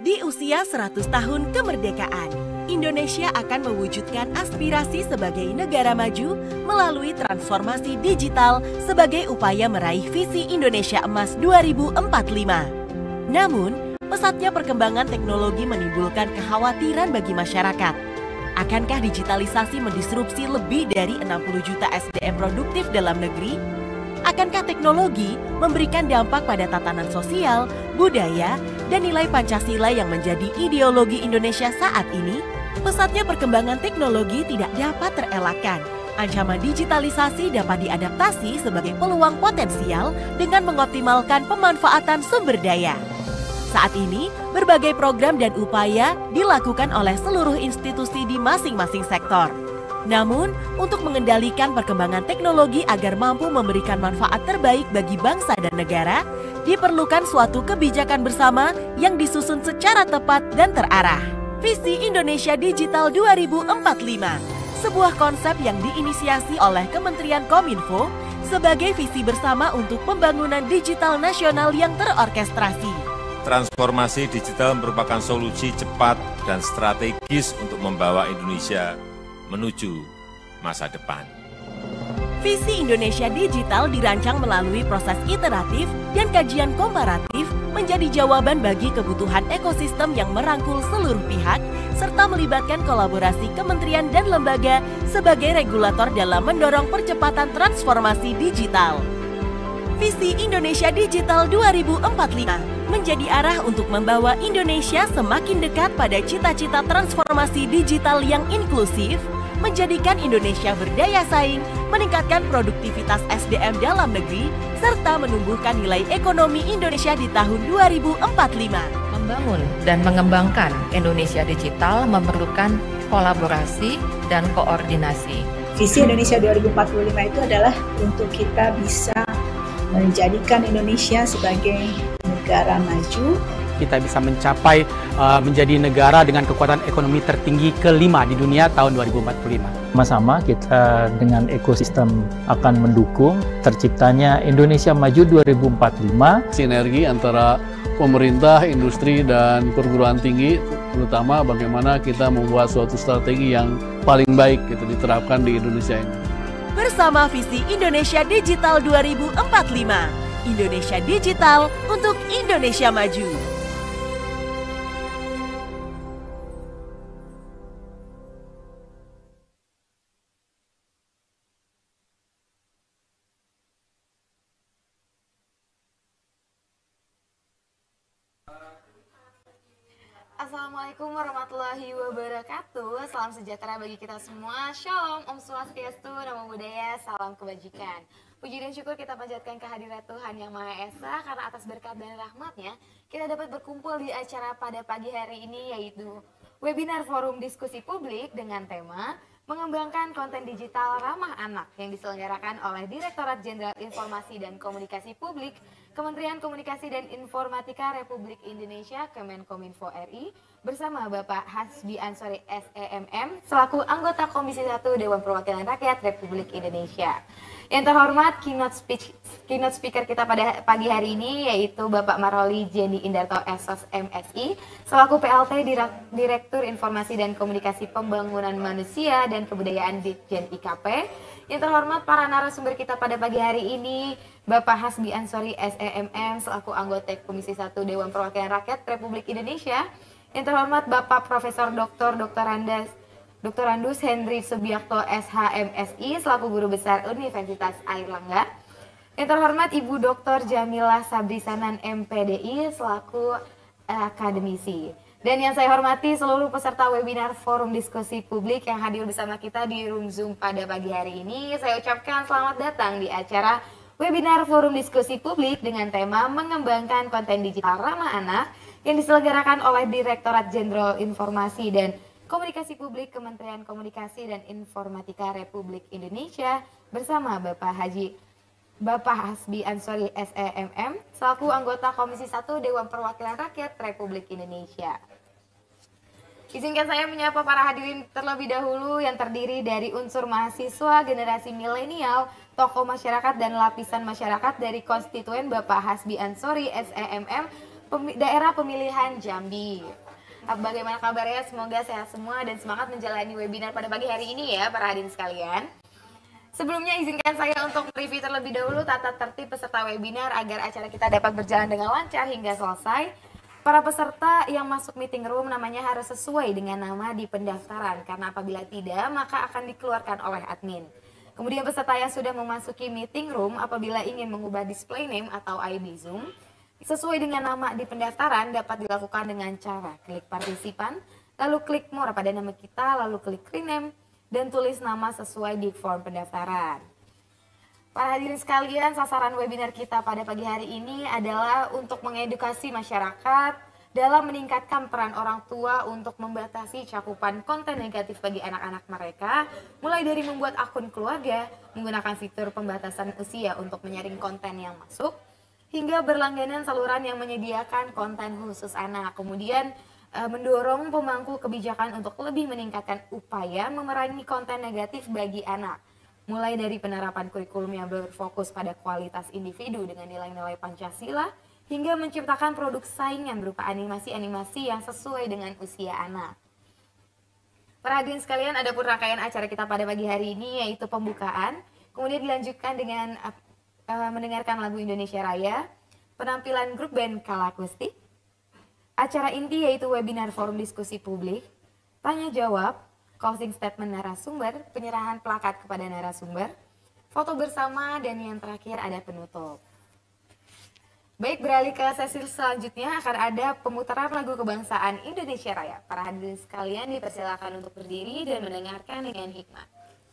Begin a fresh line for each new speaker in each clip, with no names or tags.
Di usia 100 tahun kemerdekaan, Indonesia akan mewujudkan aspirasi sebagai negara maju melalui transformasi digital sebagai upaya meraih visi Indonesia Emas 2045. Namun, pesatnya perkembangan teknologi menimbulkan kekhawatiran bagi masyarakat. Akankah digitalisasi mendisrupsi lebih dari 60 juta SDM produktif dalam negeri? Akankah teknologi memberikan dampak pada tatanan sosial, budaya, dan nilai Pancasila yang menjadi ideologi Indonesia saat ini? Pesatnya perkembangan teknologi tidak dapat terelakkan. Ancaman digitalisasi dapat diadaptasi sebagai peluang potensial dengan mengoptimalkan pemanfaatan sumber daya. Saat ini, berbagai program dan upaya dilakukan oleh seluruh institusi di masing-masing sektor. Namun, untuk mengendalikan perkembangan teknologi agar mampu memberikan manfaat terbaik bagi bangsa dan negara, diperlukan suatu kebijakan bersama yang disusun secara tepat dan terarah. Visi Indonesia Digital 2045, sebuah konsep yang diinisiasi oleh Kementerian Kominfo sebagai visi bersama untuk pembangunan digital nasional yang terorkestrasi.
Transformasi digital merupakan solusi cepat dan strategis untuk membawa Indonesia menuju masa depan.
Visi Indonesia Digital dirancang melalui proses iteratif dan kajian komparatif menjadi jawaban bagi kebutuhan ekosistem yang merangkul seluruh pihak serta melibatkan kolaborasi kementerian dan lembaga sebagai regulator dalam mendorong percepatan transformasi digital. Visi Indonesia Digital 2045 menjadi arah untuk membawa Indonesia semakin dekat pada cita-cita transformasi digital yang inklusif, menjadikan Indonesia berdaya saing, meningkatkan produktivitas SDM dalam negeri, serta menumbuhkan nilai ekonomi Indonesia di tahun 2045.
Membangun dan mengembangkan Indonesia Digital memerlukan kolaborasi dan koordinasi.
Visi Indonesia 2045 itu adalah untuk kita bisa menjadikan Indonesia sebagai negara maju.
Kita bisa mencapai menjadi negara dengan kekuatan ekonomi tertinggi kelima di dunia tahun 2045.
Sama-sama kita dengan ekosistem akan mendukung terciptanya Indonesia Maju 2045.
Sinergi antara pemerintah, industri, dan perguruan tinggi, terutama bagaimana kita membuat suatu strategi yang paling baik gitu diterapkan di Indonesia ini.
Bersama visi Indonesia Digital 2045, Indonesia Digital untuk Indonesia Maju.
Assalamualaikum warahmatullahi wabarakatuh. Salam sejahtera bagi kita semua. Shalom, Om Swastiastu, Namo Buddhaya, salam kebajikan. Puji dan syukur kita panjatkan kehadirat Tuhan Yang Maha Esa, karena atas berkat dan rahmatnya kita dapat berkumpul di acara pada pagi hari ini, yaitu webinar forum diskusi publik dengan tema mengembangkan konten digital ramah anak yang diselenggarakan oleh Direktorat Jenderal Informasi dan Komunikasi Publik, Kementerian Komunikasi dan Informatika Republik Indonesia, Kemenkominfo RI, bersama Bapak Hasbi Ansori SEMM selaku anggota Komisi 1 Dewan Perwakilan Rakyat Republik Indonesia. Yang terhormat keynote speaker kita pada pagi hari ini yaitu Bapak Maroli Jendi Indarto SOS MSI selaku PLT Direktur Informasi dan Komunikasi Pembangunan Manusia dan Kebudayaan Ditjen IKP. Yang terhormat para narasumber kita pada pagi hari ini, Bapak Hasbi Ansori SEMM selaku anggota Komisi 1 Dewan Perwakilan Rakyat Republik Indonesia. Yang terhormat Bapak Profesor Dr. Doktorandus Henry Subiakto SHMSI selaku Guru Besar Universitas Airlangga. Yang terhormat Ibu Dr. Jamila Sabrisanan MPDI selaku akademisi. Dan yang saya hormati seluruh peserta webinar forum diskusi publik yang hadir bersama kita di room Zoom pada pagi hari ini. Saya ucapkan selamat datang di acara webinar forum diskusi publik dengan tema mengembangkan konten digital ramah anak yang diselenggarakan oleh Direktorat Jenderal Informasi dan Komunikasi Publik Kementerian Komunikasi dan Informatika Republik Indonesia bersama Bapak Hasbi Ansori SEMM selaku anggota Komisi 1 Dewan Perwakilan Rakyat Republik Indonesia. Izinkan saya menyapa para hadirin terlebih dahulu yang terdiri dari unsur mahasiswa, generasi milenial, tokoh masyarakat dan lapisan masyarakat dari konstituen Bapak Hasbi Ansori SEMM daerah pemilihan Jambi. Bagaimana kabarnya? Semoga sehat semua dan semangat menjalani webinar pada pagi hari ini ya para hadirin sekalian. Sebelumnya izinkan saya untuk mereview terlebih dahulu tata tertib peserta webinar agar acara kita dapat berjalan dengan lancar hingga selesai. Para peserta yang masuk meeting room namanya harus sesuai dengan nama di pendaftaran, karena apabila tidak maka akan dikeluarkan oleh admin. Kemudian peserta yang sudah memasuki meeting room apabila ingin mengubah display name atau ID Zoom sesuai dengan nama di pendaftaran dapat dilakukan dengan cara klik partisipan, lalu klik more pada nama kita, lalu klik rename dan tulis nama sesuai di form pendaftaran. Para hadirin sekalian, sasaran webinar kita pada pagi hari ini adalah untuk mengedukasi masyarakat dalam meningkatkan peran orang tua untuk membatasi cakupan konten negatif bagi anak-anak mereka, mulai dari membuat akun keluarga, menggunakan fitur pembatasan usia untuk menyaring konten yang masuk, hingga berlangganan saluran yang menyediakan konten khusus anak. Kemudian mendorong pemangku kebijakan untuk lebih meningkatkan upaya memerangi konten negatif bagi anak. Mulai dari penerapan kurikulum yang berfokus pada kualitas individu dengan nilai-nilai Pancasila, hingga menciptakan produk saingan berupa animasi-animasi yang sesuai dengan usia anak. Para hadirin sekalian, ada pun rangkaian acara kita pada pagi hari ini yaitu pembukaan, kemudian dilanjutkan dengan mendengarkan lagu Indonesia Raya, penampilan grup band Kalakustik, acara inti yaitu webinar forum diskusi publik, tanya jawab, closing statement narasumber, penyerahan plakat kepada narasumber, foto bersama, dan yang terakhir ada penutup. Baik, beralih ke sesi selanjutnya akan ada pemutaran lagu kebangsaan Indonesia Raya. Para hadirin sekalian dipersilakan untuk berdiri dan mendengarkan dengan hikmat.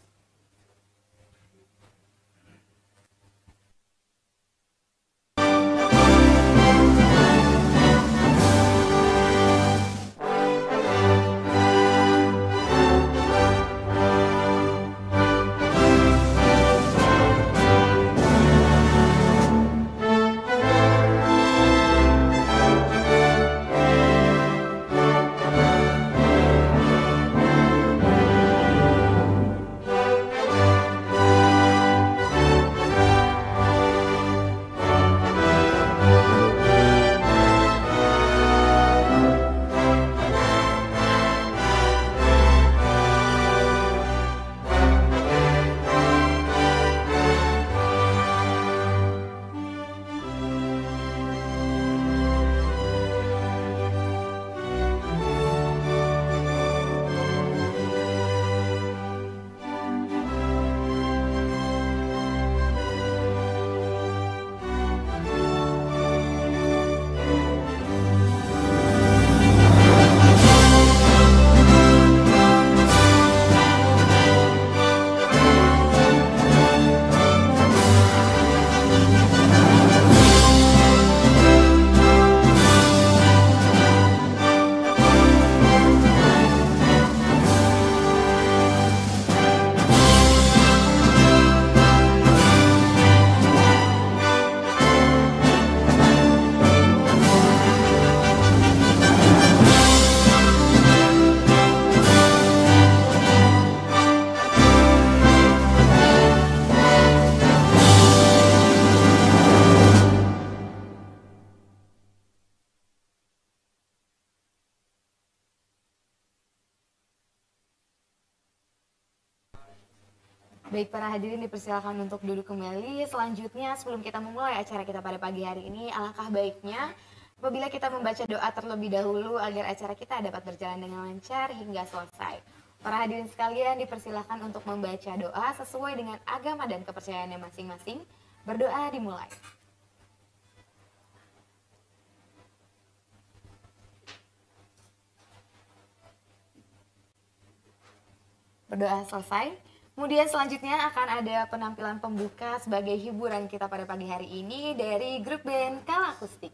Baik, para hadirin dipersilakan untuk duduk kembali. Selanjutnya, sebelum kita memulai acara kita pada pagi hari ini, alangkah baiknya apabila kita membaca doa terlebih dahulu agar acara kita dapat berjalan dengan lancar hingga selesai. Para hadirin sekalian dipersilakan untuk membaca doa sesuai dengan agama dan kepercayaannya masing-masing. Berdoa dimulai. Berdoa selesai. Kemudian selanjutnya akan ada penampilan pembuka sebagai hiburan kita pada pagi hari ini dari grup band Kalakustik.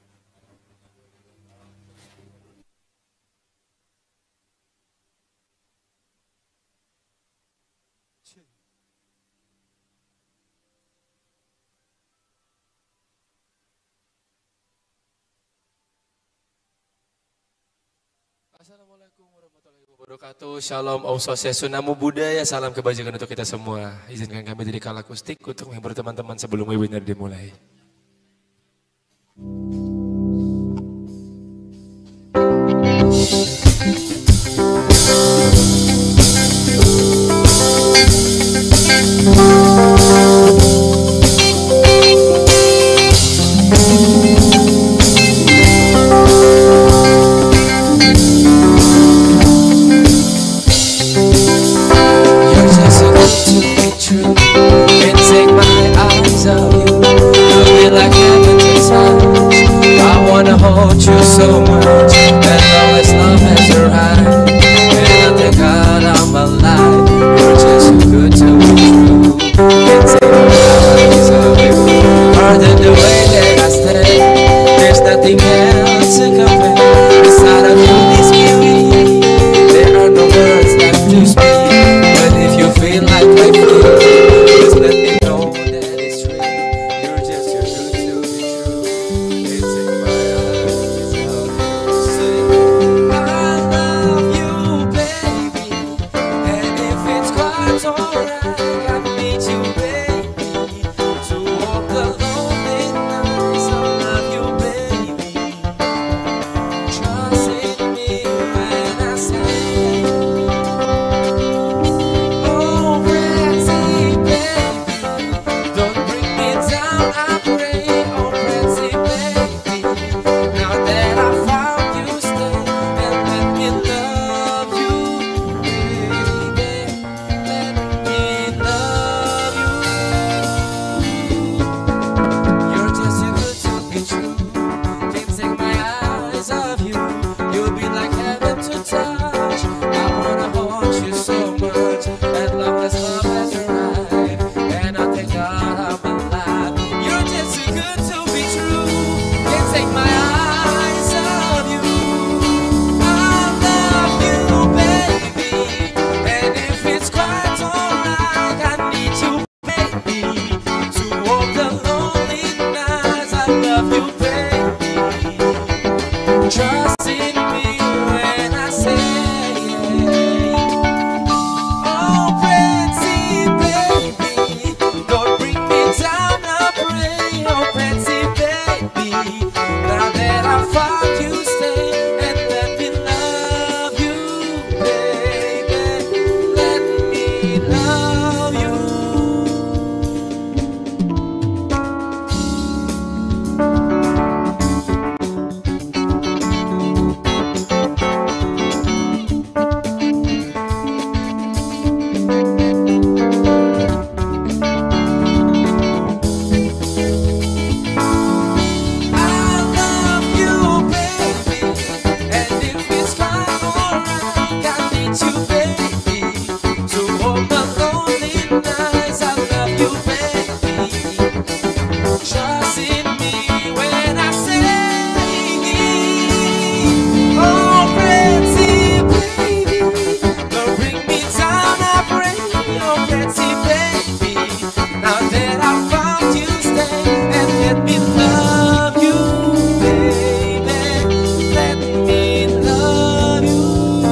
Assalamualaikum warahmatullahi wabarakatuh. Shalom, Om Swastiastu, Namo Buddhaya, salam kebajikan untuk kita semua. Izinkan kami dari Kalakustik untuk menghibur teman-teman sebelum webinar dimulai. be like heaven to touch. I wanna hold you so much, and all this love has arrived. And I thank God I'm alive. You're just so good to be true. Can't take my eyes off you. More than the way that I stay, there's nothing else to compare. Inside of you is beauty. There are no words left to speak. But if you feel like I feel, just let me know that it's true. You're just too good to be true. Can't take my eyes off you. Say, I love you, baby. And if it's quite alright, I need you, baby, to walk the lonely nights. I love you, baby. Trust in me when I say, oh, pretty baby, don't bring me down, I pray. Oh, pretty baby, now that I found you, stay and let me love you, baby. Let me love you. You're just too good to be true. Can't take my eyes off you. You'll be like heaven to touch. I wanna hold you so much, and love has arrived. And I thank God I'm alive. You're just too good to be true. Can't take my eyes off you. I love you, baby. And if it's quite alright, I need you, baby, to walk the lonely nights. I love you, baby. Trust in me when I say, oh, pretty baby, don't bring me down, I pray. Oh, pretty baby, now that I found you, stay and let me love you, baby. Let me love you. I love you, baby, and if it's quite alright, I need you, baby, to hold the lonely nights. I love you, baby. Trust in me when I say, oh, pretty baby, don't bring me down, I pray. Oh, pretty baby, now that I found you, stay and let me love you, baby. Let me love you.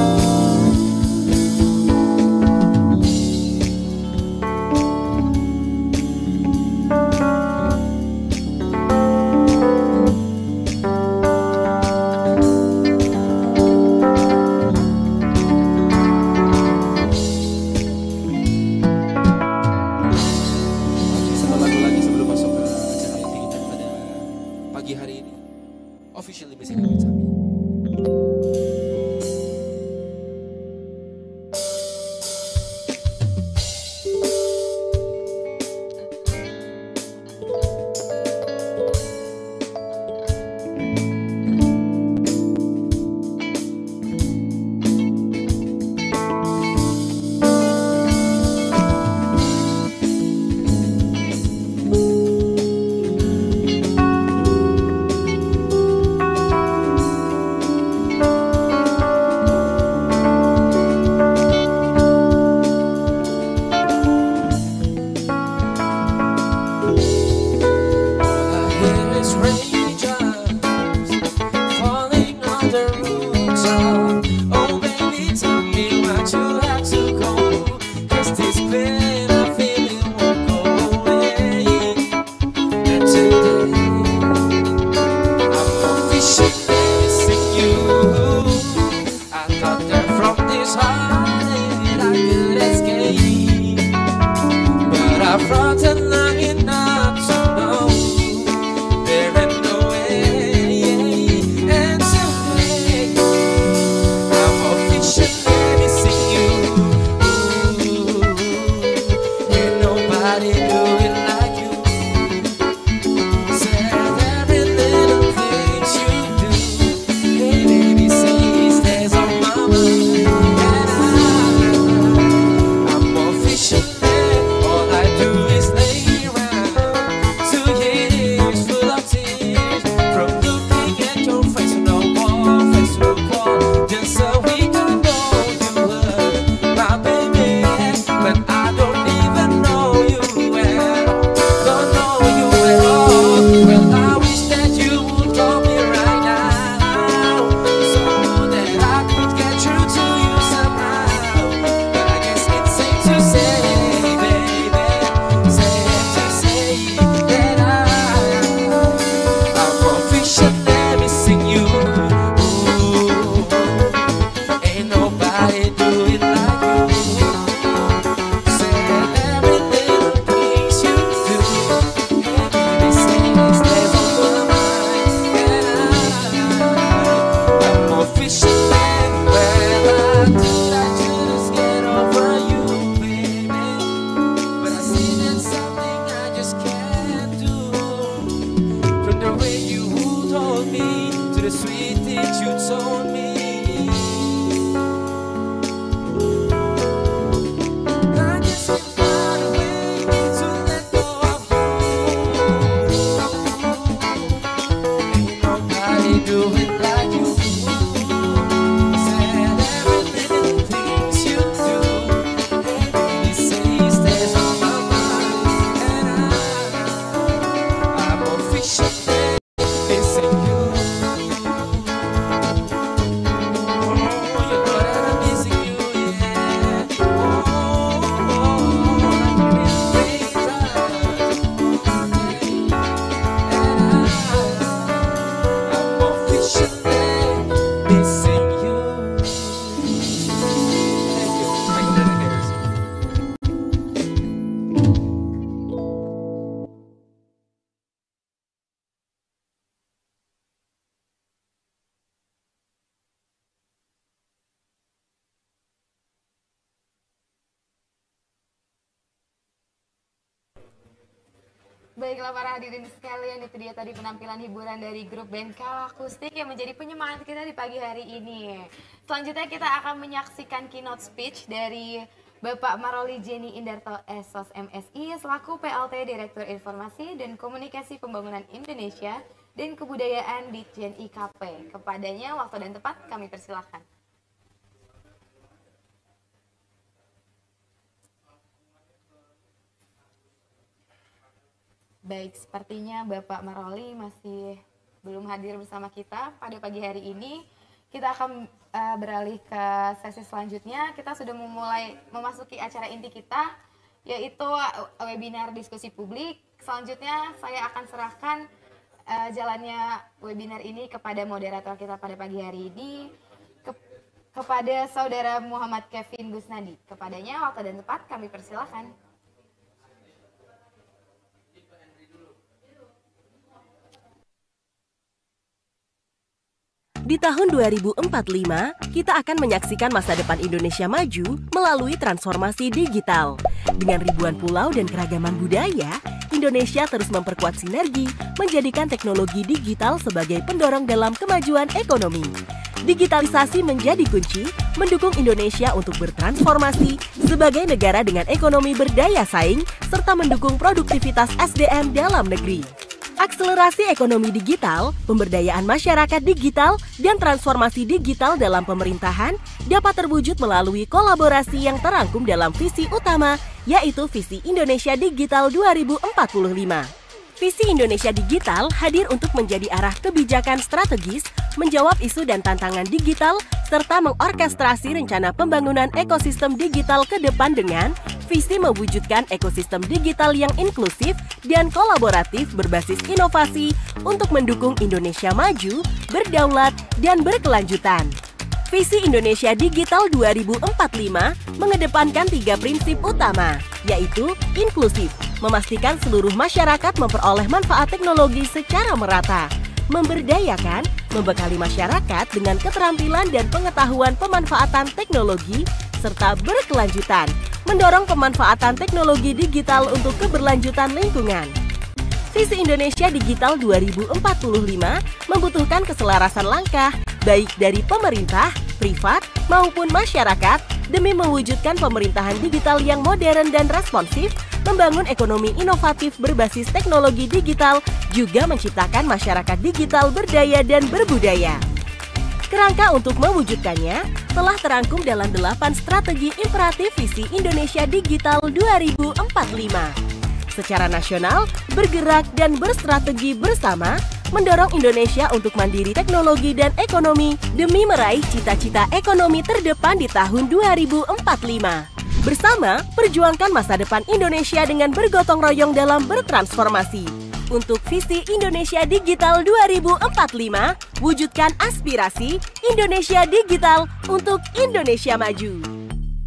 Oke, satu lagu lagi sebelum masuk ke acara inti kita pada pagi hari ini. Officially Music Academy. I've fronted long enough to know there ain't no told me, to the sweet things you told me. I just can't find a way to let go of you. Ain't nobody do it like you. Said every little things you do, everything you say stays on my mind, and I'm officially missing you. Oh, you know that I'm missing you, yeah. Oh, like you in danger, and I'm officially missing you. Thank you. Michael Lennon Harris.
Baiklah para hadirin sekalian, itu dia tadi penampilan hiburan dari grup band Kala Akustik yang menjadi penyemangat kita di pagi hari ini. Selanjutnya kita akan menyaksikan keynote speech dari Bapak Maroli Jenny Indarto SOS MSI selaku PLT Direktur Informasi dan Komunikasi Pembangunan Indonesia dan Kebudayaan di Ditjen IKP. Kepadanya waktu dan tempat kami persilahkan. Baik, sepertinya Bapak Maroli masih belum hadir bersama kita pada pagi hari ini. Kita akan beralih ke sesi selanjutnya. Kita sudah memasuki acara inti kita, yaitu webinar diskusi publik. Selanjutnya saya akan serahkan jalannya webinar ini kepada moderator kita pada pagi hari ini, kepada Saudara Muhammad Kevin Gusnadi. Kepadanya waktu dan tempat kami persilahkan.
Di tahun 2045, kita akan menyaksikan masa depan Indonesia maju melalui transformasi digital. Dengan ribuan pulau dan keragaman budaya, Indonesia terus memperkuat sinergi, menjadikan teknologi digital sebagai pendorong dalam kemajuan ekonomi. Digitalisasi menjadi kunci, mendukung Indonesia untuk bertransformasi sebagai negara dengan ekonomi berdaya saing, serta mendukung produktivitas SDM dalam negeri. Akselerasi ekonomi digital, pemberdayaan masyarakat digital, dan transformasi digital dalam pemerintahan dapat terwujud melalui kolaborasi yang terangkum dalam visi utama, yaitu Visi Indonesia Digital 2045. Visi Indonesia Digital hadir untuk menjadi arah kebijakan strategis, menjawab isu dan tantangan digital, serta mengorkestrasi rencana pembangunan ekosistem digital ke depan dengan visi mewujudkan ekosistem digital yang inklusif dan kolaboratif berbasis inovasi untuk mendukung Indonesia maju, berdaulat, dan berkelanjutan. Visi Indonesia Digital 2045 mengedepankan 3 prinsip utama, yaitu inklusif, memastikan seluruh masyarakat memperoleh manfaat teknologi secara merata, memberdayakan, membekali masyarakat dengan keterampilan dan pengetahuan pemanfaatan teknologi, serta berkelanjutan, mendorong pemanfaatan teknologi digital untuk keberlanjutan lingkungan. Visi Indonesia Digital 2045 membutuhkan keselarasan langkah, baik dari pemerintah, privat, maupun masyarakat, demi mewujudkan pemerintahan digital yang modern dan responsif, membangun ekonomi inovatif berbasis teknologi digital, juga menciptakan masyarakat digital berdaya dan berbudaya. Kerangka untuk mewujudkannya telah terangkum dalam 8 strategi imperatif Visi Indonesia Digital 2045. Secara nasional, bergerak dan berstrategi bersama, mendorong Indonesia untuk mandiri teknologi dan ekonomi demi meraih cita-cita ekonomi terdepan di tahun 2045. Bersama, perjuangkan masa depan Indonesia dengan bergotong royong dalam bertransformasi. Untuk Visi Indonesia Digital 2045, wujudkan aspirasi Indonesia Digital untuk Indonesia Maju.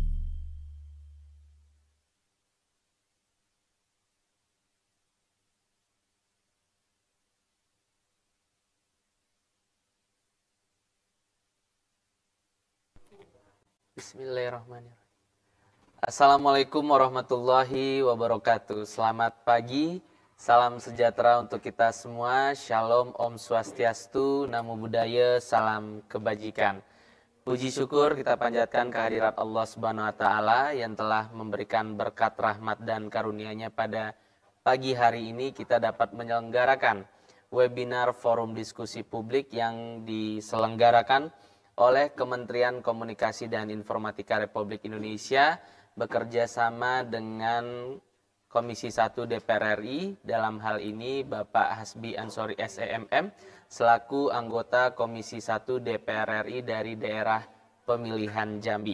Bismillahirrahmanirrahim. Assalamualaikum warahmatullahi wabarakatuh. Selamat pagi, Salam sejahtera untuk kita semua. Shalom, Om Swastiastu, Namo Buddhaya, salam kebajikan. Puji syukur kita panjatkan kehadirat Allah Subhanahu wa taala yang telah memberikan berkat rahmat dan karunia-Nya pada pagi hari ini kita dapat menyelenggarakan webinar forum diskusi publik yang diselenggarakan oleh Kementerian Komunikasi dan Informatika Republik Indonesia bekerja sama dengan Komisi 1 DPR RI, dalam hal ini Bapak Hasbi Ansori SEMM, selaku anggota Komisi 1 DPR RI dari daerah pemilihan Jambi.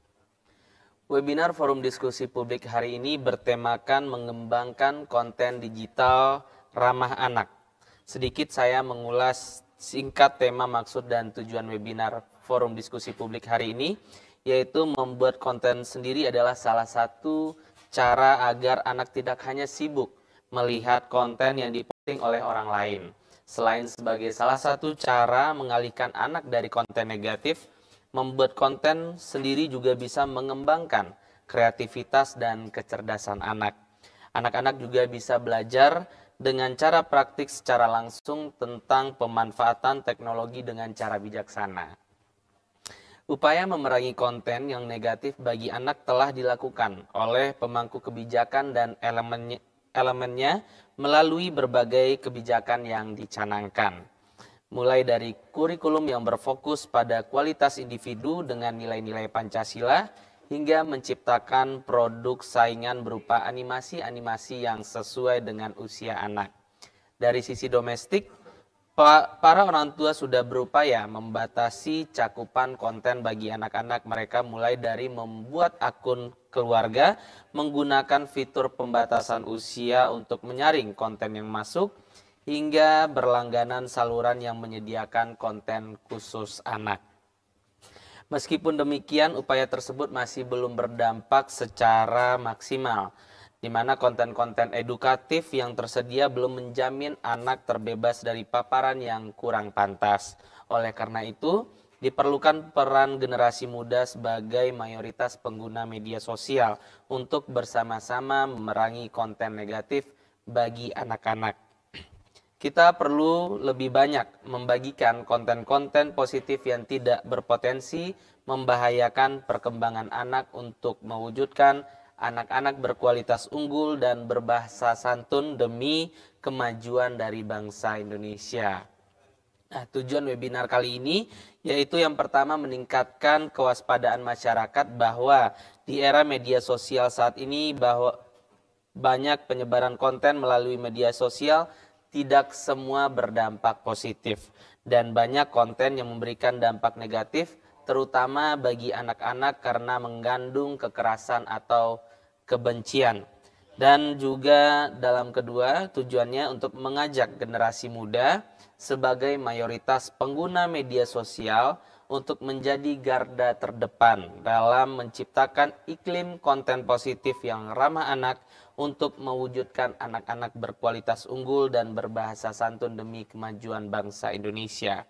Webinar Forum Diskusi Publik hari ini bertemakan mengembangkan konten digital ramah anak. Sedikit saya mengulas singkat tema, maksud, dan tujuan webinar Forum Diskusi Publik hari ini, yaitu membuat konten sendiri adalah salah satu cara agar anak tidak hanya sibuk melihat konten yang diposting oleh orang lain. Selain sebagai salah satu cara mengalihkan anak dari konten negatif, membuat konten sendiri juga bisa mengembangkan kreativitas dan kecerdasan anak. Anak-anak juga bisa belajar dengan cara praktik secara langsung tentang pemanfaatan teknologi dengan cara bijaksana. Upaya memerangi konten yang negatif bagi anak telah dilakukan oleh pemangku kebijakan dan elemennya melalui berbagai kebijakan yang dicanangkan. Mulai dari kurikulum yang berfokus pada kualitas individu dengan nilai-nilai Pancasila, hingga menciptakan produk saingan berupa animasi-animasi yang sesuai dengan usia anak. Dari sisi domestik, para orang tua sudah berupaya membatasi cakupan konten bagi anak-anak mereka, mulai dari membuat akun keluarga, menggunakan fitur pembatasan usia untuk menyaring konten yang masuk, hingga berlangganan saluran yang menyediakan konten khusus anak. Meskipun demikian, upaya tersebut masih belum berdampak secara maksimal, di mana konten-konten edukatif yang tersedia belum menjamin anak terbebas dari paparan yang kurang pantas. Oleh karena itu, diperlukan peran generasi muda sebagai mayoritas pengguna media sosial untuk bersama-sama memerangi konten negatif bagi anak-anak. Kita perlu lebih banyak membagikan konten-konten positif yang tidak berpotensi membahayakan perkembangan anak untuk mewujudkan anak-anak berkualitas unggul dan berbahasa santun demi kemajuan dari bangsa Indonesia. Nah, tujuan webinar kali ini yaitu yang pertama, meningkatkan kewaspadaan masyarakat bahwa di era media sosial saat ini bahwa banyak penyebaran konten melalui media sosial tidak semua berdampak positif, dan banyak konten yang memberikan dampak negatif terutama bagi anak-anak karena mengandung kekerasan atau kebencian. Dan juga dalam kedua, tujuannya untuk mengajak generasi muda sebagai mayoritas pengguna media sosial untuk menjadi garda terdepan dalam menciptakan iklim konten positif yang ramah anak untuk mewujudkan anak-anak berkualitas unggul dan berbahasa santun demi kemajuan bangsa Indonesia.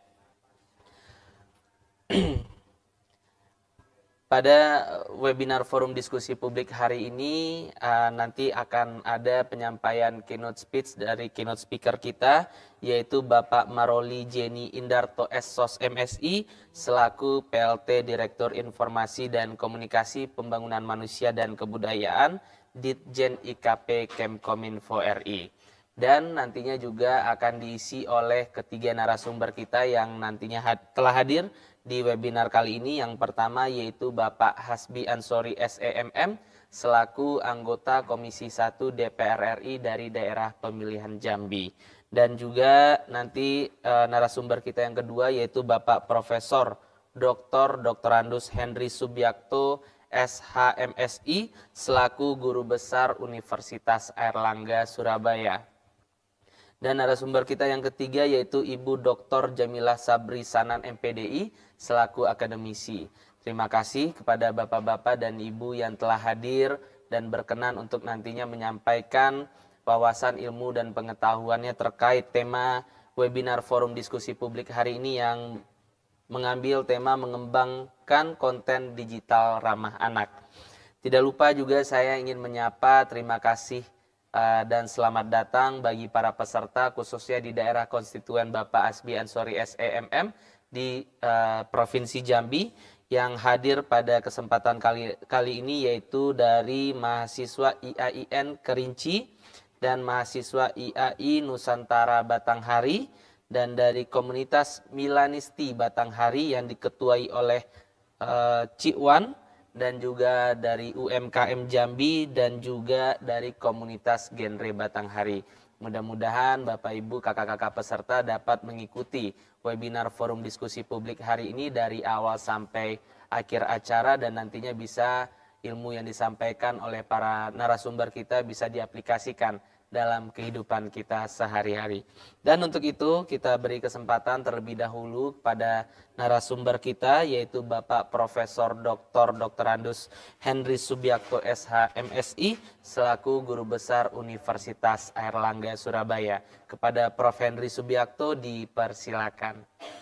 Pada webinar forum diskusi publik hari ini nanti akan ada penyampaian keynote speech dari keynote speaker kita, yaitu Bapak Maroli Jenny Indarto SSOS MSI selaku PLT Direktur Informasi dan Komunikasi Pembangunan Manusia dan Kebudayaan Ditjen IKP Kemkominfo RI. Dan nantinya juga akan diisi oleh ketiga narasumber kita yang nantinya telah hadir di webinar kali ini. Yang pertama yaitu Bapak Hasbi Ansori SEMM selaku anggota Komisi 1 DPR RI dari daerah pemilihan Jambi. Dan juga nanti narasumber kita yang kedua yaitu Bapak Profesor Dr. Andus Henry Subiakto SHMSI selaku Guru Besar Universitas Airlangga Surabaya. Dan narasumber kita yang ketiga yaitu Ibu Dr. Jamilah Sabri Sanan MPDI selaku akademisi. Terima kasih kepada bapak-bapak dan ibu yang telah hadir dan berkenan untuk nantinya menyampaikan wawasan ilmu dan pengetahuannya terkait tema webinar forum diskusi publik hari ini yang mengambil tema mengembangkan konten digital ramah anak. Tidak lupa juga saya ingin menyapa terima kasih dan selamat datang bagi para peserta khususnya di daerah konstituen Bapak Asbi Ansori SEMM di Provinsi Jambi yang hadir pada kesempatan kali ini, yaitu dari mahasiswa IAIN Kerinci dan mahasiswa IAI Nusantara Batanghari dan dari komunitas Milanisti Batanghari yang diketuai oleh Cik Wan, dan juga dari UMKM Jambi dan juga dari komunitas genre Batanghari. Mudah-mudahan Bapak Ibu kakak-kakak peserta dapat mengikuti webinar forum diskusi publik hari ini dari awal sampai akhir acara, dan nantinya bisa ilmu yang disampaikan oleh para narasumber kita bisa diaplikasikan dalam kehidupan kita sehari-hari. Dan untuk itu kita beri kesempatan terlebih dahulu kepada narasumber kita, yaitu Bapak Profesor Dr. Andus Henry Subiakto SH MSI selaku Guru Besar Universitas Airlangga Surabaya. Kepada Prof. Henry Subiakto dipersilakan.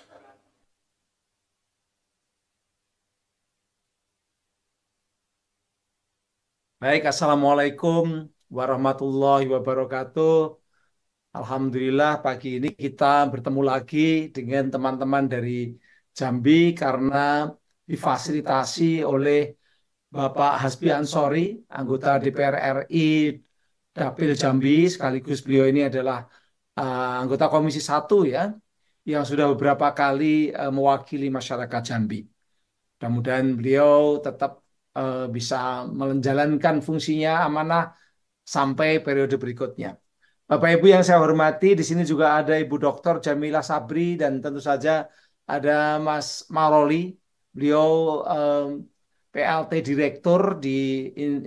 Baik, Assalamualaikum warahmatullahi wabarakatuh. Alhamdulillah pagi ini kita bertemu lagi dengan teman-teman dari Jambi karena difasilitasi oleh Bapak Hasbi Ansori, anggota DPR RI Dapil Jambi, sekaligus beliau ini adalah anggota Komisi 1 ya, yang sudah beberapa kali mewakili masyarakat Jambi. Mudah-mudahan beliau tetap bisa menjalankan fungsinya amanah sampai periode berikutnya. Bapak Ibu yang saya hormati, di sini juga ada Ibu Dr. Jamila Sabri dan tentu saja ada Mas Maroli. Beliau PLT Direktur di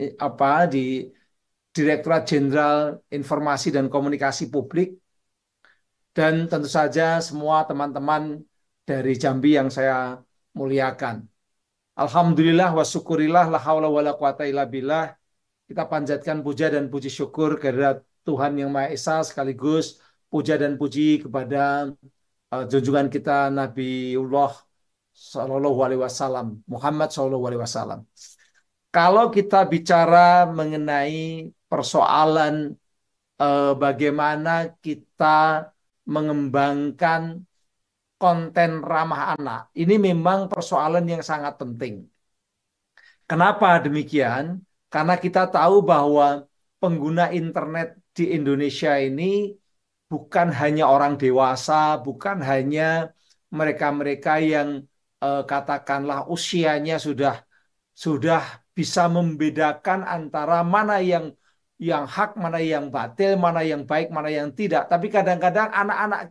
Direktorat Jenderal Informasi dan Komunikasi Publik, dan tentu saja semua teman-teman dari Jambi yang saya muliakan. Alhamdulillah wa syukurillah la haula wala quwata illa billah. Kita panjatkan puja dan puji syukur kepada Tuhan Yang Maha Esa, sekaligus puja dan puji kepada junjungan kita Nabiullah Sallallahu Alaihi Wasallam, Muhammad Sallallahu Alaihi Wasallam. Kalau kita bicara mengenai persoalan bagaimana kita mengembangkan konten ramah anak, ini memang persoalan yang sangat penting. Kenapa demikian? Karena kita tahu bahwa pengguna internet di Indonesia ini bukan hanya orang dewasa, bukan hanya mereka-mereka yang katakanlah usianya sudah bisa membedakan antara mana yang hak, mana yang batil, mana yang baik, mana yang tidak. Tapi kadang-kadang anak-anak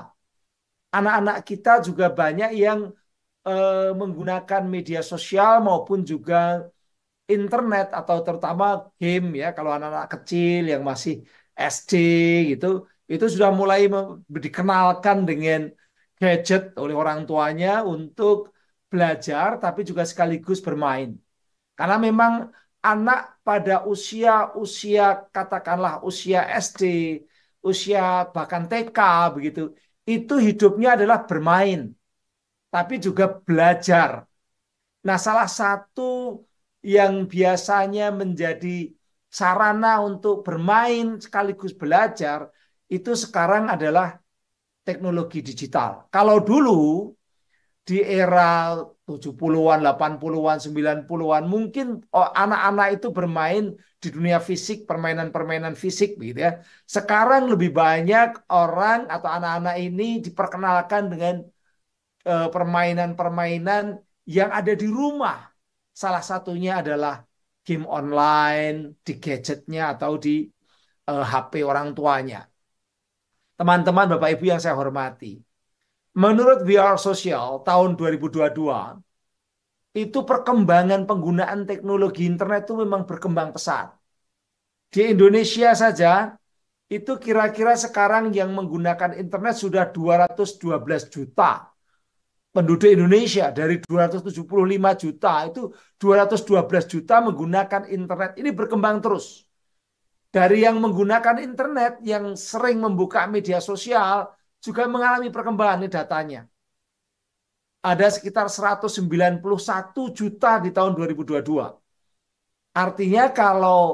kita juga banyak yang menggunakan media sosial maupun juga internet, atau terutama game ya. Kalau anak-anak kecil yang masih SD gitu, itu sudah mulai dikenalkan dengan gadget oleh orang tuanya untuk belajar tapi juga sekaligus bermain. Karena memang anak pada usia katakanlah usia SD, usia bahkan TK begitu, itu hidupnya adalah bermain tapi juga belajar. Nah, salah satu yang biasanya menjadi sarana untuk bermain sekaligus belajar itu sekarang adalah teknologi digital. Kalau dulu di era 70-an, 80-an, 90-an mungkin anak-anak itu bermain di dunia fisik, permainan-permainan fisik begitu ya. Sekarang lebih banyak orang atau anak-anak ini diperkenalkan dengan permainan-permainan yang ada di rumah. Salah satunya adalah game online di gadgetnya atau di HP orang tuanya. Teman-teman, Bapak Ibu yang saya hormati, menurut We Are Social tahun 2022, itu perkembangan penggunaan teknologi internet itu memang berkembang pesat. Di Indonesia saja, itu kira-kira sekarang yang menggunakan internet sudah 212 juta. Penduduk Indonesia dari 275 juta, itu 212 juta menggunakan internet. Ini berkembang terus. Dari yang menggunakan internet, yang sering membuka media sosial, juga mengalami perkembangan, ini datanya. Ada sekitar 191 juta di tahun 2022. Artinya kalau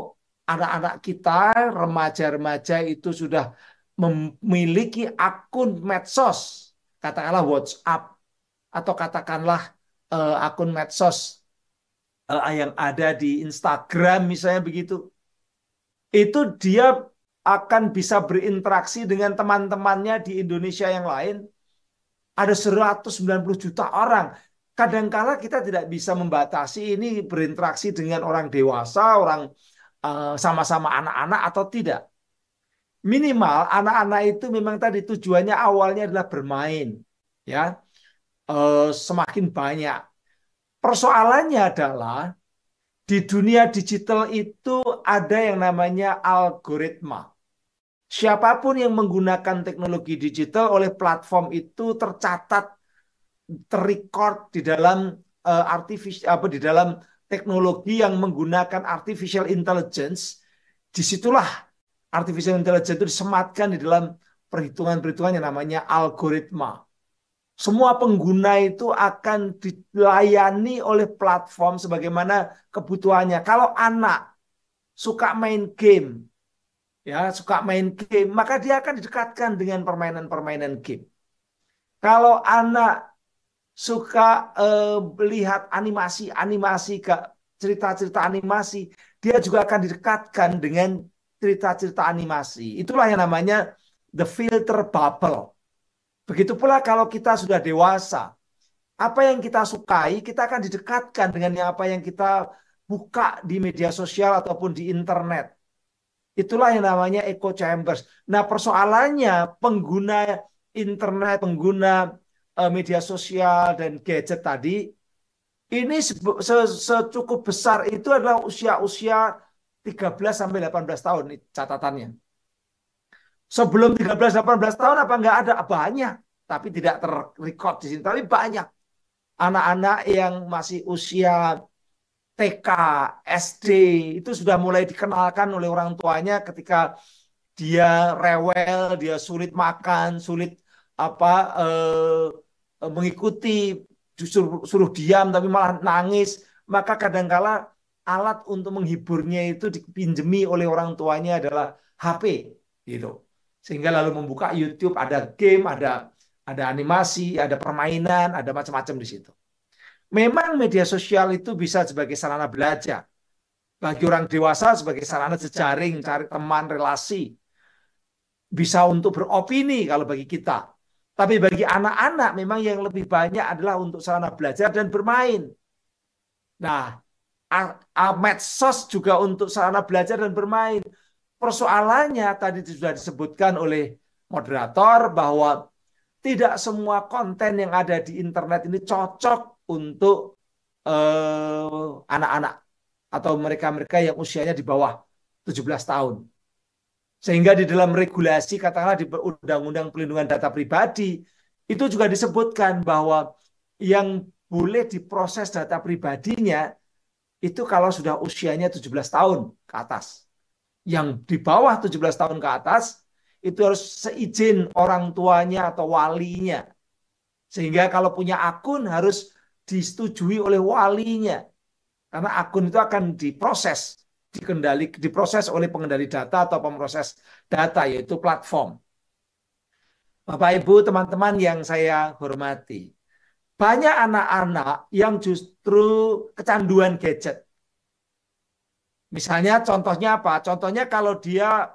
anak-anak kita, remaja-remaja itu sudah memiliki akun medsos, katakanlah WhatsApp, atau katakanlah akun medsos yang ada di Instagram misalnya begitu. Itu dia akan bisa berinteraksi dengan teman-temannya di Indonesia yang lain. Ada 190 juta orang. Kadangkala kita tidak bisa membatasi ini berinteraksi dengan orang dewasa, orang sama-sama anak-anak atau tidak. Minimal anak-anak itu memang tadi tujuannya awalnya adalah bermain, ya. Semakin banyak. Persoalannya adalah di dunia digital itu ada yang namanya algoritma. Siapapun yang menggunakan teknologi digital oleh platform itu tercatat, terrecord di dalam di dalam teknologi yang menggunakan artificial intelligence. Disitulah artificial intelligence itu disematkan di dalam perhitungan-perhitungan yang namanya algoritma. Semua pengguna itu akan dilayani oleh platform sebagaimana kebutuhannya. Kalau anak suka main game, ya suka main game, maka dia akan didekatkan dengan permainan-permainan game. Kalau anak suka melihat animasi, cerita-cerita animasi, dia juga akan didekatkan dengan cerita-cerita animasi. Itulah yang namanya the filter bubble. Begitu pula kalau kita sudah dewasa, apa yang kita sukai, kita akan didekatkan dengan apa yang kita buka di media sosial ataupun di internet. Itulah yang namanya echo chambers. Nah, persoalannya pengguna internet, pengguna media sosial dan gadget tadi, ini secukup besar itu adalah usia-usia 13-18 tahun, ini catatannya. Sebelum 13-18 tahun apa enggak ada? Banyak, tapi tidak terrecord di sini. Tapi banyak anak-anak yang masih usia TK, SD, itu sudah mulai dikenalkan oleh orang tuanya ketika dia rewel, dia sulit makan, sulit mengikuti, justru suruh diam tapi malah nangis, maka kadangkala alat untuk menghiburnya itu dipinjemi oleh orang tuanya adalah HP gitu. Sehingga lalu membuka YouTube, ada game, ada animasi, ada permainan, ada macam-macam di situ. Memang media sosial itu bisa sebagai sarana belajar. Bagi orang dewasa sebagai sarana jejaring, cari teman, relasi. Bisa untuk beropini kalau bagi kita. Tapi bagi anak-anak memang yang lebih banyak adalah untuk sarana belajar dan bermain. Nah, medsos juga untuk sarana belajar dan bermain. Persoalannya tadi sudah disebutkan oleh moderator bahwa tidak semua konten yang ada di internet ini cocok untuk anak-anak atau mereka-mereka yang usianya di bawah 17 tahun. Sehingga di dalam regulasi, katakanlah di Undang-Undang Perlindungan Data Pribadi, itu juga disebutkan bahwa yang boleh diproses data pribadinya itu kalau sudah usianya 17 tahun ke atas. Yang di bawah 17 tahun ke atas, itu harus seizin orang tuanya atau walinya. Sehingga kalau punya akun harus disetujui oleh walinya. Karena akun itu akan diproses. Diproses oleh pengendali data atau pemroses data, yaitu platform. Bapak Ibu, teman-teman yang saya hormati, banyak anak-anak yang justru kecanduan gadget. Misalnya contohnya apa? Contohnya kalau dia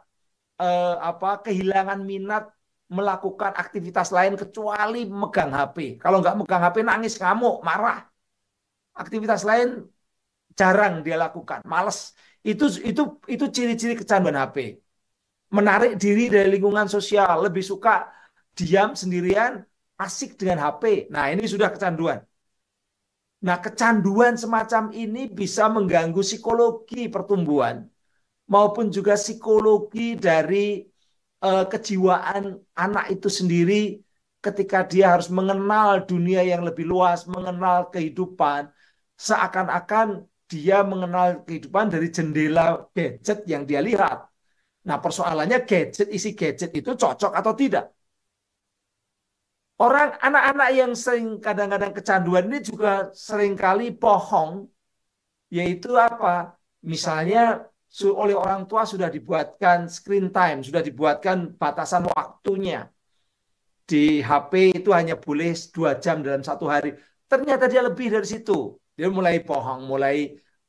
kehilangan minat melakukan aktivitas lain kecuali megang HP. Kalau nggak megang HP nangis, ngamuk, marah. Aktivitas lain jarang dia lakukan, males. Itu ciri-ciri kecanduan HP. Menarik diri dari lingkungan sosial, lebih suka diam sendirian, asik dengan HP. Nah, ini sudah kecanduan. Nah, kecanduan semacam ini bisa mengganggu psikologi pertumbuhan maupun juga psikologi dari kejiwaan anak itu sendiri ketika dia harus mengenal dunia yang lebih luas, mengenal kehidupan, seakan-akan dia mengenal kehidupan dari jendela gadget yang dia lihat. Nah, persoalannya isi gadget itu cocok atau tidak. Anak-anak yang sering kadang-kadang kecanduan ini juga seringkali bohong, yaitu apa? Misalnya oleh orang tua sudah dibuatkan screen time, sudah dibuatkan batasan waktunya. Di HP itu hanya boleh 2 jam dalam satu hari. Ternyata dia lebih dari situ. Dia mulai bohong, mulai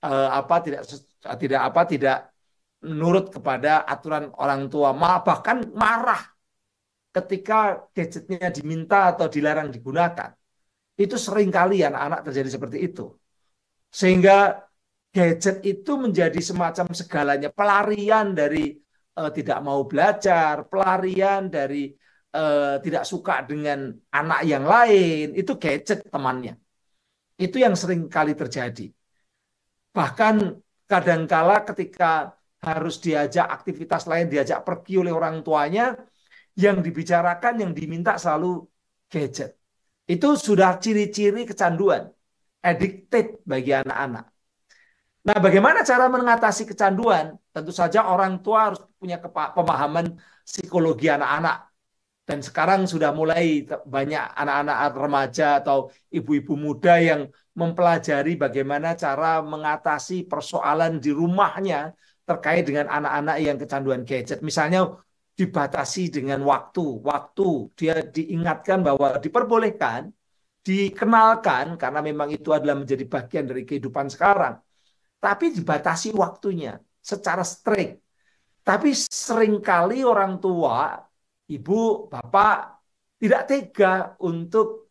tidak menurut kepada aturan orang tua, bahkan marah ketika gadgetnya diminta atau dilarang digunakan. Itu seringkali anak-anak terjadi seperti itu. Sehingga gadget itu menjadi semacam segalanya, pelarian dari tidak mau belajar, pelarian dari tidak suka dengan anak yang lain, itu gadget temannya. Itu yang sering kali terjadi. Bahkan kadangkala ketika harus diajak aktivitas lain, diajak pergi oleh orang tuanya, yang dibicarakan, yang diminta selalu gadget. Itu sudah ciri-ciri kecanduan, addicted bagi anak-anak. Nah, bagaimana cara mengatasi kecanduan? Tentu saja orang tua harus punya pemahaman psikologi anak-anak. Dan sekarang sudah mulai banyak anak-anak remaja atau ibu-ibu muda yang mempelajari bagaimana cara mengatasi persoalan di rumahnya terkait dengan anak-anak yang kecanduan gadget. Misalnya dibatasi dengan waktu. Dia diingatkan bahwa diperbolehkan, dikenalkan, karena memang itu adalah menjadi bagian dari kehidupan sekarang. Tapi dibatasi waktunya secara strict. Tapi seringkali orang tua, ibu, bapak tidak tega untuk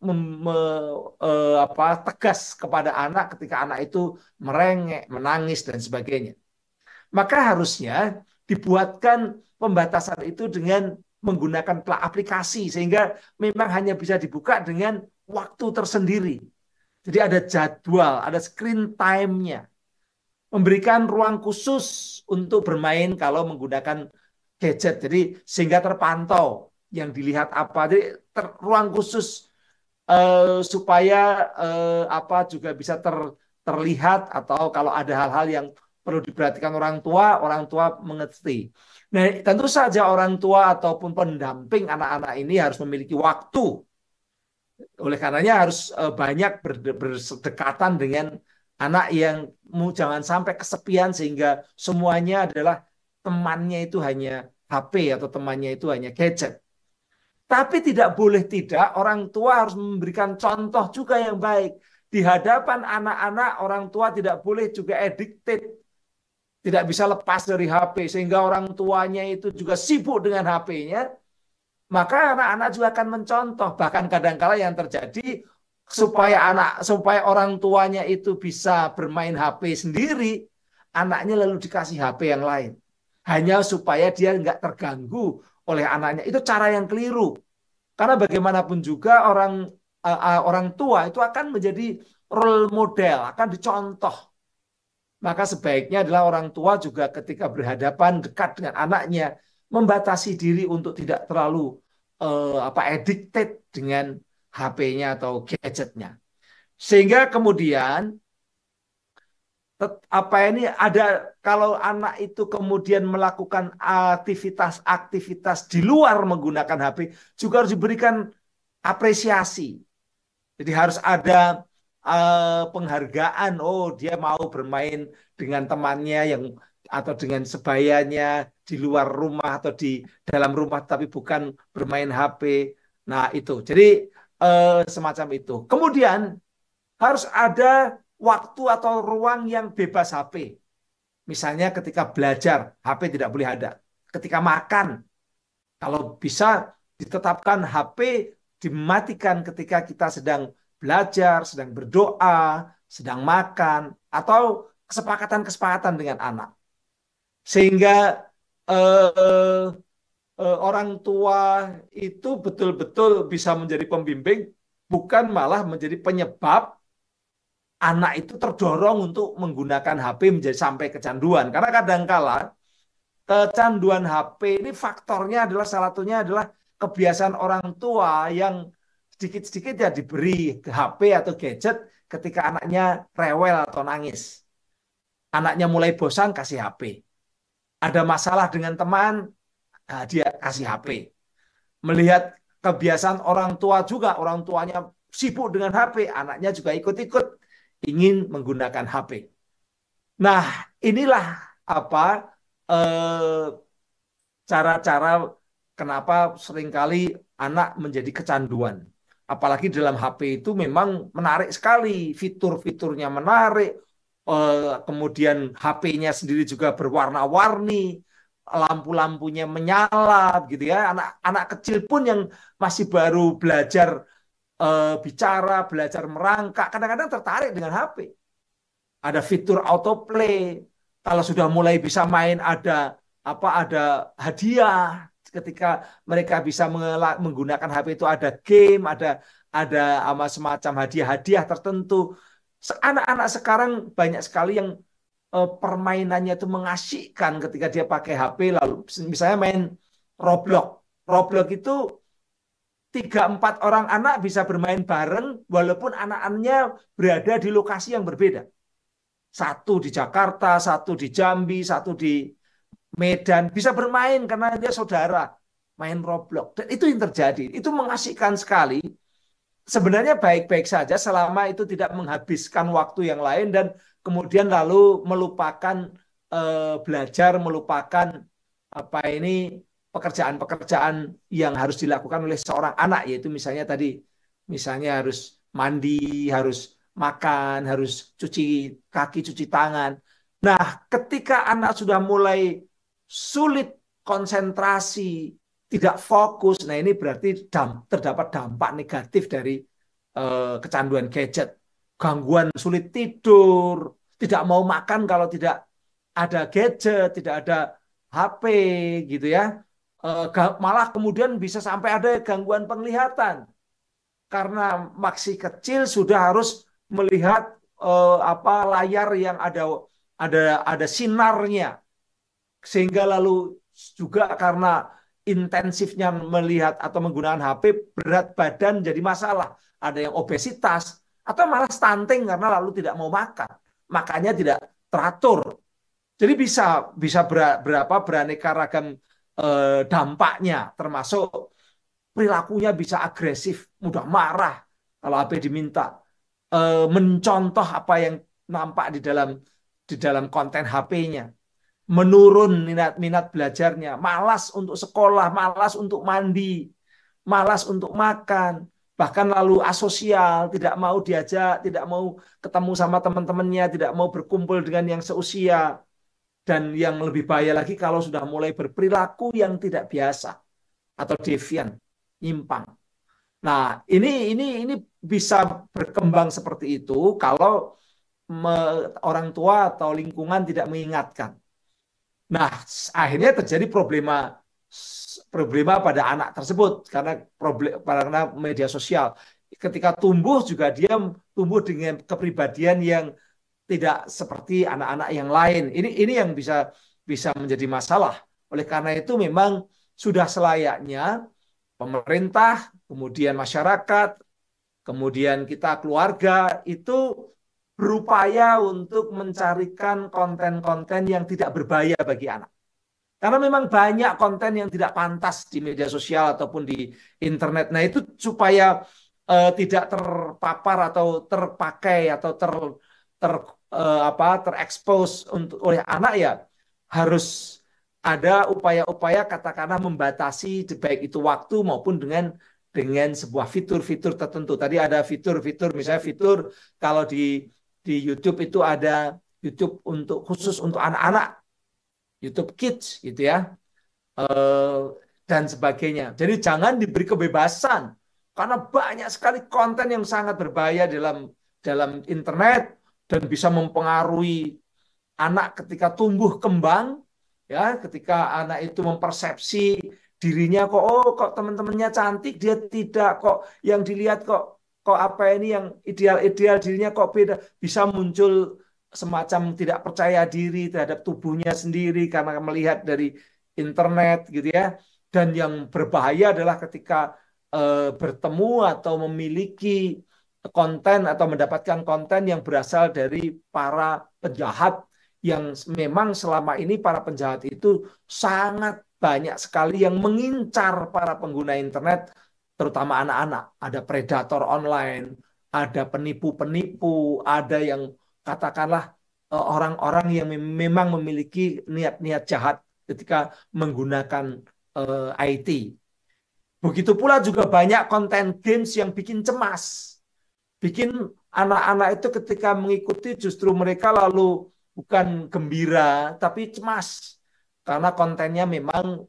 tegas kepada anak ketika anak itu merengek, menangis, dan sebagainya. Maka harusnya dibuatkan pembatasan itu dengan menggunakan aplikasi, sehingga memang hanya bisa dibuka dengan waktu tersendiri. Jadi ada jadwal, ada screen time-nya. Memberikan ruang khusus untuk bermain kalau menggunakan gadget. Jadi sehingga terpantau yang dilihat apa. Jadi ruang khusus supaya juga bisa terlihat, atau kalau ada hal-hal yang perlu diperhatikan orang tua mengerti. Nah, tentu saja orang tua ataupun pendamping anak-anak ini harus memiliki waktu. Oleh karenanya harus banyak berdekatan dengan anak yang jangan sampai kesepian sehingga semuanya adalah temannya itu hanya HP atau temannya itu hanya gadget. Tapi tidak boleh tidak, orang tua harus memberikan contoh juga yang baik. Di hadapan anak-anak, orang tua tidak boleh juga addicted. Tidak bisa lepas dari HP, sehingga orang tuanya itu juga sibuk dengan HP-nya. Maka anak-anak juga akan mencontoh. Bahkan kadang-kala yang terjadi, supaya orang tuanya itu bisa bermain HP sendiri, anaknya lalu dikasih HP yang lain. Hanya supaya dia nggak terganggu oleh anaknya. Itu cara yang keliru. Karena bagaimanapun juga orang tua itu akan menjadi role model, akan dicontoh. Maka sebaiknya adalah orang tua juga ketika berhadapan dekat dengan anaknya, membatasi diri untuk tidak terlalu addicted dengan HP-nya atau gadgetnya. Sehingga kemudian kalau anak itu kemudian melakukan aktivitas di luar menggunakan HP, juga harus diberikan apresiasi. Jadi harus ada penghargaan. Oh, dia mau bermain dengan temannya atau dengan sebayanya di luar rumah atau di dalam rumah, tapi bukan bermain HP. Nah, itu. Jadi semacam itu. Kemudian harus ada waktu atau ruang yang bebas HP. Misalnya ketika belajar, HP tidak boleh ada. Ketika makan, kalau bisa ditetapkan HP dimatikan ketika kita sedang belajar, sedang berdoa, sedang makan, atau kesepakatan-kesepakatan dengan anak. Sehingga orang tua itu betul-betul bisa menjadi pembimbing, bukan malah menjadi penyebab anak itu terdorong untuk menggunakan HP menjadi sampai kecanduan. Karena kadangkala kecanduan HP ini faktornya adalah salah satunya adalah kebiasaan orang tua yang sedikit-sedikit ya diberi HP atau gadget ketika anaknya rewel atau nangis. Anaknya mulai bosan, kasih HP. Ada masalah dengan teman, dia kasih HP. Melihat kebiasaan orang tua juga, orang tuanya sibuk dengan HP, anaknya juga ikut-ikut ingin menggunakan HP. Nah, inilah apa cara-cara kenapa seringkali anak menjadi kecanduan. Apalagi dalam HP itu memang menarik sekali, fitur-fiturnya menarik, kemudian HP-nya sendiri juga berwarna-warni, lampu-lampunya menyala, gitu ya. Anak-anak kecil pun yang masih baru belajar bicara, belajar merangkak, kadang-kadang tertarik dengan HP. Ada fitur autoplay. Kalau sudah mulai bisa main ada hadiah. Ketika mereka bisa menggunakan HP itu ada game, ada semacam hadiah-hadiah tertentu. Anak-anak sekarang banyak sekali yang permainannya itu mengasyikkan ketika dia pakai HP, lalu misalnya main Roblox. Roblox itu 3-4 orang anak bisa bermain bareng walaupun anak-anaknya berada di lokasi yang berbeda. Satu di Jakarta, satu di Jambi, satu di Medan, bisa bermain karena dia saudara main Roblox. Dan itu yang terjadi. Itu mengasyikkan sekali. Sebenarnya baik-baik saja selama itu tidak menghabiskan waktu yang lain dan kemudian lalu melupakan belajar, melupakan pekerjaan-pekerjaan yang harus dilakukan oleh seorang anak, yaitu misalnya harus mandi, harus makan, harus cuci kaki, cuci tangan. Nah, ketika anak sudah mulai sulit konsentrasi, tidak fokus, nah ini berarti terdapat dampak negatif dari kecanduan gadget. Gangguan sulit tidur, tidak mau makan kalau tidak ada gadget, tidak ada HP gitu ya. Malah kemudian bisa sampai ada gangguan penglihatan. Karena masih kecil sudah harus melihat layar yang ada sinarnya. Sehingga lalu juga karena intensifnya melihat atau menggunakan HP, berat badan jadi masalah. Ada yang obesitas atau malah stunting karena lalu tidak mau makan. Makannya tidak teratur. Jadi bisa beraneka ragam dampaknya, termasuk perilakunya bisa agresif, mudah marah kalau HP diminta, mencontoh apa yang nampak di dalam konten HP-nya, menurun minat belajarnya, malas untuk sekolah, malas untuk mandi, malas untuk makan, bahkan lalu asosial, tidak mau diajak, tidak mau ketemu sama teman-temannya, tidak mau berkumpul dengan yang seusia. Dan yang lebih bahaya lagi kalau sudah mulai berperilaku yang tidak biasa atau devian, nyimpang. Nah, ini bisa berkembang seperti itu kalau orang tua atau lingkungan tidak mengingatkan. Nah, akhirnya terjadi problema pada anak tersebut karena media sosial. Ketika tumbuh juga dia tumbuh dengan kepribadian yang tidak seperti anak-anak yang lain. Ini yang bisa menjadi masalah. Oleh karena itu memang sudah selayaknya pemerintah, kemudian masyarakat, kemudian kita keluarga itu berupaya untuk mencarikan konten-konten yang tidak berbahaya bagi anak. Karena memang banyak konten yang tidak pantas di media sosial ataupun di internet. Nah, itu supaya tidak terpapar atau terpakai atau terekspos oleh anak, ya harus ada upaya-upaya katakanlah membatasi baik itu waktu maupun dengan sebuah fitur-fitur tertentu. Tadi ada fitur-fitur, misalnya fitur kalau di YouTube itu ada YouTube khusus untuk anak-anak, YouTube Kids gitu ya, dan sebagainya. Jadi jangan diberi kebebasan karena banyak sekali konten yang sangat berbahaya dalam internet dan bisa mempengaruhi anak ketika tumbuh kembang, ya, ketika anak itu mempersepsi dirinya kok teman-temannya cantik, dia tidak, kok yang dilihat kok apa ini yang ideal dirinya kok beda, bisa muncul semacam tidak percaya diri terhadap tubuhnya sendiri karena melihat dari internet gitu ya. Dan yang berbahaya adalah ketika bertemu atau memiliki konten atau mendapatkan konten yang berasal dari para penjahat yang memang selama ini para penjahat itu sangat banyak sekali yang mengincar para pengguna internet, terutama anak-anak. Ada predator online, ada penipu-penipu, ada yang katakanlah orang-orang yang memang memiliki niat-niat jahat ketika menggunakan IT. Begitu pula juga banyak konten games yang bikin cemas. Bikin anak-anak itu ketika mengikuti justru mereka lalu bukan gembira tapi cemas. Karena kontennya memang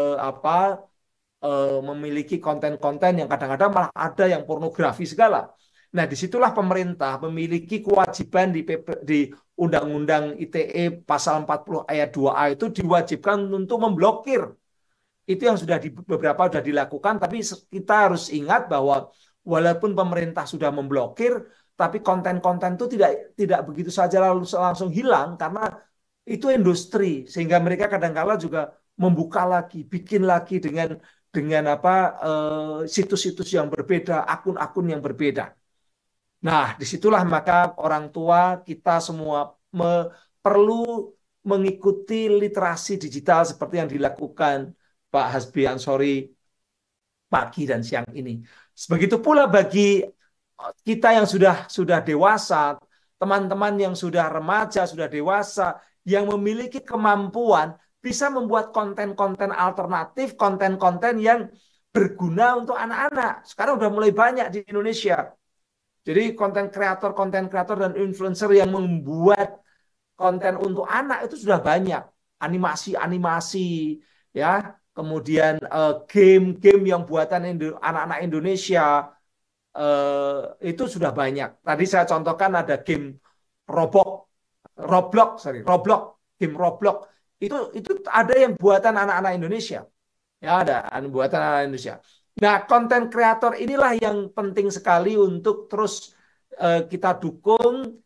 memiliki konten-konten yang kadang-kadang malah ada yang pornografi segala. Nah, disitulah pemerintah memiliki kewajiban di Undang-Undang ITE pasal 40 ayat 2A itu diwajibkan untuk memblokir. Itu yang beberapa sudah dilakukan, tapi kita harus ingat bahwa walaupun pemerintah sudah memblokir, tapi konten-konten itu tidak begitu saja langsung hilang karena itu industri, sehingga mereka kadang-kala juga membuka lagi, bikin lagi dengan situs-situs yang berbeda, akun-akun yang berbeda. Nah, disitulah maka orang tua kita semua perlu mengikuti literasi digital seperti yang dilakukan Pak Hasbi Ansori pagi dan siang ini. Begitu pula bagi kita yang sudah dewasa, teman-teman yang sudah remaja, sudah dewasa, yang memiliki kemampuan bisa membuat konten-konten alternatif, konten-konten yang berguna untuk anak-anak. Sekarang udah mulai banyak di Indonesia. Jadi konten kreator dan influencer yang membuat konten untuk anak itu sudah banyak. Animasi-animasi, ya, kemudian game-game yang buatan anak-anak Indonesia itu sudah banyak. Tadi saya contohkan ada game Roblox, game Roblox. Itu ada yang buatan anak-anak Indonesia. Ya, ada buatan anak-anak Indonesia. Nah, konten kreator inilah yang penting sekali untuk terus kita dukung,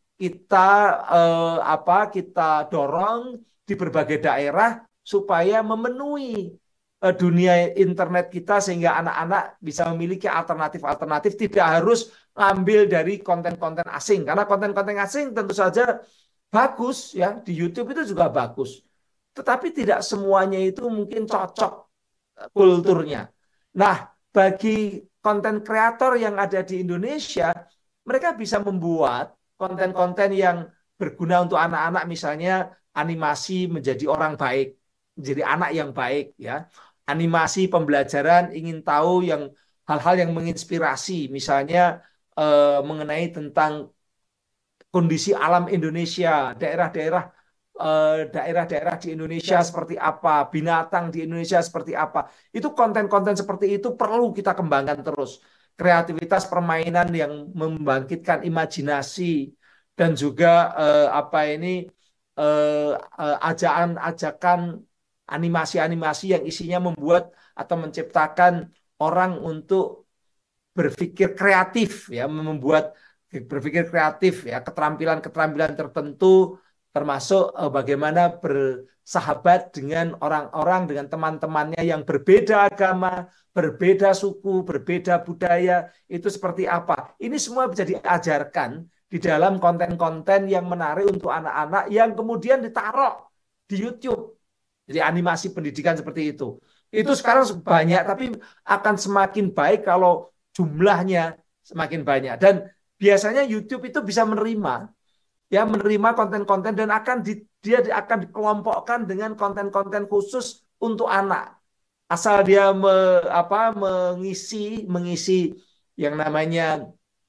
kita dorong di berbagai daerah supaya memenuhi dunia internet kita sehingga anak-anak bisa memiliki alternatif-alternatif, tidak harus ngambil dari konten-konten asing. Karena konten-konten asing tentu saja bagus, ya, di YouTube itu juga bagus. Tetapi tidak semuanya itu mungkin cocok kulturnya. Nah, bagi konten kreator yang ada di Indonesia, mereka bisa membuat konten-konten yang berguna untuk anak-anak, misalnya animasi menjadi orang baik, menjadi anak yang baik, ya. Animasi pembelajaran ingin tahu yang hal-hal yang menginspirasi, misalnya mengenai tentang kondisi alam Indonesia, daerah-daerah di Indonesia seperti apa, binatang di Indonesia seperti apa. Itu konten-konten seperti itu perlu kita kembangkan terus. Kreativitas permainan yang membangkitkan imajinasi dan juga ajakan animasi-animasi yang isinya membuat atau menciptakan orang untuk berpikir kreatif, ya, berpikir kreatif, ya, keterampilan-keterampilan tertentu, termasuk bagaimana bersahabat dengan orang-orang, dengan teman-temannya yang berbeda agama, berbeda suku, berbeda budaya, itu seperti apa. Ini semua bisa diajarkan di dalam konten-konten yang menarik untuk anak-anak yang kemudian ditaruh di YouTube. Jadi animasi pendidikan seperti itu. Itu sekarang banyak, tapi akan semakin baik kalau jumlahnya semakin banyak. Dan biasanya YouTube itu bisa menerima konten-konten dan dia akan dikelompokkan dengan konten-konten khusus untuk anak. Asal dia mengisi yang namanya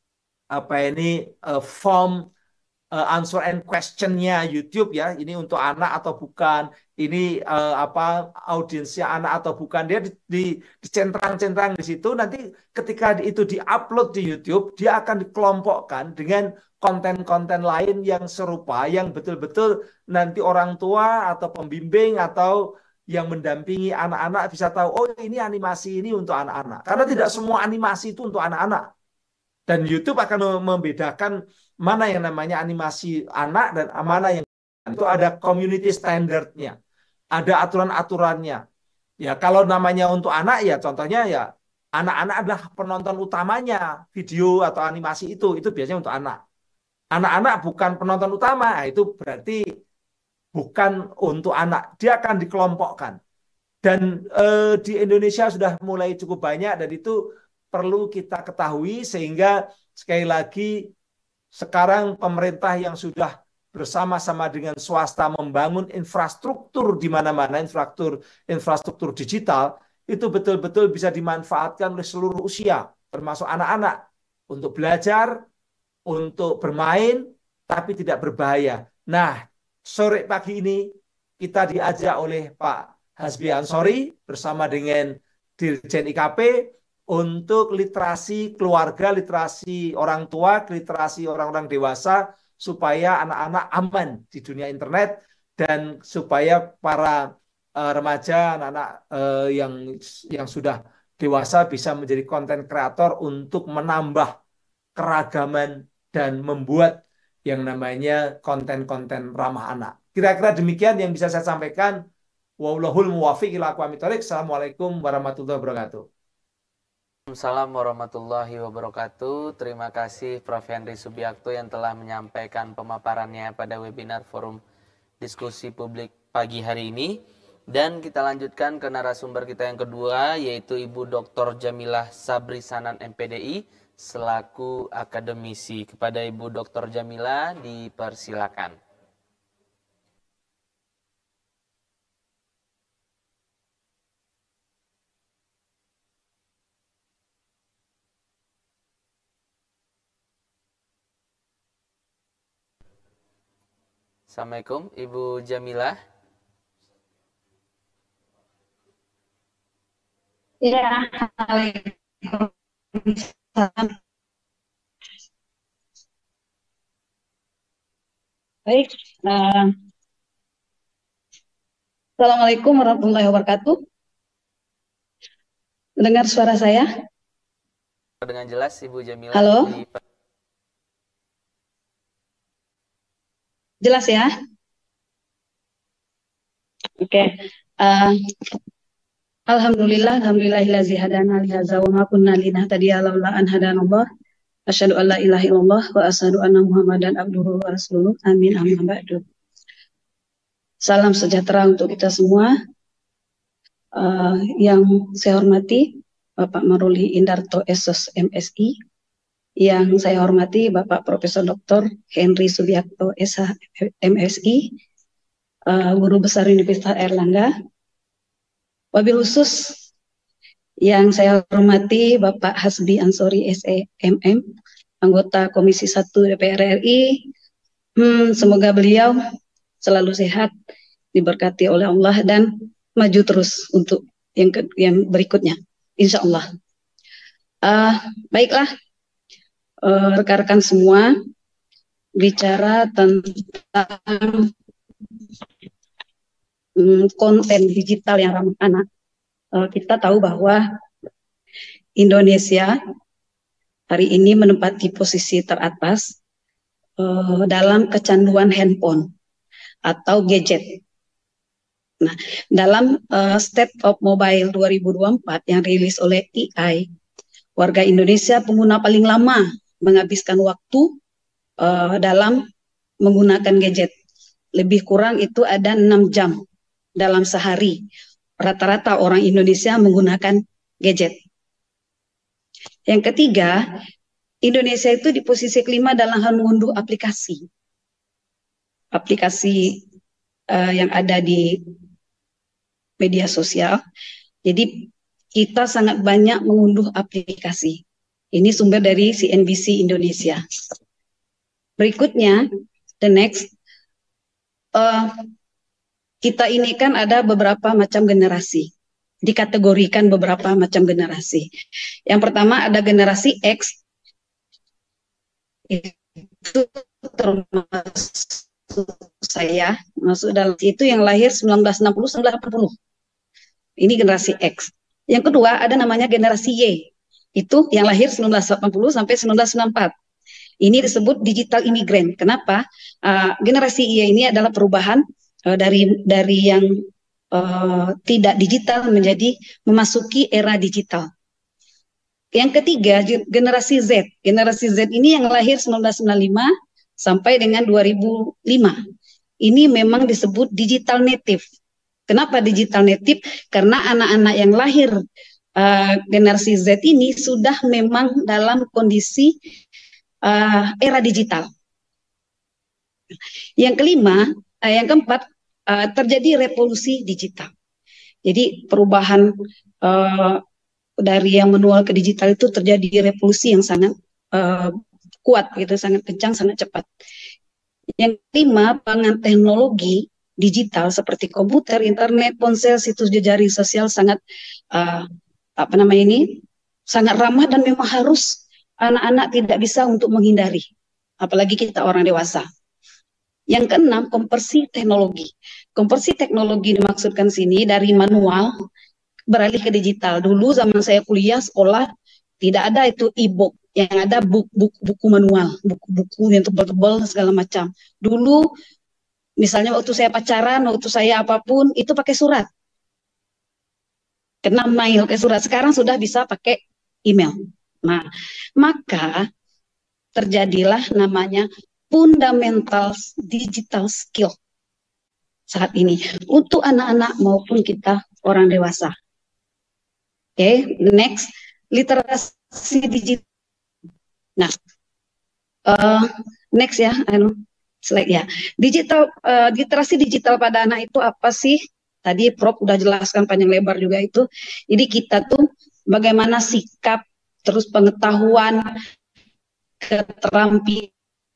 form answer and question-nya YouTube, ya. Ini untuk anak atau bukan? Ini audiensnya anak atau bukan? Dia dicentrang-centrang di situ. Nanti ketika itu diupload di YouTube, dia akan dikelompokkan dengan konten-konten lain yang serupa, yang betul-betul nanti orang tua atau pembimbing atau yang mendampingi anak-anak bisa tahu, oh, ini animasi ini untuk anak-anak. Karena tidak semua animasi itu untuk anak-anak. Dan YouTube akan membedakan mana yang namanya animasi anak dan mana yang itu ada community standardnya, ada aturan-aturannya. Ya, kalau namanya untuk anak, ya contohnya ya anak-anak adalah penonton utamanya video atau animasi itu biasanya untuk anak. Anak-anak bukan penonton utama, itu berarti bukan untuk anak. Dia akan dikelompokkan. Dan di Indonesia sudah mulai cukup banyak dan itu perlu kita ketahui sehingga sekali lagi sekarang pemerintah yang sudah bersama-sama dengan swasta membangun infrastruktur di mana-mana, infrastruktur digital, itu betul-betul bisa dimanfaatkan oleh seluruh usia, termasuk anak-anak, untuk belajar, untuk bermain, tapi tidak berbahaya. Nah, sore pagi ini kita diajak oleh Pak Hasbi Ansori bersama dengan Dirjen IKP untuk literasi keluarga, literasi orang tua, literasi orang-orang dewasa, supaya anak-anak aman di dunia internet dan supaya para remaja, anak-anak yang sudah dewasa bisa menjadi konten kreator untuk menambah keragaman dan membuat yang namanya konten-konten ramah anak. Kira-kira demikian yang bisa saya sampaikan. Wallahul muwaffiq ila aqwamit thoriq. Assalamualaikum warahmatullahi wabarakatuh.
Assalamualaikum warahmatullahi wabarakatuh. Terima kasih Prof. Henry Subiakto yang telah menyampaikan pemaparannya pada webinar forum diskusi publik pagi hari ini. Dan kita lanjutkan ke narasumber kita yang kedua, yaitu Ibu Dr. Jamilah Sabri Sanan MPDI selaku akademisi. Kepada Ibu Dr. Jamilah dipersilakan. Assalamualaikum Ibu Jamilah.
Ya, Waalaikumsalam. Baik, Assalamualaikum warahmatullahi wabarakatuh. Mendengar suara saya?
Dengan jelas Ibu Jamilah.
Halo? Jelas ya? Oke. Alhamdulillahillazi hadana li hadza wa ma kunna linahtadiya laula an hadanallah. Asyhadu an la ilaha illallah wa asyhadu anna Muhammadan abduhu wa rasuluh. Amin amma ba'du. Salam sejahtera untuk kita semua. Yang saya hormati Bapak Maruli Indarto SOS MSI. Yang saya hormati Bapak Profesor Dr. Henry Subiakto SH MSI, Guru Besar Universitas Airlangga. Wabil khusus yang saya hormati Bapak Hasbi Ansori SEMM, anggota Komisi 1 DPR RI. Semoga beliau selalu sehat, diberkati oleh Allah dan maju terus untuk yang berikutnya, insya Allah. Baiklah. Rekan-rekan semua, bicara tentang konten digital yang ramah anak. Kita tahu bahwa Indonesia hari ini menempati posisi teratas dalam kecanduan handphone atau gadget. Nah, dalam State of Mobile 2024 yang rilis oleh TI, warga Indonesia pengguna paling lama menghabiskan waktu dalam menggunakan gadget. Lebih kurang itu ada 6 jam dalam sehari. Rata-rata orang Indonesia menggunakan gadget. Yang ketiga, Indonesia itu di posisi kelima dalam hal mengunduh aplikasi. Aplikasi yang ada di media sosial. Jadi kita sangat banyak mengunduh aplikasi. Ini sumber dari CNBC Indonesia. Berikutnya, the next, kita ini kan ada beberapa macam generasi. Dikategorikan beberapa macam generasi. Yang pertama ada generasi X. Itu termasuk saya, masuk dalam itu yang lahir 1960-1980. Ini generasi X. Yang kedua ada namanya generasi Y. Itu yang lahir 1980 sampai 1994. Ini disebut digital imigran. Kenapa? Generasi Y ini adalah perubahan dari yang tidak digital menjadi memasuki era digital. Yang ketiga, generasi Z. Generasi Z ini yang lahir 1995 sampai dengan 2005. Ini memang disebut digital native. Kenapa digital native? Karena anak-anak yang lahir generasi Z ini sudah memang dalam kondisi era digital. Yang kelima, yang keempat, terjadi revolusi digital. Jadi perubahan dari yang manual ke digital itu terjadi revolusi yang sangat kuat, gitu, sangat kencang, sangat cepat. Yang kelima, pengembangan teknologi digital seperti komputer, internet, ponsel, situs jejaring sosial sangat sangat ramah dan memang harus anak-anak tidak bisa untuk menghindari, apalagi kita orang dewasa. Yang keenam, konversi teknologi. Konversi teknologi dimaksudkan sini dari manual beralih ke digital. Dulu zaman saya kuliah sekolah tidak ada itu e-book, yang ada buku manual, buku-buku yang tebal-tebal segala macam. Dulu misalnya waktu saya pacaran, waktu saya apapun itu pakai surat. Kena mail ke surat. Sekarang sudah bisa pakai email. Nah, maka terjadilah namanya fundamental digital skill saat ini untuk anak-anak maupun kita orang dewasa. Oke, next, literasi digital. Nah, next ya, slide ya. Literasi digital pada anak itu apa sih? Tadi Prof udah jelaskan panjang lebar juga itu. Jadi kita tuh bagaimana sikap, terus pengetahuan, keterampilan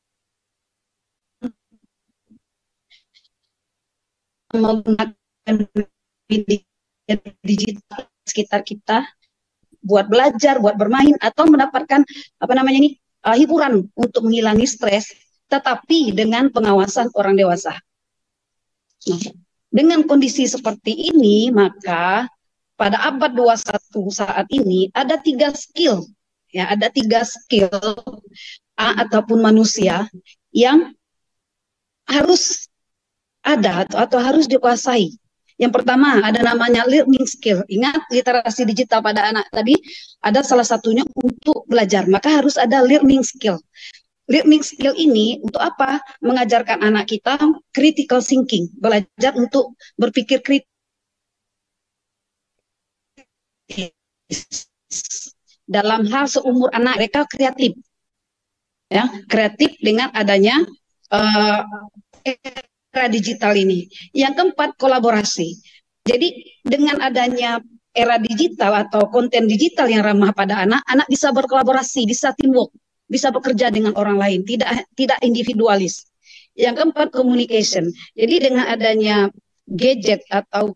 menggunakan media digital sekitar kita buat belajar, buat bermain, atau mendapatkan hiburan untuk menghilangi stres, tetapi dengan pengawasan orang dewasa. Nah, dengan kondisi seperti ini, maka pada abad 21 saat ini ada 3 skill, ya, ada 3 skill ataupun manusia yang harus ada atau harus dikuasai. Yang pertama ada namanya learning skill. Ingat, literasi digital pada anak tadi ada salah satunya untuk belajar, maka harus ada learning skill. Learning skill ini untuk apa? Mengajarkan anak kita critical thinking, belajar untuk berpikir kritis dalam hal seumur anak mereka kreatif, ya, kreatif dengan adanya era digital ini. Yang keempat, kolaborasi. Jadi dengan adanya era digital atau konten digital yang ramah pada anak, anak bisa berkolaborasi, bisa teamwork, bisa bekerja dengan orang lain, tidak individualis. Yang keempat, communication. Jadi dengan adanya gadget atau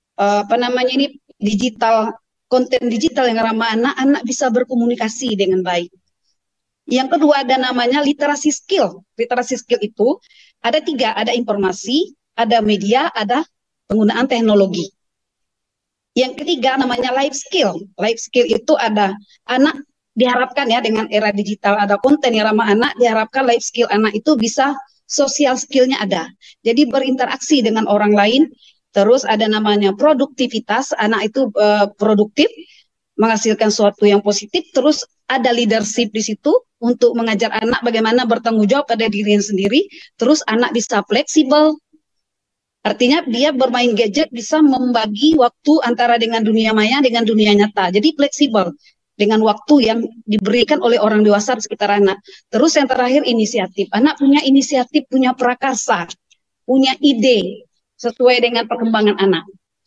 digital, konten digital yang ramah anak, anak bisa berkomunikasi dengan baik. Yang kedua ada namanya literasi skill. Literasi skill itu ada 3, ada informasi, ada media, ada penggunaan teknologi. Yang ketiga namanya life skill. Life skill itu ada anak diharapkan, ya, dengan era digital ada konten yang ramah anak, diharapkan life skill anak itu bisa social skillnya ada. Jadi berinteraksi dengan orang lain. Terus ada namanya produktivitas, anak itu produktif, menghasilkan sesuatu yang positif. Terus ada leadership di situ untuk mengajar anak bagaimana bertanggung jawab pada dirinya sendiri. Terus anak bisa fleksibel. Artinya dia bermain gadget bisa membagi waktu antara dengan dunia maya dengan dunia nyata. Jadi fleksibel dengan waktu yang diberikan oleh orang dewasa di sekitar anak. Terus yang terakhir inisiatif. Anak punya inisiatif, punya prakarsa, punya ide sesuai dengan perkembangan anak.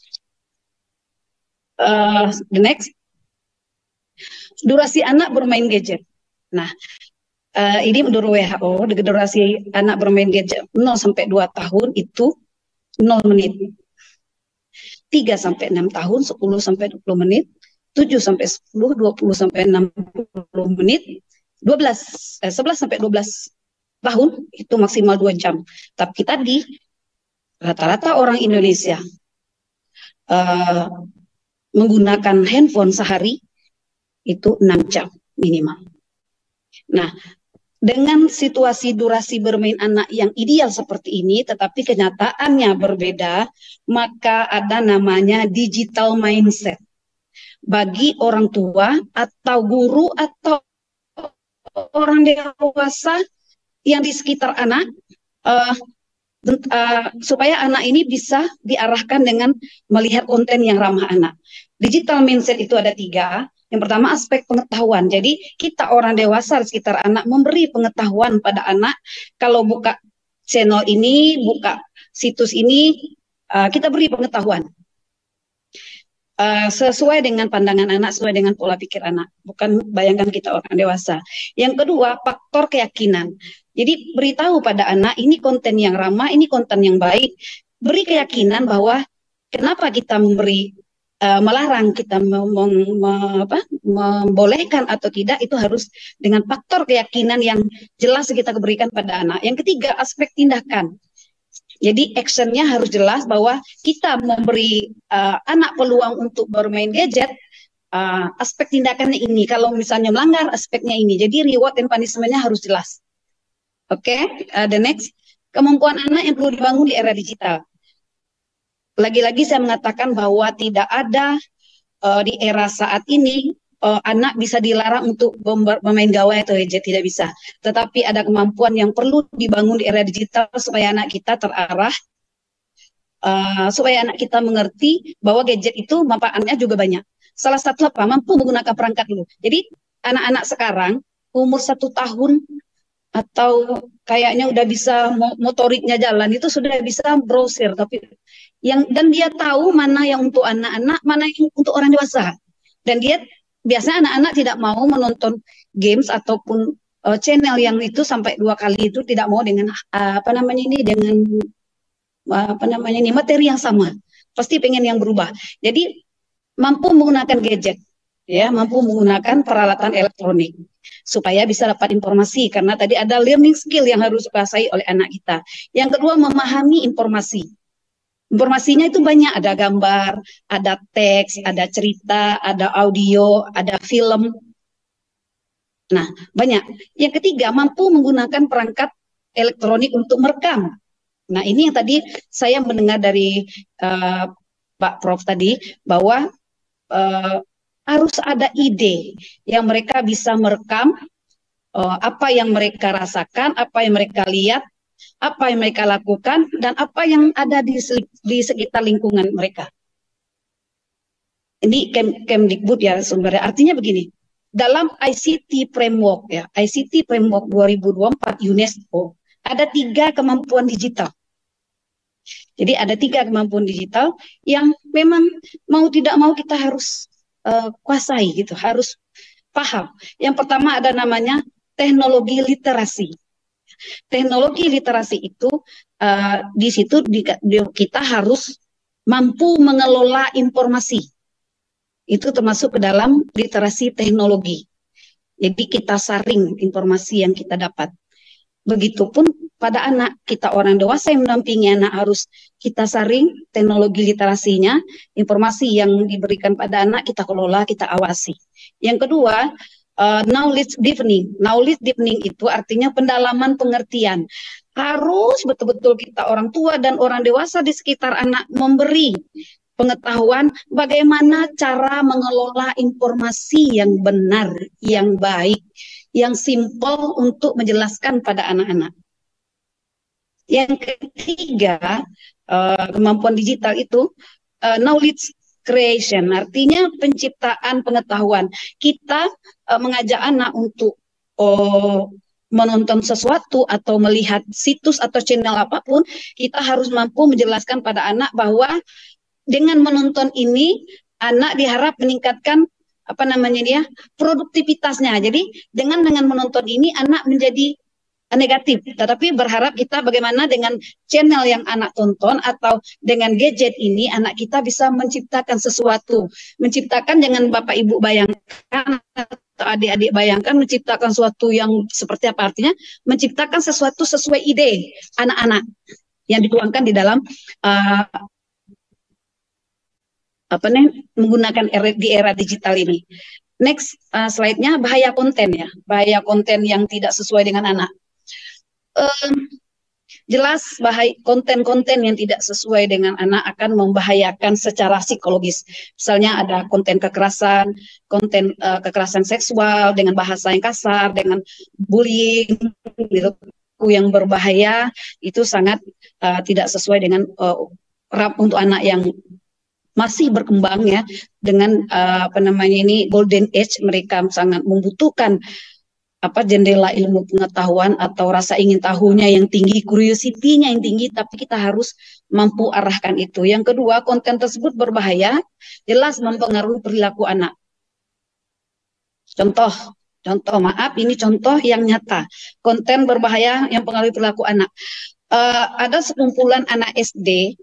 The next. Durasi anak bermain gadget. Nah, ini menurut WHO, durasi anak bermain gadget 0 sampai 2 tahun itu 0 menit. 3 sampai 6 tahun 10 sampai 20 menit. 7 sampai 10, 20 sampai 60 menit. 11 sampai 12 tahun itu maksimal 2 jam. Tapi tadi rata-rata orang Indonesia menggunakan handphone sehari itu 6 jam minimal. Nah, dengan situasi durasi bermain anak yang ideal seperti ini, tetapi kenyataannya berbeda, maka ada namanya digital mindset. Bagi orang tua atau guru atau orang dewasa yang di sekitar anak, supaya anak ini bisa diarahkan dengan melihat konten yang ramah anak. Digital mindset itu ada 3. Yang pertama aspek pengetahuan. Jadi kita orang dewasa di sekitar anak memberi pengetahuan pada anak. Kalau buka channel ini, buka situs ini, kita beri pengetahuan sesuai dengan pandangan anak, sesuai dengan pola pikir anak, bukan bayangkan kita orang dewasa. Yang kedua, faktor keyakinan. Jadi beritahu pada anak ini konten yang ramah, ini konten yang baik. Beri keyakinan bahwa kenapa kita memberi melarang, kita membolehkan atau tidak, itu harus dengan faktor keyakinan yang jelas kita berikan pada anak. Yang ketiga, aspek tindakan. Jadi actionnya harus jelas bahwa kita memberi anak peluang untuk bermain gadget, aspek tindakannya ini. Kalau misalnya melanggar, aspeknya ini. Jadi reward dan punishment-nya harus jelas. Oke, the next, kemampuan anak yang perlu dibangun di era digital. Lagi-lagi saya mengatakan bahwa tidak ada di era saat ini anak bisa dilarang untuk bermain gawai atau gadget, tidak bisa. Tetapi ada kemampuan yang perlu dibangun di era digital supaya anak kita terarah, supaya anak kita mengerti bahwa gadget itu manfaatnya juga banyak. Salah satu apa? Mampu menggunakan perangkat dulu. Jadi anak-anak sekarang umur 1 tahun atau kayaknya udah bisa motoriknya jalan, itu sudah bisa browser, tapi dan dia tahu mana yang untuk anak-anak, mana yang untuk orang dewasa. Dan dia biasanya anak-anak tidak mau menonton games ataupun channel yang itu sampai 2 kali, itu tidak mau dengan materi yang sama. Pasti pengen yang berubah. Jadi mampu menggunakan gadget, ya, mampu menggunakan peralatan elektronik supaya bisa dapat informasi, karena tadi ada learning skill yang harus dikuasai oleh anak kita. Yang kedua, memahami informasi. Informasinya itu banyak, ada gambar, ada teks, ada cerita, ada audio, ada film. Nah, banyak. Yang ketiga, mampu menggunakan perangkat elektronik untuk merekam. Nah, ini yang tadi saya mendengar dari Pak Prof tadi, bahwa harus ada ide yang mereka bisa merekam apa yang mereka rasakan, apa yang mereka lihat, apa yang mereka lakukan, dan apa yang ada di sekitar lingkungan mereka. Ini Kemdikbud ya sumbernya. Artinya begini, dalam ICT Framework ya, ICT Framework 2024 UNESCO, ada 3 kemampuan digital. Jadi ada 3 kemampuan digital yang memang mau tidak mau kita harus kuasai gitu, harus paham. Yang pertama ada namanya teknologi literasi. Teknologi literasi itu di situ kita harus mampu mengelola informasi. Itu termasuk ke dalam literasi teknologi. Jadi kita saring informasi yang kita dapat. Begitupun pada anak, kita orang dewasa yang mendampingi anak harus kita saring teknologi literasinya, informasi yang diberikan pada anak kita kelola, kita awasi. Yang kedua, knowledge deepening. Knowledge deepening itu artinya pendalaman pengertian. Harus betul-betul kita orang tua dan orang dewasa di sekitar anak memberi pengetahuan bagaimana cara mengelola informasi yang benar, yang baik, yang simpel untuk menjelaskan pada anak-anak. Yang ketiga, kemampuan digital itu knowledge creation, artinya penciptaan pengetahuan. Kita mengajak anak untuk menonton sesuatu atau melihat situs atau channel apapun, kita harus mampu menjelaskan pada anak bahwa dengan menonton ini, anak diharap meningkatkan produktivitasnya. Jadi dengan menonton ini anak menjadi negatif, tetapi berharap kita bagaimana dengan channel yang anak tonton atau dengan gadget ini anak kita bisa menciptakan sesuatu, menciptakan, jangan Bapak Ibu bayangkan atau adik-adik bayangkan menciptakan sesuatu yang seperti apa, artinya menciptakan sesuatu sesuai ide anak-anak yang dituangkan di dalam menggunakan di era digital ini. Next slide-nya, bahaya konten ya, bahaya konten yang tidak sesuai dengan anak. Jelas bahaya konten-konten yang tidak sesuai dengan anak akan membahayakan secara psikologis. Misalnya ada konten kekerasan, konten kekerasan seksual dengan bahasa yang kasar, dengan bullying, yang berbahaya, itu sangat tidak sesuai dengan untuk anak yang masih berkembang ya, dengan golden age. Mereka sangat membutuhkan jendela ilmu pengetahuan atau rasa ingin tahunya yang tinggi, curiosity-nya yang tinggi, tapi kita harus mampu arahkan itu. Yang kedua, konten tersebut berbahaya, jelas mempengaruhi perilaku anak. Contoh, maaf, ini contoh yang nyata. Konten berbahaya yang mempengaruhi perilaku anak. Ada sekumpulan anak SD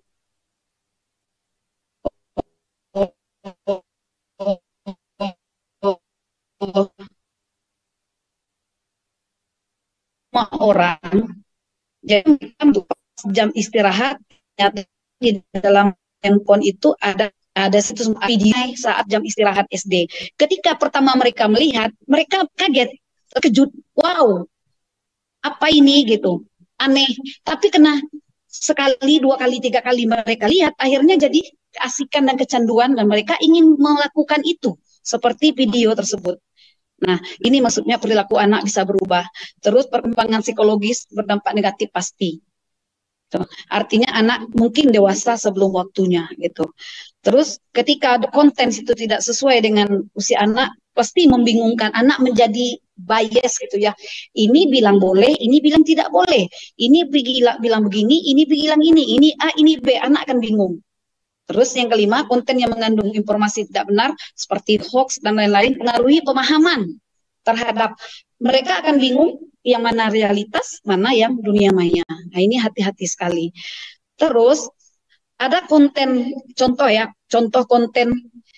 orang, jadi jam istirahat di dalam handphone itu ada situs video saat jam istirahat SD. Ketika pertama mereka melihat, mereka kaget, terkejut, wow, apa ini gitu, aneh. Tapi kena sekali, 2 kali, 3 kali mereka lihat, akhirnya jadi keasikan dan kecanduan dan mereka ingin melakukan itu seperti video tersebut. Nah, ini maksudnya perilaku anak bisa berubah. Terus perkembangan psikologis berdampak negatif pasti. Tuh. Artinya anak mungkin dewasa sebelum waktunya gitu. Terus ketika konten itu tidak sesuai dengan usia anak, pasti membingungkan. Anak menjadi bias gitu ya. Ini bilang boleh, ini bilang tidak boleh. Ini bilang begini, ini bilang ini. Ini A, ini B. Anak akan bingung. Terus yang kelima, konten yang mengandung informasi tidak benar seperti hoax dan lain-lain pengaruhi pemahaman terhadap, mereka akan bingung yang mana realitas, mana yang dunia maya. Nah, ini hati-hati sekali. Terus ada konten, contoh konten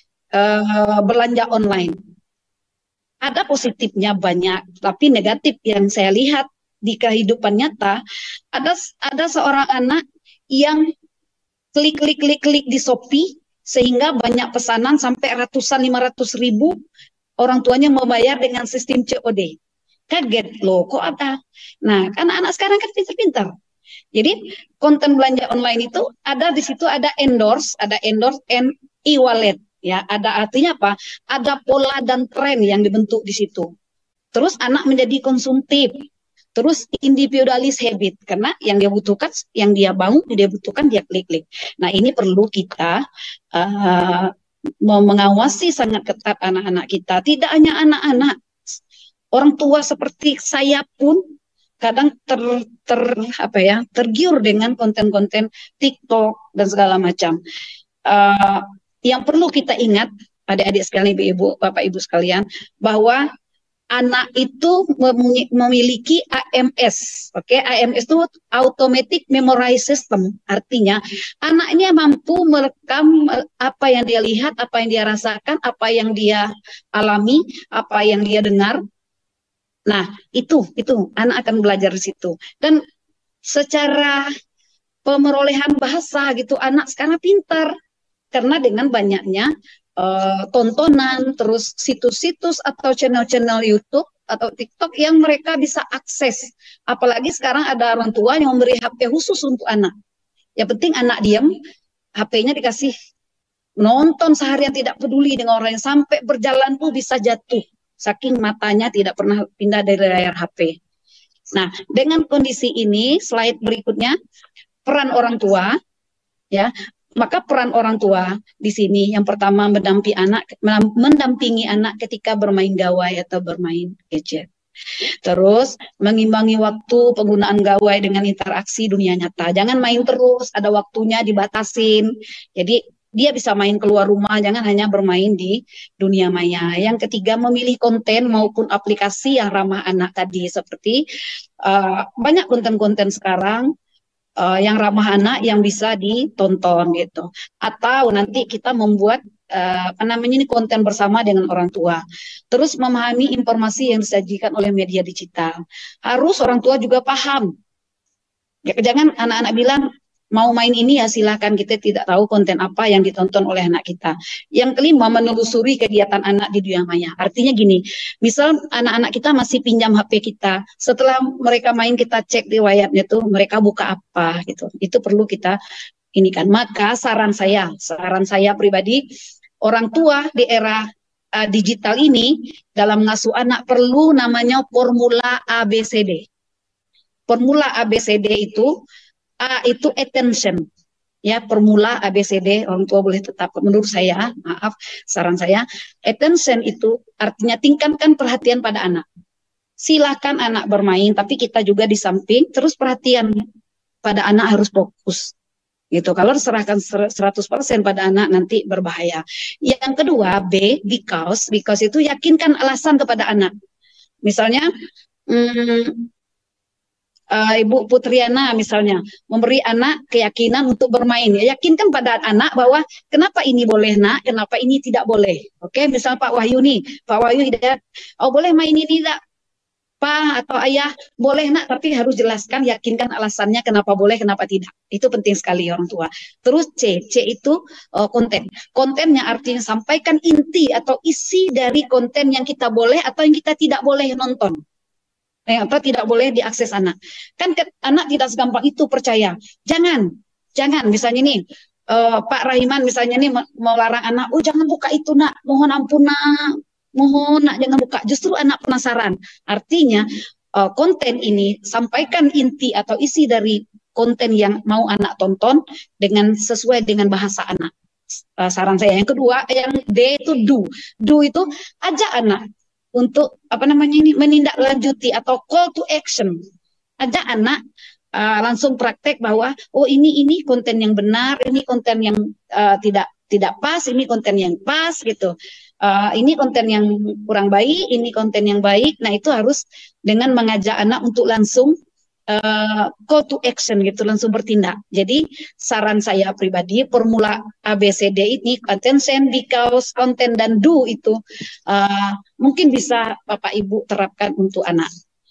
belanja online. Ada positifnya banyak, tapi negatif yang saya lihat di kehidupan nyata, ada seorang anak yang klik di Shopee sehingga banyak pesanan sampai ratusan, 500 ribu, orang tuanya membayar dengan sistem COD. Kaget loh, kok ada? Nah, kan anak sekarang kan pintar-pintar. Jadi konten belanja online itu ada di situ, ada endorse and e-wallet ya. Ada artinya apa? Ada pola dan tren yang dibentuk di situ. Terus anak menjadi konsumtif. Terus individualis habit, karena yang dia butuhkan, yang dia bangun, dia butuhkan, dia klik-klik. Nah, ini perlu kita mengawasi sangat ketat anak-anak kita. Tidak hanya anak-anak, orang tua seperti saya pun kadang tergiur dengan konten-konten TikTok dan segala macam. Yang perlu kita ingat, adik-adik sekalian, ibu-ibu, bapak ibu sekalian, bahwa anak itu memiliki AMS, AMS itu Automatic Memory System. Artinya anaknya mampu merekam apa yang dia lihat, apa yang dia rasakan, apa yang dia alami, apa yang dia dengar. Nah, itu anak akan belajar di situ. Dan secara pemerolehan bahasa gitu, anak sekarang pintar karena dengan banyaknya tontonan, terus situs-situs atau channel-channel YouTube atau TikTok yang mereka bisa akses. Apalagi sekarang ada orang tua yang memberi HP khusus untuk anak. Yang penting anak diam, HP-nya dikasih nonton seharian, tidak peduli dengan orang yang sampai berjalan pun bisa jatuh. Saking matanya tidak pernah pindah dari layar HP. Nah, dengan kondisi ini, slide berikutnya, peran orang tua, ya. Maka peran orang tua di sini yang pertama mendampingi anak ketika bermain gawai atau bermain gadget. Terus mengimbangi waktu penggunaan gawai dengan interaksi dunia nyata. Jangan main terus, ada waktunya dibatasin. Jadi dia bisa main keluar rumah, jangan hanya bermain di dunia maya. Yang ketiga, memilih konten maupun aplikasi yang ramah anak tadi. Seperti banyak konten-konten sekarang yang ramah anak yang bisa ditonton gitu. Atau nanti kita membuat ini konten bersama dengan orang tua. Terus memahami informasi yang disajikan oleh media digital. Harus orang tua juga paham. Jangan anak-anak bilang mau main ini ya silakan, kita tidak tahu konten apa yang ditonton oleh anak kita. Yang kelima, menelusuri kegiatan anak di dunia maya. Artinya gini, misal anak-anak kita masih pinjam HP kita, setelah mereka main kita cek riwayatnya tuh mereka buka apa gitu. Itu perlu kita ini kan. Maka saran saya pribadi, orang tua di era digital ini dalam mengasuh anak perlu namanya formula ABCD. Formula ABCD itu A itu attention, ya, formula ABCD. Orang tua boleh tetap, menurut saya, maaf, saran saya, attention itu artinya tingkatkan perhatian pada anak. silakan anak bermain, tapi kita juga di samping terus perhatian pada anak harus fokus. Gitu. Kalau serahkan 100% pada anak nanti berbahaya. Yang kedua, B, because itu yakinkan alasan kepada anak. Misalnya Ibu Putriana misalnya memberi anak keyakinan untuk bermain, ya yakinkan pada anak bahwa kenapa ini boleh nak, kenapa ini tidak boleh. Oke, misal Pak Wahyu nih, Pak Wahyu tidak, oh boleh main ini tidak, Pak atau Ayah, boleh nak, tapi harus jelaskan, yakinkan alasannya kenapa boleh, kenapa tidak. Itu penting sekali orang tua. Terus C itu konten. Kontennya artinya sampaikan inti atau isi dari konten yang kita boleh atau yang kita tidak boleh nonton. Atau tidak boleh diakses anak. Kan anak tidak segampang itu percaya. Jangan misalnya nih Pak Rahiman misalnya nih melarang anak, oh jangan buka itu nak, mohon ampun nak, jangan buka. Justru anak penasaran. Artinya konten ini sampaikan inti atau isi dari konten yang mau anak tonton dengan sesuai dengan bahasa anak. Saran saya. Yang kedua, yang D itu do. Do itu ajak anak untuk menindaklanjuti atau call to action. Ajak anak langsung praktek bahwa oh ini konten yang benar, ini konten yang tidak pas, ini konten yang pas gitu. Ini konten yang kurang baik, ini konten yang baik. Nah, itu harus dengan mengajak anak untuk langsung call to action gitu, langsung bertindak. Jadi saran saya pribadi, formula ABCD ini, attention, because, content, dan do itu mungkin bisa Bapak Ibu terapkan untuk anak.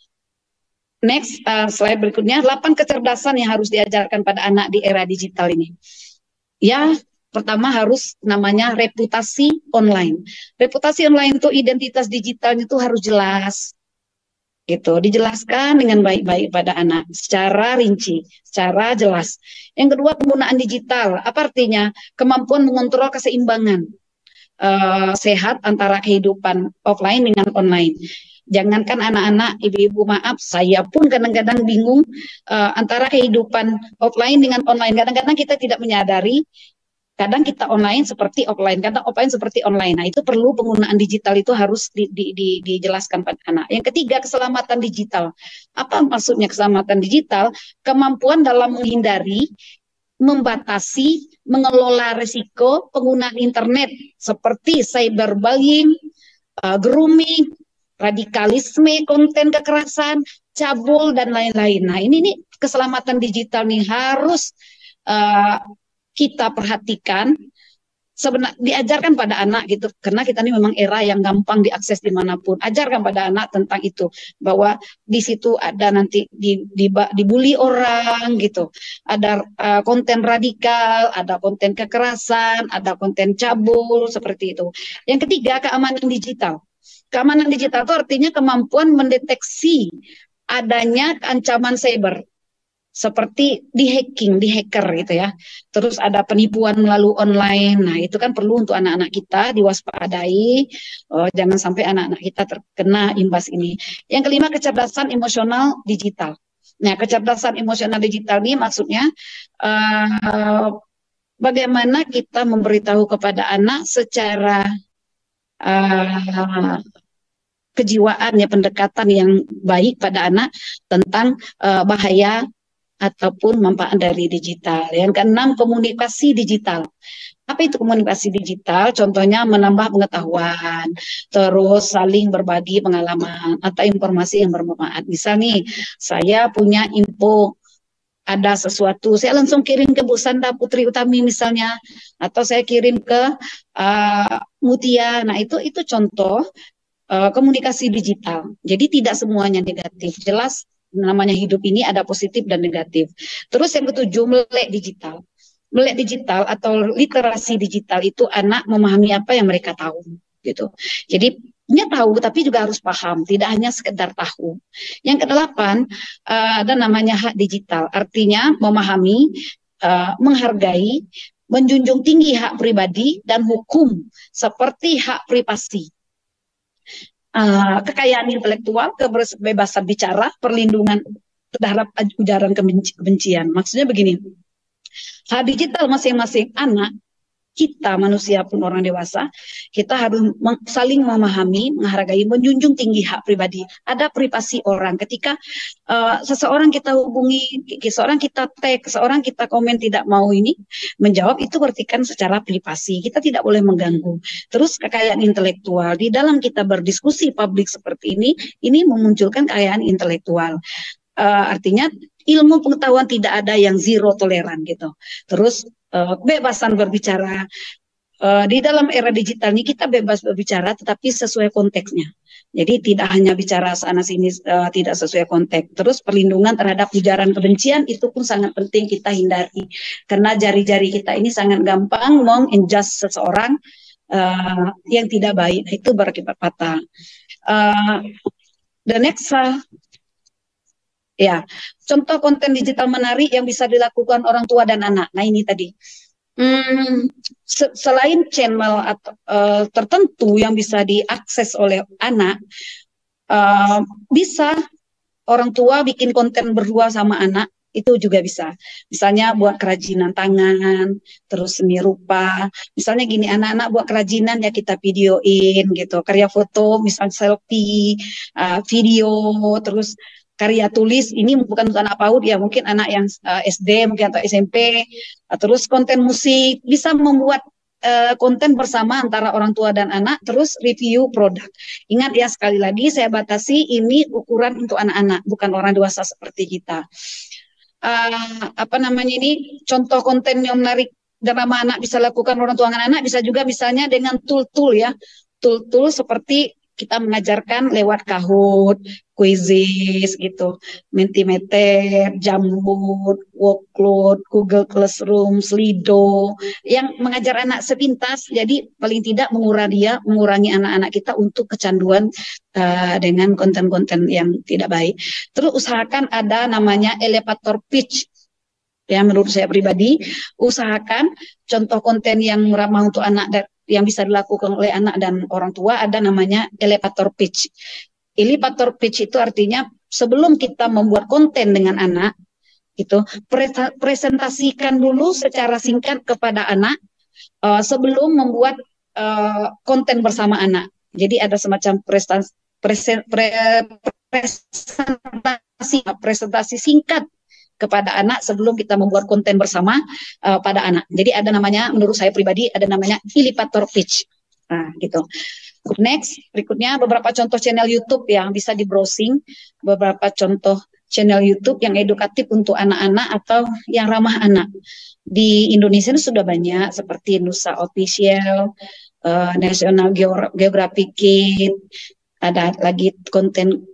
Next, slide berikutnya, 8 kecerdasan yang harus diajarkan pada anak di era digital ini. Ya, pertama harus namanya reputasi online. Reputasi online itu identitas digitalnya itu harus jelas. Gitu, dijelaskan dengan baik-baik pada anak secara rinci, secara jelas. Yang kedua, penggunaan digital. Apa artinya? Kemampuan mengontrol keseimbangan sehat antara kehidupan offline dengan online. Jangankan anak-anak, ibu-ibu maaf, saya pun kadang-kadang bingung antara kehidupan offline dengan online. Kadang-kadang kita tidak menyadari. Kadang kita online seperti offline, kadang offline seperti online. Nah, itu perlu penggunaan digital itu harus dijelaskan pada anak. Yang ketiga, keselamatan digital. Apa maksudnya keselamatan digital? Kemampuan dalam menghindari, membatasi, mengelola risiko penggunaan internet seperti cyberbullying, grooming, radikalisme, konten kekerasan, cabul, dan lain-lain. Nah, ini keselamatan digital nih harus kita perhatikan, sebenarnya diajarkan pada anak gitu, karena kita ini memang era yang gampang diakses dimanapun. Ajarkan pada anak tentang itu, bahwa di situ ada nanti dibully orang gitu, ada konten radikal, ada konten kekerasan, ada konten cabul, seperti itu. Yang ketiga, keamanan digital. Keamanan digital itu artinya kemampuan mendeteksi adanya ancaman cyber. Seperti di hacker gitu ya. Terus ada penipuan melalui online. Nah, itu kan perlu untuk anak-anak kita diwaspadai. Jangan sampai anak-anak kita terkena imbas ini. Yang kelima, kecerdasan emosional digital. Nah, kecerdasan emosional digital ini maksudnya bagaimana kita memberitahu kepada anak secara kejiwaan ya, pendekatan yang baik pada anak tentang bahaya ataupun manfaat dari digital. Yang keenam, komunikasi digital. Apa itu komunikasi digital? Contohnya menambah pengetahuan, terus saling berbagi pengalaman atau informasi yang bermanfaat. Misal nih, saya punya info ada sesuatu, saya langsung kirim ke Bu Sanda Putri Utami misalnya, atau saya kirim ke Mutia. Nah, itu contoh komunikasi digital. Jadi tidak semuanya negatif. Jelas namanya hidup ini ada positif dan negatif. Terus yang ketujuh, melek digital. Melek digital atau literasi digital itu anak memahami apa yang mereka tahu gitu. Jadi dia tahu tapi juga harus paham, tidak hanya sekedar tahu. Yang kedelapan, ada namanya hak digital. Artinya memahami, menghargai, menjunjung tinggi hak pribadi dan hukum seperti hak privasi. Kekayaan intelektual, kebebasan bicara, perlindungan terhadap ujaran kebencian. Maksudnya begini, hak digital masing-masing anak kita manusia pun orang dewasa, kita harus saling memahami, menghargai, menjunjung tinggi hak pribadi. Ada privasi orang. Ketika seseorang kita hubungi, seseorang kita tag, seseorang kita komen tidak mau ini menjawab, itu berarti kan secara privasi. Kita tidak boleh mengganggu. Terus kekayaan intelektual di dalam kita berdiskusi publik seperti ini memunculkan kekayaan intelektual. Artinya ilmu pengetahuan tidak ada yang zero toleran gitu. Terus kebebasan berbicara di dalam era digital ini kita bebas berbicara tetapi sesuai konteksnya. Jadi tidak hanya bicara sana sini tidak sesuai konteks. Terus perlindungan terhadap ujaran kebencian itu pun sangat penting kita hindari karena jari-jari kita ini sangat gampang menginjust seseorang yang tidak baik. Itu berakibat fatal. The next ya, contoh konten digital menarik yang bisa dilakukan orang tua dan anak. Nah ini tadi. Selain channel atau tertentu yang bisa diakses oleh anak, bisa orang tua bikin konten berdua sama anak, itu juga bisa. Misalnya buat kerajinan tangan, terus seni rupa. Misalnya gini, anak-anak buat kerajinan ya kita videoin gitu. Karya foto, misalnya selfie, video, terus karya tulis, ini bukan untuk anak PAUD ya, mungkin anak yang SD mungkin atau SMP, terus konten musik, bisa membuat konten bersama antara orang tua dan anak, terus review produk. Ingat ya, sekali lagi saya batasi ini ukuran untuk anak-anak, bukan orang dewasa seperti kita. Apa namanya ini, contoh konten yang menarik dan ramah anak bisa lakukan orang tua dan anak, bisa juga misalnya dengan tool-tool ya, tool-tool seperti kita mengajarkan lewat Kahoot, Quizzes gitu, Mentimeter, Jamboard, Workload, Google Classroom, Slido, yang mengajar anak sepintas, jadi paling tidak mengurangi anak-anak kita untuk kecanduan dengan konten-konten yang tidak baik. Terus usahakan ada namanya elevator pitch. Ya, menurut saya pribadi, usahakan contoh konten yang ramah untuk anak yang bisa dilakukan oleh anak dan orang tua ada namanya elevator pitch. Elevator pitch itu artinya sebelum kita membuat konten dengan anak, itu presentasikan dulu secara singkat kepada anak sebelum membuat konten bersama anak. Jadi ada semacam presentasi singkat kepada anak sebelum kita membuat konten bersama pada anak. Jadi ada namanya, menurut saya pribadi, ada namanya elevator pitch. Nah, gitu. Next, berikutnya beberapa contoh channel YouTube yang bisa di browsing, beberapa contoh channel YouTube yang edukatif untuk anak-anak atau yang ramah anak. Di Indonesia sudah banyak seperti Nusa Official, National Geographic Kid, ada lagi konten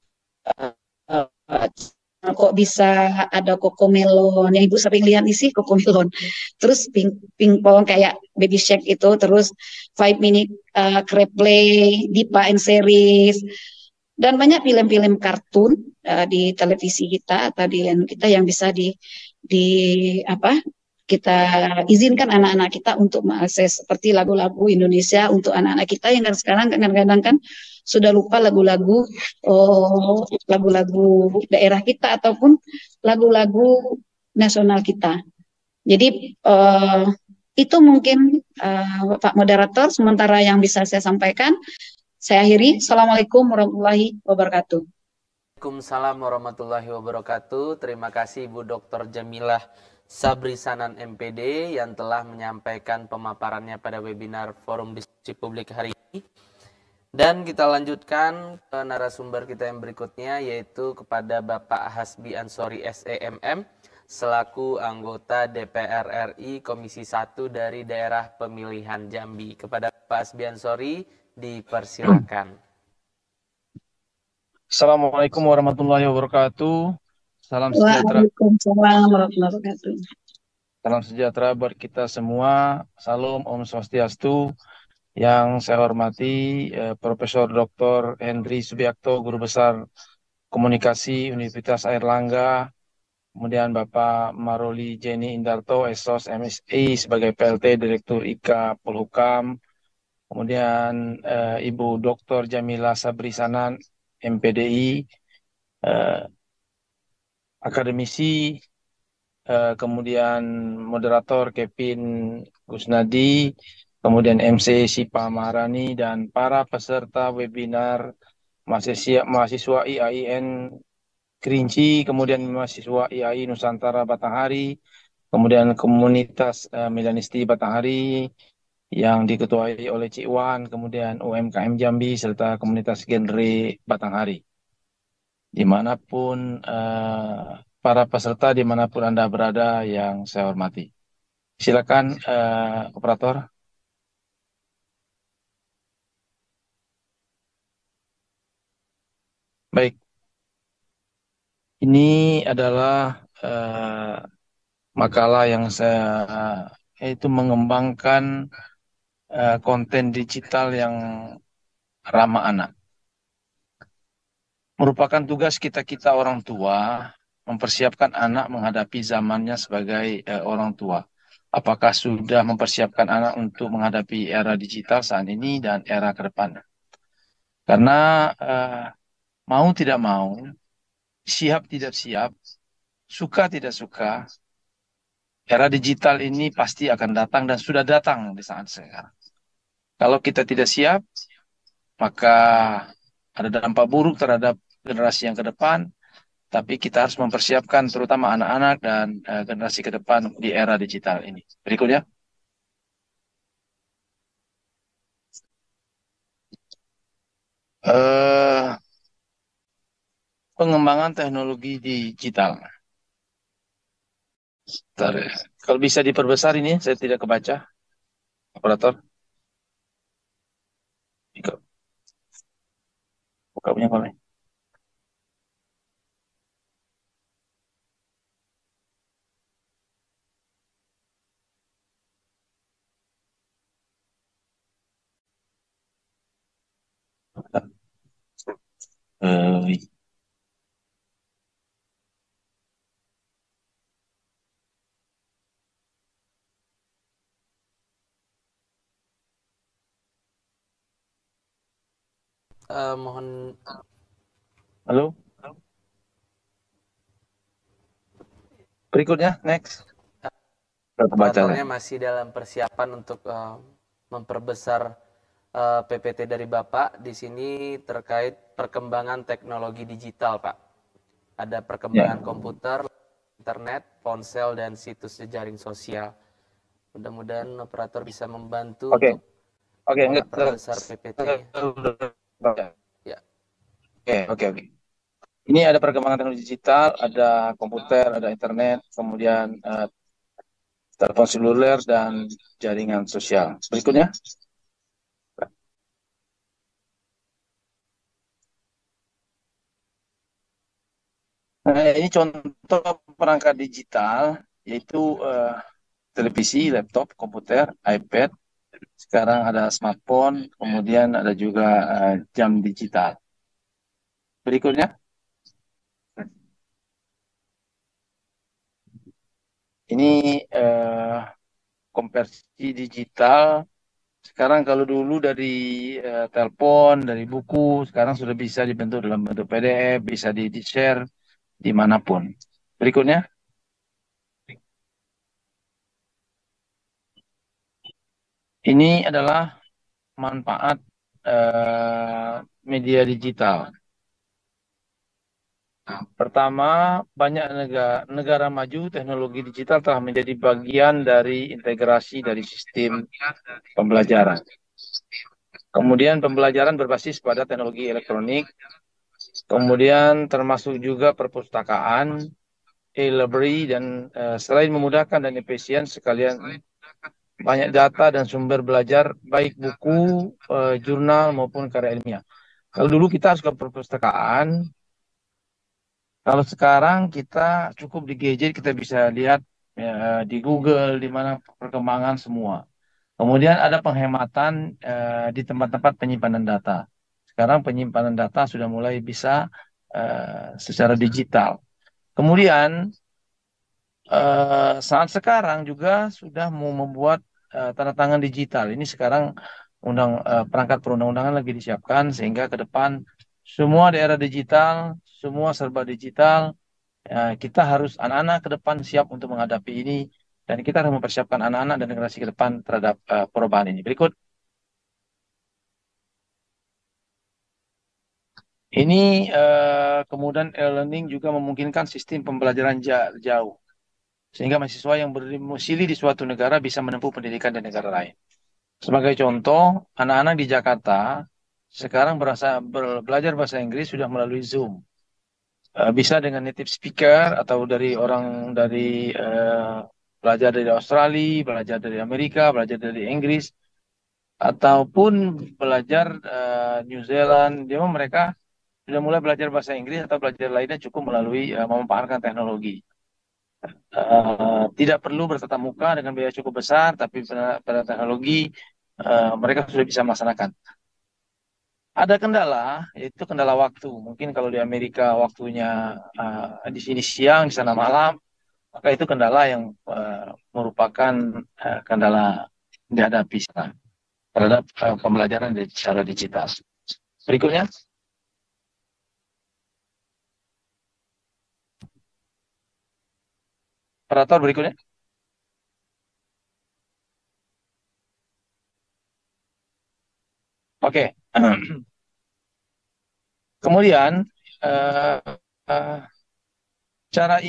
kok bisa ada Cocomelon yang ibu sering lihat sih Cocomelon, terus pingpong kayak Baby Shark itu, terus 5 Minute Crab Play, Dipa and Series, dan banyak film-film kartun di televisi kita atau di kita yang bisa kita izinkan anak-anak kita untuk mengakses seperti lagu-lagu Indonesia untuk anak-anak kita yang sekarang kadang-kadang kan sudah lupa lagu-lagu daerah kita ataupun lagu-lagu nasional kita. Jadi itu mungkin Pak Moderator sementara yang bisa saya sampaikan. Saya akhiri. Assalamualaikum warahmatullahi wabarakatuh.
Waalaikumsalam warahmatullahi wabarakatuh. Terima kasih Ibu Dr. Jamilah Sabri Sanan MPD yang telah menyampaikan pemaparannya pada webinar Forum Diskusi Publik hari ini. Dan kita lanjutkan ke narasumber kita yang berikutnya, yaitu kepada Bapak Hasbi Ansori SEMM selaku anggota DPR RI Komisi 1 dari daerah pemilihan Jambi. Kepada Pak Hasbi Ansori dipersilakan.
Assalamualaikum warahmatullahi wabarakatuh. Salam sejahtera.
Waalaikumsalam warahmatullahi wabarakatuh.
Salam sejahtera buat kita semua. Salam Om Swastiastu. Yang saya hormati Profesor Dr. Hendri Subiakto, Guru Besar Komunikasi Universitas Airlangga, kemudian Bapak Maruli Jenny Indarto, Esos MSI sebagai PLT Direktur IKA Polhukam, kemudian Ibu Dr. Jamilah Sabri Sanan, MPDI, akademisi, kemudian moderator Kevin Gusnadi, kemudian MC Sipa Maharani, dan para peserta webinar mahasiswa IAIN Kerinci, kemudian mahasiswa IAI Nusantara Batanghari, kemudian komunitas Milanisti Batanghari yang diketuai oleh Cik Wan, kemudian UMKM Jambi, serta komunitas genre Batanghari. Dimanapun para peserta, dimanapun Anda berada yang saya hormati. Silakan operator. Baik. Ini adalah makalah yang saya yaitu mengembangkan konten digital yang ramah anak. Merupakan tugas kita orang tua mempersiapkan anak menghadapi zamannya sebagai orang tua. Apakah sudah mempersiapkan anak untuk menghadapi era digital saat ini dan era ke depan? Karena mau tidak mau, siap tidak siap, suka tidak suka, era digital ini pasti akan datang dan sudah datang di saat sekarang. Kalau kita tidak siap, maka ada dampak buruk terhadap generasi yang ke depan, tapi kita harus mempersiapkan terutama anak-anak dan generasi ke depan di era digital ini. Berikutnya. Pengembangan teknologi digital. Bentar ya. Kalau bisa diperbesar ini, saya tidak kebaca. Operator. Buka punya kolej.
Mohon.
Halo. Berikutnya, next.
Operatornya masih dalam persiapan untuk memperbesar PPT dari Bapak. Di sini terkait perkembangan teknologi digital, Pak. Ada perkembangan komputer, internet, ponsel, dan situs jejaring sosial. Mudah-mudahan operator bisa membantu untuk memperbesar PPT.
Ya. Oke. Ini ada perkembangan teknologi digital, ada komputer, ada internet, kemudian telepon seluler dan jaringan sosial. Berikutnya. Nah, ini contoh perangkat digital, yaitu televisi, laptop, komputer, iPad. Sekarang ada smartphone, kemudian ada juga jam digital. Berikutnya. Ini konversi digital. Sekarang kalau dulu dari telepon, dari buku, sekarang sudah bisa dibentuk dalam bentuk PDF, bisa di-share dimanapun. Berikutnya. Ini adalah manfaat media digital. Pertama, banyak negara maju teknologi digital telah menjadi bagian dari integrasi dari sistem pembelajaran. Kemudian pembelajaran berbasis pada teknologi elektronik. Kemudian termasuk juga perpustakaan, e-library, dan selain memudahkan dan efisien sekalian banyak data dan sumber belajar, baik buku, jurnal maupun karya ilmiah. Kalau dulu kita harus ke perpustakaan, kalau sekarang kita cukup di gadget, kita bisa lihat di Google, di mana perkembangan semua. Kemudian ada penghematan di tempat-tempat penyimpanan data. Sekarang penyimpanan data sudah mulai bisa secara digital. Kemudian saat sekarang juga sudah mau membuat tanda tangan digital. Ini sekarang perangkat perundang-undangan lagi disiapkan sehingga ke depan semua daerah digital, semua serba digital, kita harus anak-anak ke depan siap untuk menghadapi ini dan kita harus mempersiapkan anak-anak dan generasi ke depan terhadap perubahan ini. Berikut. Ini kemudian e-learning juga memungkinkan sistem pembelajaran jauh. Sehingga mahasiswa yang berdomisili di suatu negara bisa menempuh pendidikan di negara lain. Sebagai contoh, anak-anak di Jakarta sekarang belajar bahasa Inggris sudah melalui Zoom. Bisa dengan native speaker atau dari orang dari belajar dari Australia, belajar dari Amerika, belajar dari Inggris, ataupun belajar New Zealand. Jadi mereka sudah mulai belajar bahasa Inggris atau belajar lainnya cukup melalui memanfaatkan teknologi. Tidak perlu bertatap muka dengan biaya cukup besar, tapi pada teknologi mereka sudah bisa melaksanakan. Ada kendala, yaitu kendala waktu. Mungkin kalau di Amerika waktunya di sini siang, di sana malam, maka itu kendala yang merupakan kendala dihadapi terhadap pembelajaran secara digital. Berikutnya. Operator berikutnya. Oke. Kemudian cara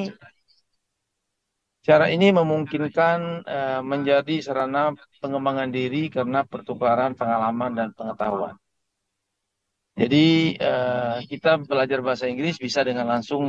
ini memungkinkan menjadi sarana pengembangan diri karena pertukaran pengalaman dan pengetahuan. Jadi kita belajar bahasa Inggris bisa dengan langsung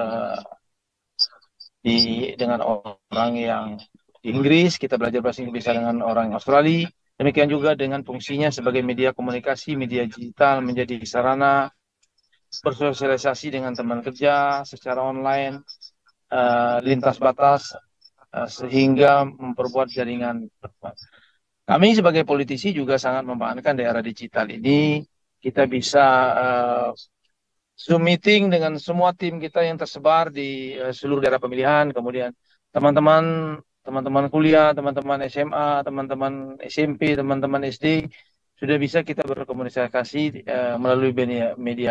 dengan orang yang di Inggris, kita belajar bahasa Inggris bisa dengan orang Australia. Demikian juga dengan fungsinya sebagai media komunikasi, media digital menjadi sarana bersosialisasi dengan teman kerja secara online, lintas batas, sehingga memperbuat jaringan. Kami sebagai politisi juga sangat memanfaatkan di era digital ini. Kita bisa Zoom meeting dengan semua tim kita yang tersebar di seluruh daerah pemilihan, kemudian teman-teman kuliah, teman-teman SMA, teman-teman SMP, teman-teman SD, sudah bisa kita berkomunikasi melalui media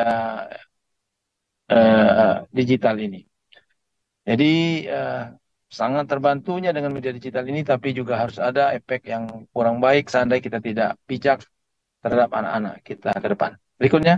digital ini. Jadi sangat terbantunya dengan media digital ini, tapi juga harus ada efek yang kurang baik seandainya kita tidak bijak terhadap anak-anak kita ke depan. Berikutnya.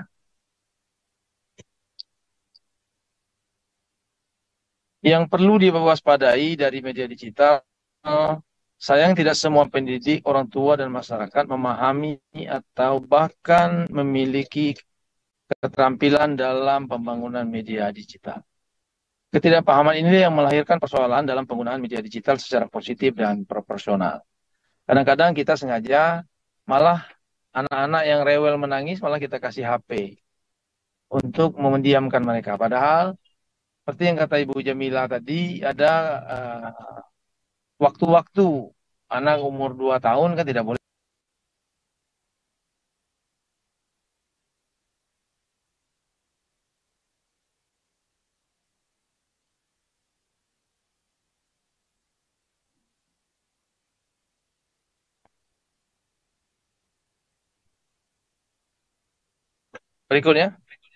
Yang perlu diwaspadai dari media digital, sayang tidak semua pendidik, orang tua, dan masyarakat memahami atau bahkan memiliki keterampilan dalam pembangunan media digital. Ketidakpahaman ini yang melahirkan persoalan dalam penggunaan media digital secara positif dan proporsional. Kadang-kadang kita sengaja malah anak-anak yang rewel menangis malah kita kasih HP untuk mendiamkan mereka. Padahal seperti yang kata Ibu Jamila tadi, ada waktu-waktu anak umur 2 tahun kan tidak boleh. Berikutnya.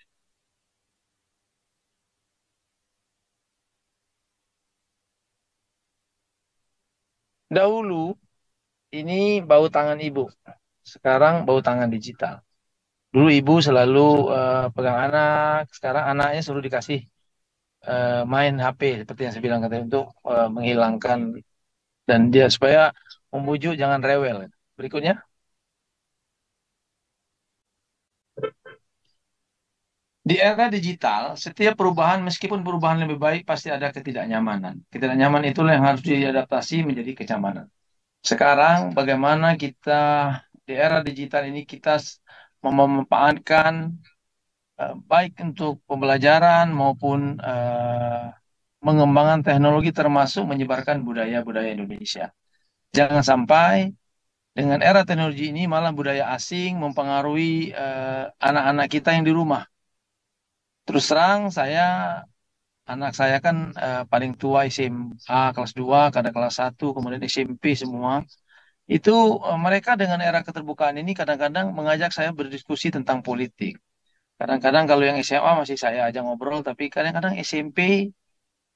Dahulu ini bau tangan ibu, sekarang bau tangan digital. Dulu ibu selalu pegang anak, sekarang anaknya selalu dikasih main HP seperti yang saya bilang tadi untuk menghilangkan dan dia supaya membujuk jangan rewel. Berikutnya. Di era digital, setiap perubahan meskipun perubahan lebih baik pasti ada ketidaknyamanan. Ketidaknyamanan itulah yang harus diadaptasi menjadi kenyamanan. Sekarang bagaimana kita di era digital ini kita memanfaatkan baik untuk pembelajaran maupun mengembangkan teknologi termasuk menyebarkan budaya-budaya Indonesia. Jangan sampai dengan era teknologi ini malah budaya asing mempengaruhi anak-anak kita yang di rumah. Terus terang anak saya kan paling tua SMA kelas 2, kadang kelas 1, kemudian SMP semua. Itu mereka dengan era keterbukaan ini kadang-kadang mengajak saya berdiskusi tentang politik. Kadang-kadang kalau yang SMA masih saya ajak ngobrol, tapi kadang-kadang SMP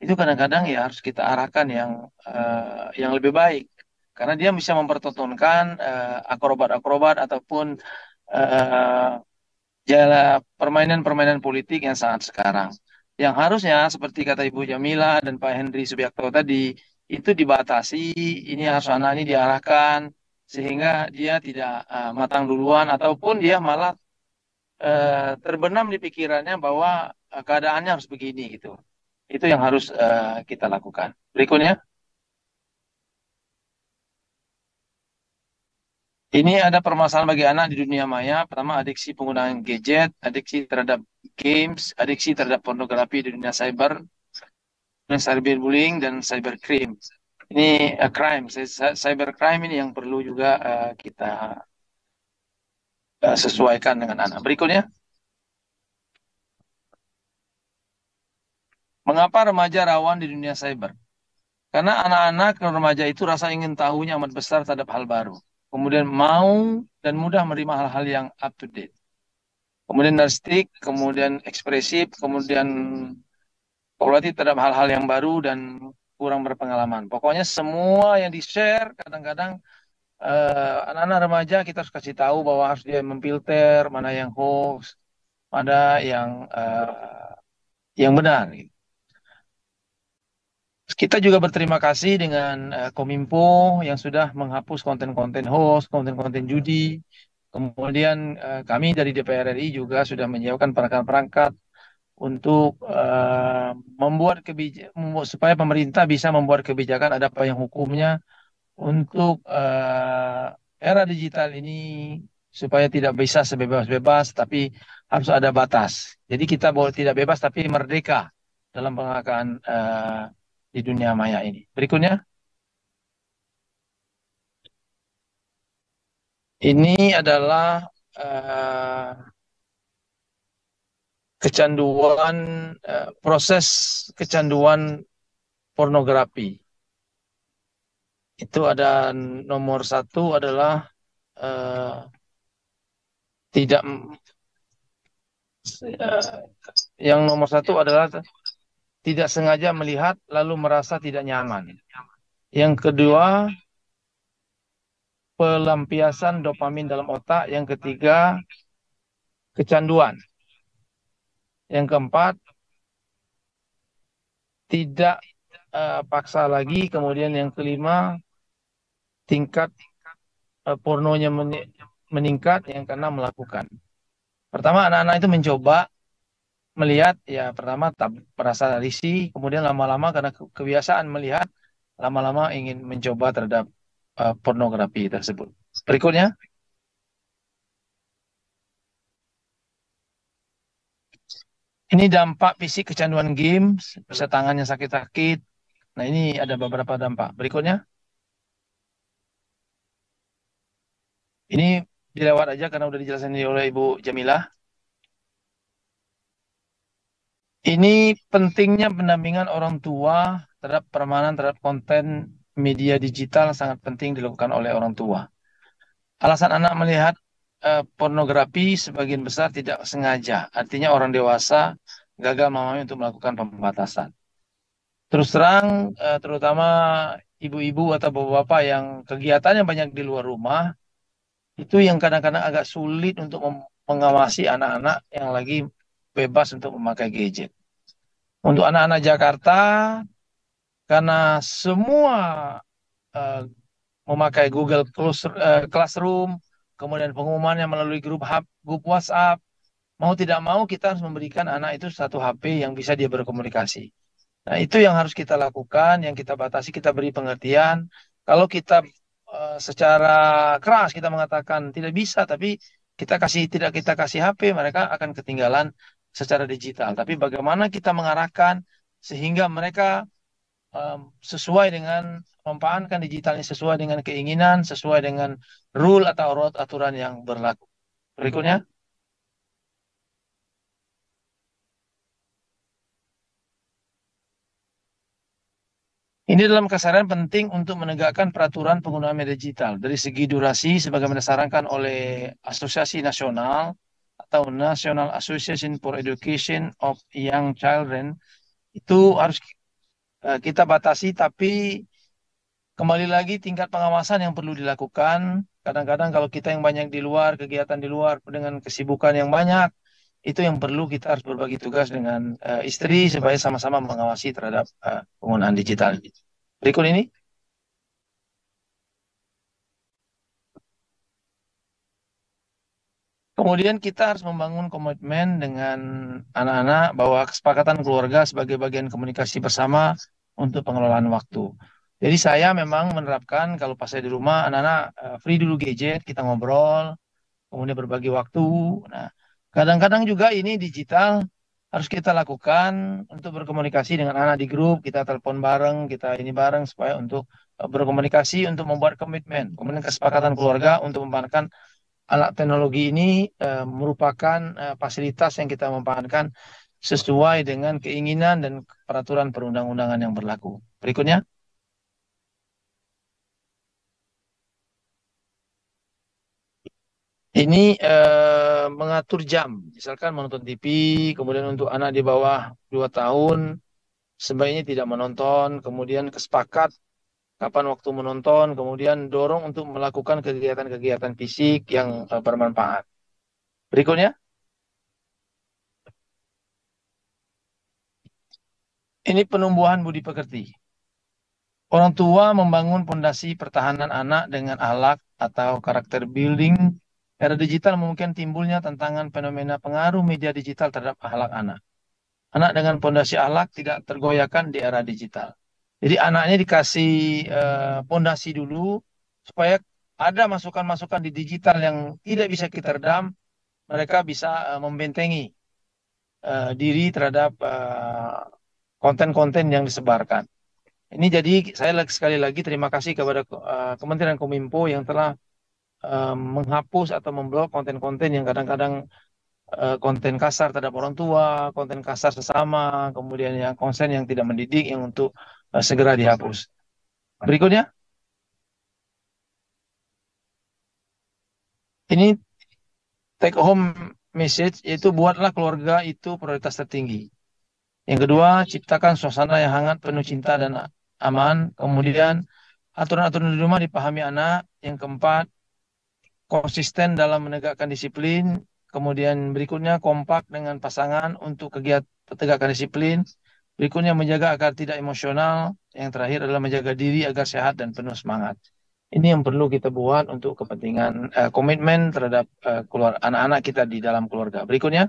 itu kadang-kadang ya harus kita arahkan yang lebih baik. Karena dia bisa mempertontonkan akrobat-akrobat ataupun eh, permainan-permainan politik yang saat sekarang. Yang harusnya seperti kata Ibu Jamila dan Pak Henry Subiakto tadi, itu dibatasi, ini harus anak ini diarahkan, sehingga dia tidak matang duluan, ataupun dia malah terbenam di pikirannya bahwa keadaannya harus begini gitu. Itu yang harus kita lakukan. Berikutnya. Ini ada permasalahan bagi anak di dunia maya. Pertama, adiksi penggunaan gadget, adiksi terhadap games, adiksi terhadap pornografi di dunia cyber, dan cyberbullying dan cybercrime. Ini crime, cybercrime ini yang perlu juga kita sesuaikan dengan anak. Berikutnya. Mengapa remaja rawan di dunia cyber? Karena anak-anak remaja itu rasa ingin tahunya amat besar terhadap hal baru. Kemudian mau dan mudah menerima hal-hal yang up to date. Kemudian narsistik, kemudian ekspresif, kemudian kolaboratif terhadap hal-hal yang baru dan kurang berpengalaman. Pokoknya semua yang di-share kadang-kadang anak-anak remaja kita harus kasih tahu bahwa harus dia memfilter mana yang hoax, mana yang benar. Kita juga berterima kasih dengan Kominfo yang sudah menghapus konten-konten hoax, konten-konten judi. Kemudian kami dari DPR RI juga sudah menyiapkan perangkat-perangkat untuk membuat supaya pemerintah bisa membuat kebijakan ada payung hukumnya untuk era digital ini supaya tidak bisa sebebas-bebas, tapi harus ada batas. Jadi kita boleh tidak bebas tapi merdeka dalam pengakuan di dunia maya ini. Berikutnya. Ini adalah kecanduan, proses kecanduan pornografi. Itu ada nomor satu adalah tidak, yang nomor satu adalah tidak sengaja melihat lalu merasa tidak nyaman. Yang kedua, pelampiasan dopamin dalam otak. Yang ketiga, kecanduan. Yang keempat, tidak paksa lagi. Kemudian yang kelima, tingkat pornonya meningkat. Yang keenam, melakukan. Pertama, anak-anak itu mencoba melihat, ya pertama merasa risih, kemudian lama-lama karena kebiasaan melihat, lama-lama ingin mencoba terhadap pornografi tersebut. Berikutnya. Ini dampak fisik kecanduan games, bisa tangannya sakit-sakit. Nah, ini ada beberapa dampak. Berikutnya. Ini dilewat aja karena udah dijelasin oleh Ibu Jamilah. Ini pentingnya pendampingan orang tua terhadap permainan terhadap konten media digital sangat penting dilakukan oleh orang tua. Alasan anak melihat pornografi sebagian besar tidak sengaja. Artinya orang dewasa gagal memahami untuk melakukan pembatasan. Terus terang, terutama ibu-ibu atau bapak-bapak yang kegiatannya banyak di luar rumah, itu yang kadang-kadang agak sulit untuk mengawasi anak-anak yang lagi bebas untuk memakai gadget. Untuk anak-anak Jakarta, karena semua memakai Google Classroom, kemudian pengumumannya melalui grup WhatsApp, mau tidak mau kita harus memberikan anak itu satu HP yang bisa dia berkomunikasi. Nah, itu yang harus kita lakukan, yang kita batasi, kita beri pengertian. Kalau kita secara keras kita mengatakan tidak bisa, tapi tidak kita kasih HP, mereka akan ketinggalan secara digital. Tapi bagaimana kita mengarahkan sehingga mereka sesuai dengan memanfaatkan digitalnya sesuai dengan keinginan, sesuai dengan rule atau aturan yang berlaku. Berikutnya. Ini dalam kesadaran penting untuk menegakkan peraturan penggunaan media digital dari segi durasi sebagaimana disarankan oleh Asosiasi Nasional atau National Association for Education of Young Children. Itu harus kita batasi, tapi kembali lagi tingkat pengawasan yang perlu dilakukan. Kadang-kadang kalau kita yang banyak di luar, kegiatan di luar dengan kesibukan yang banyak, itu yang perlu kita harus berbagi tugas dengan istri supaya sama-sama mengawasi terhadap penggunaan digital. Berikut ini. Kemudian kita harus membangun komitmen dengan anak-anak bahwa kesepakatan keluarga sebagai bagian komunikasi bersama untuk pengelolaan waktu. Jadi saya memang menerapkan kalau pas saya di rumah, anak-anak free dulu gadget, kita ngobrol, kemudian berbagi waktu. Nah, kadang-kadang juga ini digital harus kita lakukan untuk berkomunikasi dengan anak di grup, kita telepon bareng, kita ini bareng supaya untuk berkomunikasi, untuk membuat komitmen. Kemudian kesepakatan keluarga untuk memanfaatkan alat teknologi ini merupakan fasilitas yang kita memanfaatkan sesuai dengan keinginan dan peraturan perundang-undangan yang berlaku. Berikutnya. Ini mengatur jam, misalkan menonton TV, kemudian untuk anak di bawah 2 tahun, sebaiknya tidak menonton, kemudian kesepakat kapan waktu menonton, kemudian dorong untuk melakukan kegiatan-kegiatan fisik yang bermanfaat. Berikutnya. Ini penumbuhan budi pekerti. Orang tua membangun fondasi pertahanan anak dengan akhlak atau karakter building. Era digital memungkinkan timbulnya tantangan fenomena pengaruh media digital terhadap akhlak anak. Anak dengan fondasi akhlak tidak tergoyahkan di era digital. Jadi anaknya dikasih fondasi dulu supaya ada masukan-masukan di digital yang tidak bisa kita redam, mereka bisa membentengi diri terhadap konten-konten yang disebarkan. Ini jadi saya sekali lagi terima kasih kepada Kementerian Kominfo yang telah menghapus atau memblok konten-konten yang kadang-kadang konten kasar terhadap orang tua, konten kasar sesama, kemudian yang konten yang tidak mendidik yang untuk segera dihapus. Berikutnya. Ini take home message, yaitu buatlah keluarga itu prioritas tertinggi. Yang kedua, ciptakan suasana yang hangat, penuh cinta dan aman. Kemudian, aturan-aturan di rumah dipahami anak. Yang keempat, konsisten dalam menegakkan disiplin. Kemudian berikutnya, kompak dengan pasangan untuk kegiatan tegakkan disiplin. Berikutnya, menjaga agar tidak emosional. Yang terakhir adalah menjaga diri agar sehat dan penuh semangat. Ini yang perlu kita buat untuk kepentingan komitmen terhadap anak-anak kita di dalam keluarga. Berikutnya.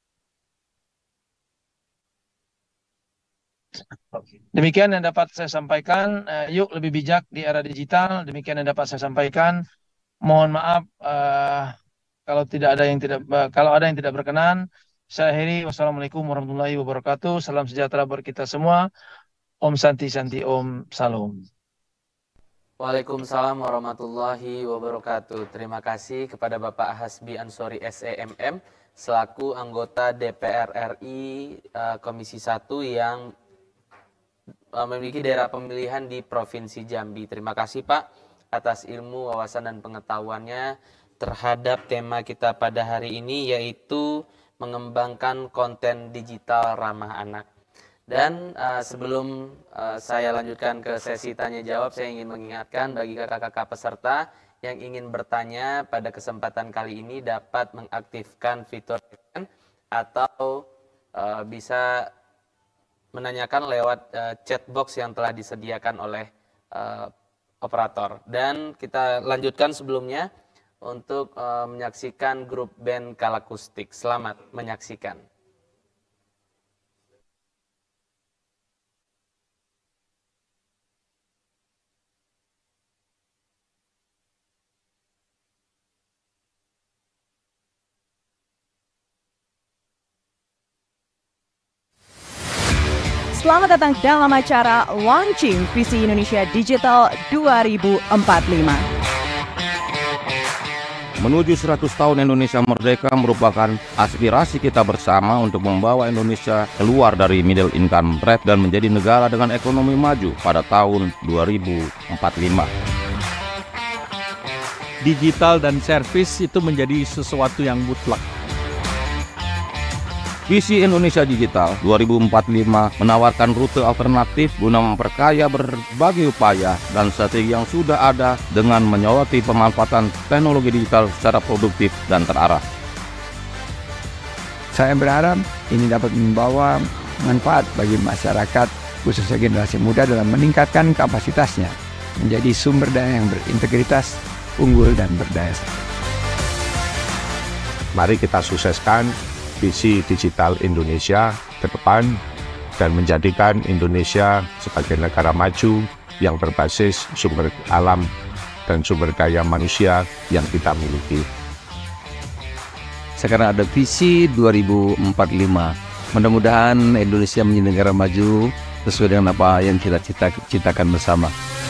Demikian yang dapat saya sampaikan. Yuk lebih bijak di era digital. Demikian yang dapat saya sampaikan. Mohon maaf kalau ada yang tidak berkenan. Saya akhiri. Wassalamualaikum warahmatullahi wabarakatuh. Salam sejahtera buat kita semua. Om Santi Santi Om Salam.
Waalaikumsalam warahmatullahi wabarakatuh. Terima kasih kepada Bapak Hasbi Ansori SEMM selaku anggota DPR RI Komisi 1 yang memiliki daerah pemilihan di Provinsi Jambi. Terima kasih Pak atas ilmu, wawasan dan pengetahuannya terhadap tema kita pada hari ini, yaitu mengembangkan konten digital ramah anak. Dan sebelum saya lanjutkan ke sesi tanya jawab, saya ingin mengingatkan bagi kakak-kakak peserta yang ingin bertanya pada kesempatan kali ini dapat mengaktifkan fitur atau bisa menanyakan lewat chat box yang telah disediakan oleh operator. Dan kita lanjutkan sebelumnya untuk menyaksikan grup band Kalakustik. Selamat menyaksikan.
Selamat datang dalam acara Launching Visi Indonesia Digital 2045.
Menuju 100 tahun Indonesia merdeka merupakan aspirasi kita bersama untuk membawa Indonesia keluar dari middle income trap dan menjadi negara dengan ekonomi maju pada tahun 2045.
Digital dan servis itu menjadi sesuatu yang mutlak.
Visi Indonesia Digital 2045 menawarkan rute alternatif guna memperkaya berbagai upaya dan strategi yang sudah ada dengan menyoroti pemanfaatan teknologi digital secara produktif dan terarah.
Saya berharap ini dapat membawa manfaat bagi masyarakat, khususnya generasi muda dalam meningkatkan kapasitasnya menjadi sumber daya yang berintegritas, unggul, dan berdaya saing.
Mari kita sukseskan visi digital Indonesia ke depan dan menjadikan Indonesia sebagai negara maju yang berbasis sumber alam dan sumber daya manusia yang kita miliki.
Sekarang ada visi 2045. Mudah-mudahan Indonesia menjadi negara maju sesuai dengan apa yang kita citakan bersama.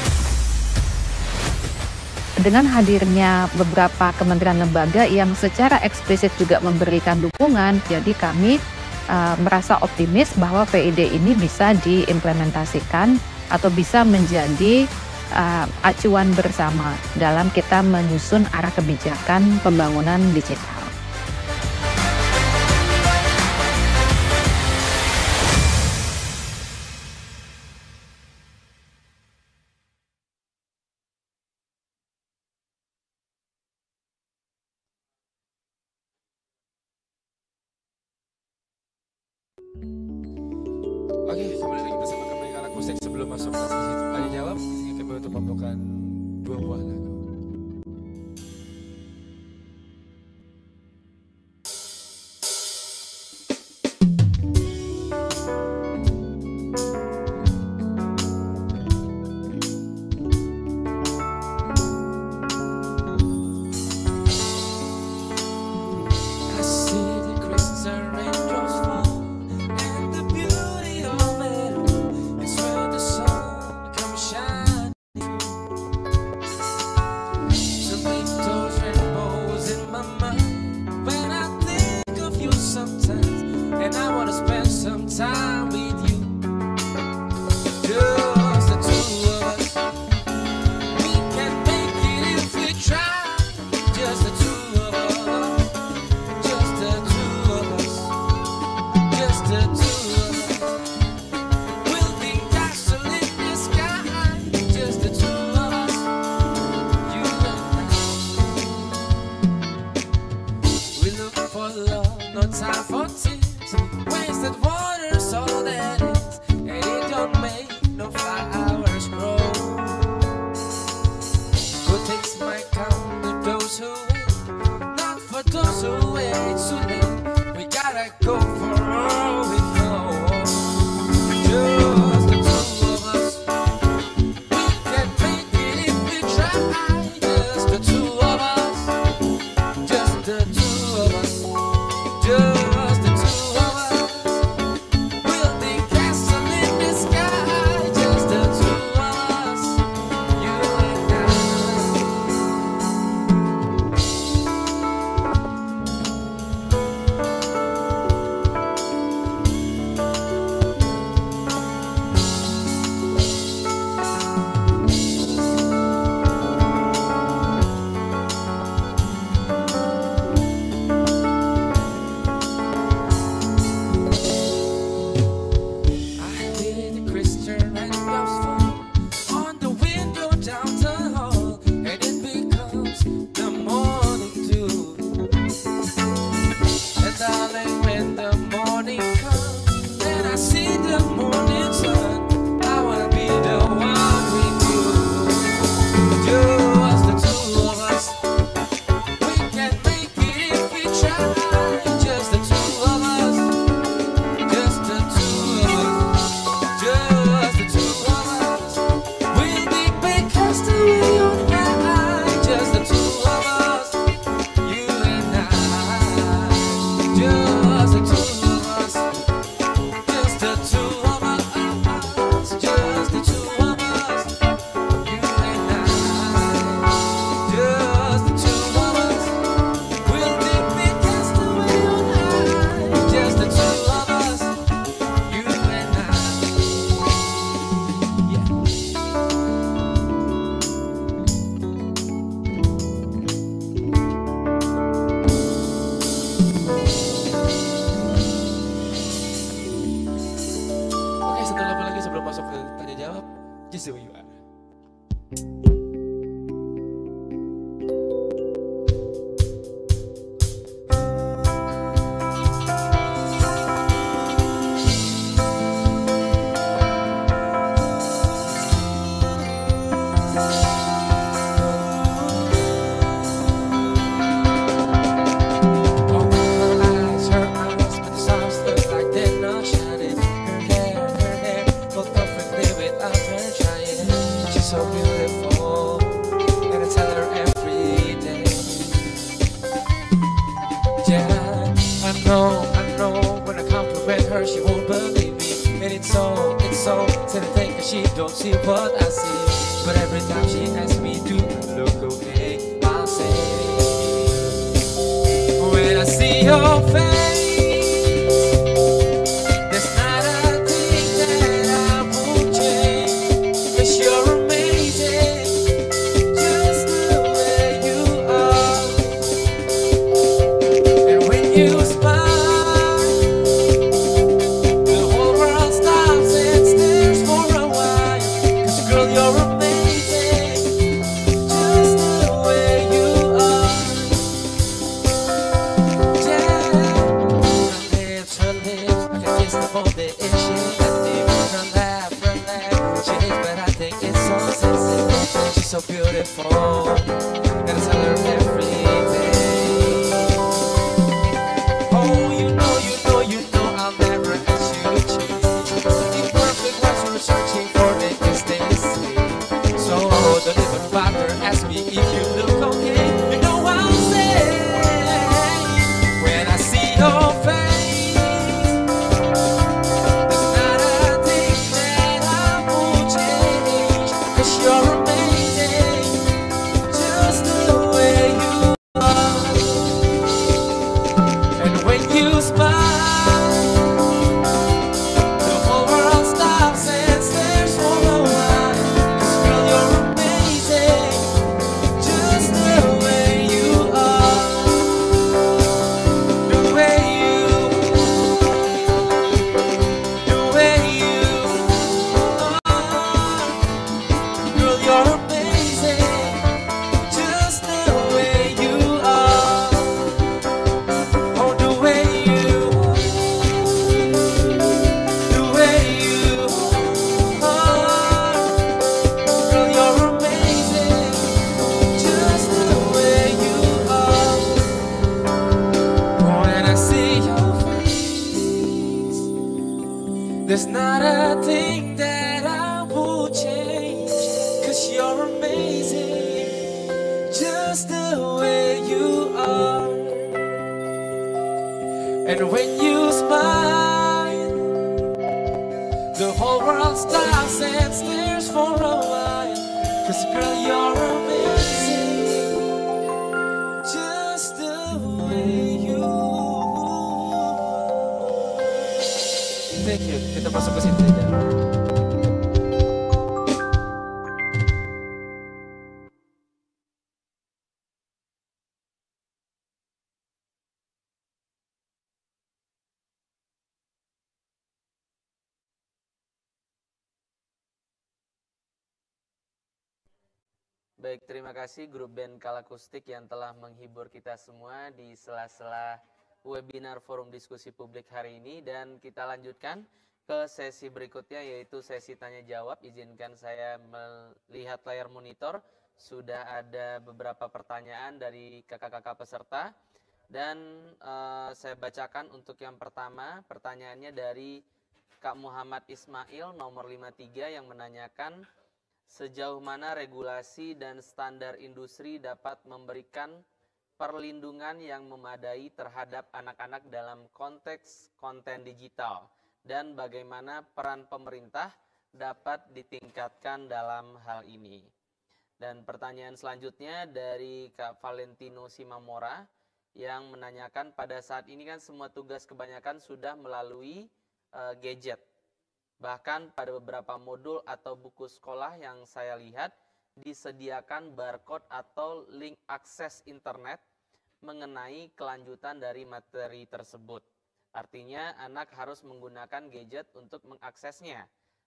Dengan hadirnya beberapa kementerian lembaga yang secara eksplisit juga memberikan dukungan, jadi kami merasa optimis bahwa PID ini bisa diimplementasikan atau bisa menjadi acuan bersama dalam kita menyusun arah kebijakan pembangunan digital.
Oke, kembali lagi bersama kami Kala Akustik. Sebelum masuk ke sesi tanya jawab, kami untuk membawakan 2 buah lagu. satu lagu lagi sebelum masuk ke tanya jawab. Just the way you are. There's not a thing that I would change, 'cause you're amazing, just the way you are. And when you smile, the whole world stops and stares for a while, 'cause girl, you're amazing, just the way you are. Thank you. Kita masuk ke sini aja.
Baik, terima kasih grup band Kalakustik yang telah menghibur kita semua di sela-sela webinar forum diskusi publik hari ini. Dan kita lanjutkan ke sesi berikutnya, yaitu sesi tanya jawab. Izinkan saya melihat layar monitor. Sudah ada beberapa pertanyaan dari kakak-kakak peserta. Dan saya bacakan untuk yang pertama, pertanyaannya dari Kak Muhammad Ismail nomor 53 yang menanyakan, sejauh mana regulasi dan standar industri dapat memberikan perlindungan yang memadai terhadap anak-anak dalam konteks konten digital, dan bagaimana peran pemerintah dapat ditingkatkan dalam hal ini. Dan pertanyaan selanjutnya dari Kak Valentino Simamora yang menanyakan, pada saat ini kan semua tugas kebanyakan sudah melalui gadget. Bahkan pada beberapa modul atau buku sekolah yang saya lihat disediakan barcode atau link akses internet mengenai kelanjutan dari materi tersebut. Artinya anak harus menggunakan gadget untuk mengaksesnya.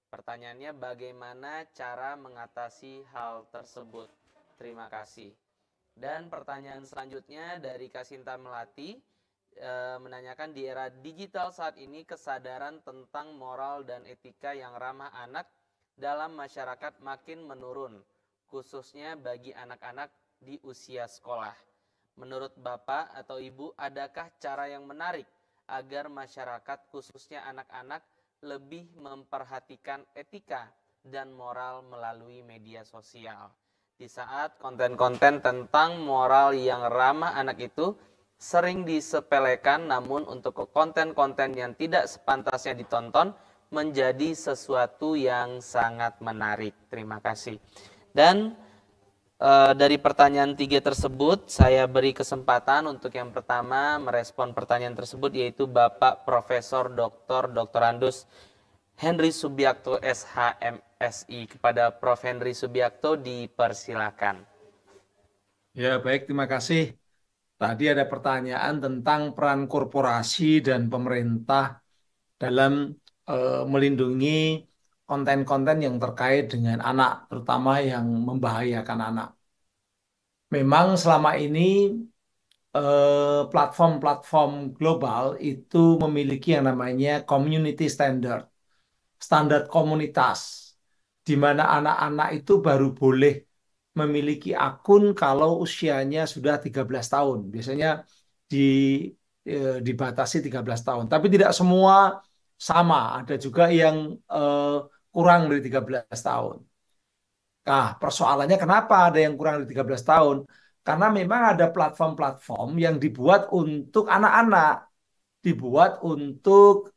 Pertanyaannya, bagaimana cara mengatasi hal tersebut? Terima kasih. Dan pertanyaan selanjutnya dari Kasinta Melati, menanyakan, di era digital saat ini kesadaran tentang moral dan etika yang ramah anak dalam masyarakat makin menurun, khususnya bagi anak-anak di usia sekolah. Menurut Bapak atau Ibu, adakah cara yang menarik agar masyarakat khususnya anak-anak lebih memperhatikan etika dan moral melalui media sosial? Di saat konten-konten tentang moral yang ramah anak itu sering disepelekan, namun untuk konten-konten yang tidak sepantasnya ditonton menjadi sesuatu yang sangat menarik. Terima kasih. Dan dari pertanyaan 3 tersebut, saya beri kesempatan untuk yang pertama merespon pertanyaan tersebut, yaitu Bapak Profesor Dr. Andus Henry Subiakto SHMSI. Kepada Prof. Henry Subiakto dipersilakan.
Ya, baik, terima kasih. Tadi ada pertanyaan tentang peran korporasi dan pemerintah dalam melindungi konten-konten yang terkait dengan anak, terutama yang membahayakan anak. Memang selama ini platform-platform global itu memiliki yang namanya community standard, standar komunitas, di mana anak-anak itu baru boleh memiliki akun kalau usianya sudah 13 tahun. Biasanya dibatasi 13 tahun. Tapi tidak semua sama. Ada juga yang kurang dari 13 tahun. Nah, persoalannya kenapa ada yang kurang dari 13 tahun? Karena memang ada platform-platform yang dibuat untuk anak-anak. Dibuat untuk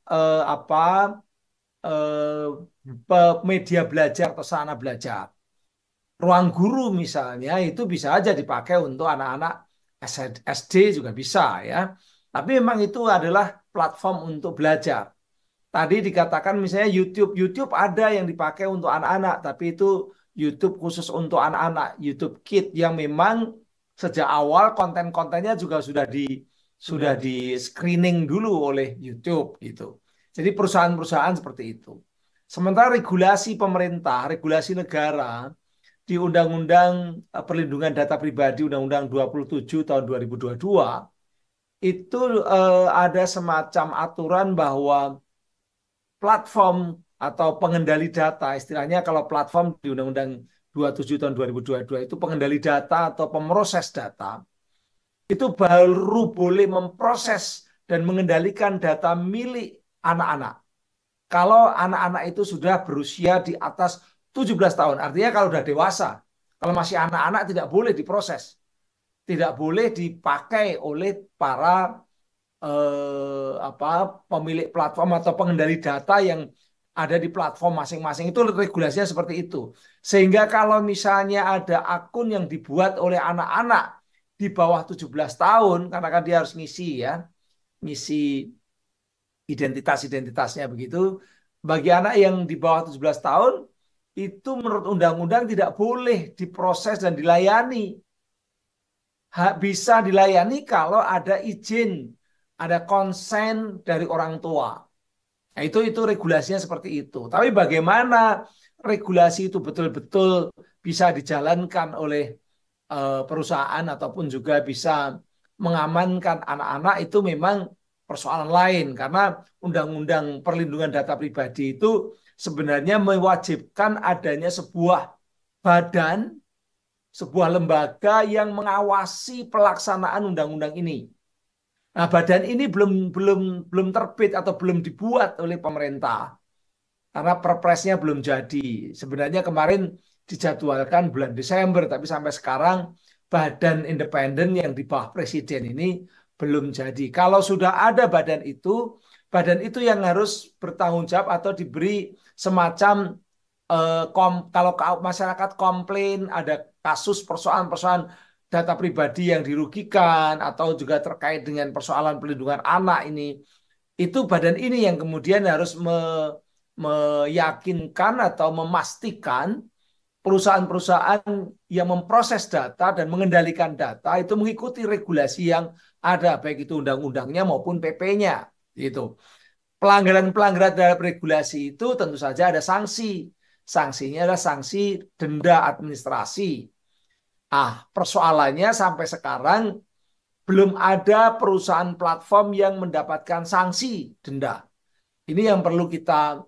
media belajar atau sarana belajar. Ruang guru misalnya itu bisa aja dipakai untuk anak-anak SD juga bisa ya. Tapi memang itu adalah platform untuk belajar. Tadi dikatakan misalnya YouTube ada yang dipakai untuk anak-anak, tapi itu YouTube khusus untuk anak-anak, YouTube Kids yang memang sejak awal konten-kontennya juga sudah di screening dulu oleh YouTube gitu. Jadi perusahaan-perusahaan seperti itu. Sementara regulasi pemerintah, regulasi negara di Undang-Undang Perlindungan Data Pribadi Undang-Undang 27 tahun 2022 itu ada semacam aturan bahwa platform atau pengendali data, istilahnya kalau platform di Undang-Undang 27 tahun 2022 itu pengendali data atau pemroses data, itu baru boleh memproses dan mengendalikan data milik anak-anak. Kalau anak-anak itu sudah berusia di atas 17 tahun, artinya kalau sudah dewasa. Kalau masih anak-anak tidak boleh diproses. Tidak boleh dipakai oleh para pemilik platform atau pengendali data yang ada di platform masing-masing. Itu regulasinya seperti itu. Sehingga kalau misalnya ada akun yang dibuat oleh anak-anak di bawah 17 tahun, karena kan dia harus ngisi identitas-identitasnya begitu. Bagi anak yang di bawah 17 tahun, itu menurut undang-undang tidak boleh diproses dan dilayani. Bisa dilayani kalau ada izin, ada konsen dari orang tua. Nah, itu regulasinya seperti itu. Tapi bagaimana regulasi itu betul-betul bisa dijalankan oleh perusahaan ataupun juga bisa mengamankan anak-anak, itu memang persoalan lain. Karena Undang-Undang Perlindungan Data Pribadi itu sebenarnya mewajibkan adanya sebuah badan, sebuah lembaga yang mengawasi pelaksanaan undang-undang ini. Nah, badan ini belum terbit atau belum dibuat oleh pemerintah karena perpresnya belum jadi. Sebenarnya kemarin dijadwalkan bulan Desember, tapi sampai sekarang badan independen yang di bawah presiden ini belum jadi. Kalau sudah ada badan itu yang harus bertanggung jawab atau diberi semacam kalau masyarakat komplain ada kasus persoalan-persoalan data pribadi yang dirugikan atau juga terkait dengan persoalan perlindungan anak ini, itu badan ini yang kemudian harus meyakinkan atau memastikan perusahaan-perusahaan yang memproses data dan mengendalikan data itu mengikuti regulasi yang ada, baik itu undang-undangnya maupun PP-nya gitu. Pelanggaran-pelanggaran terhadap regulasi itu tentu saja ada sanksi. Sanksinya adalah sanksi denda administrasi. Persoalannya sampai sekarang belum ada perusahaan platform yang mendapatkan sanksi denda. Ini yang perlu kita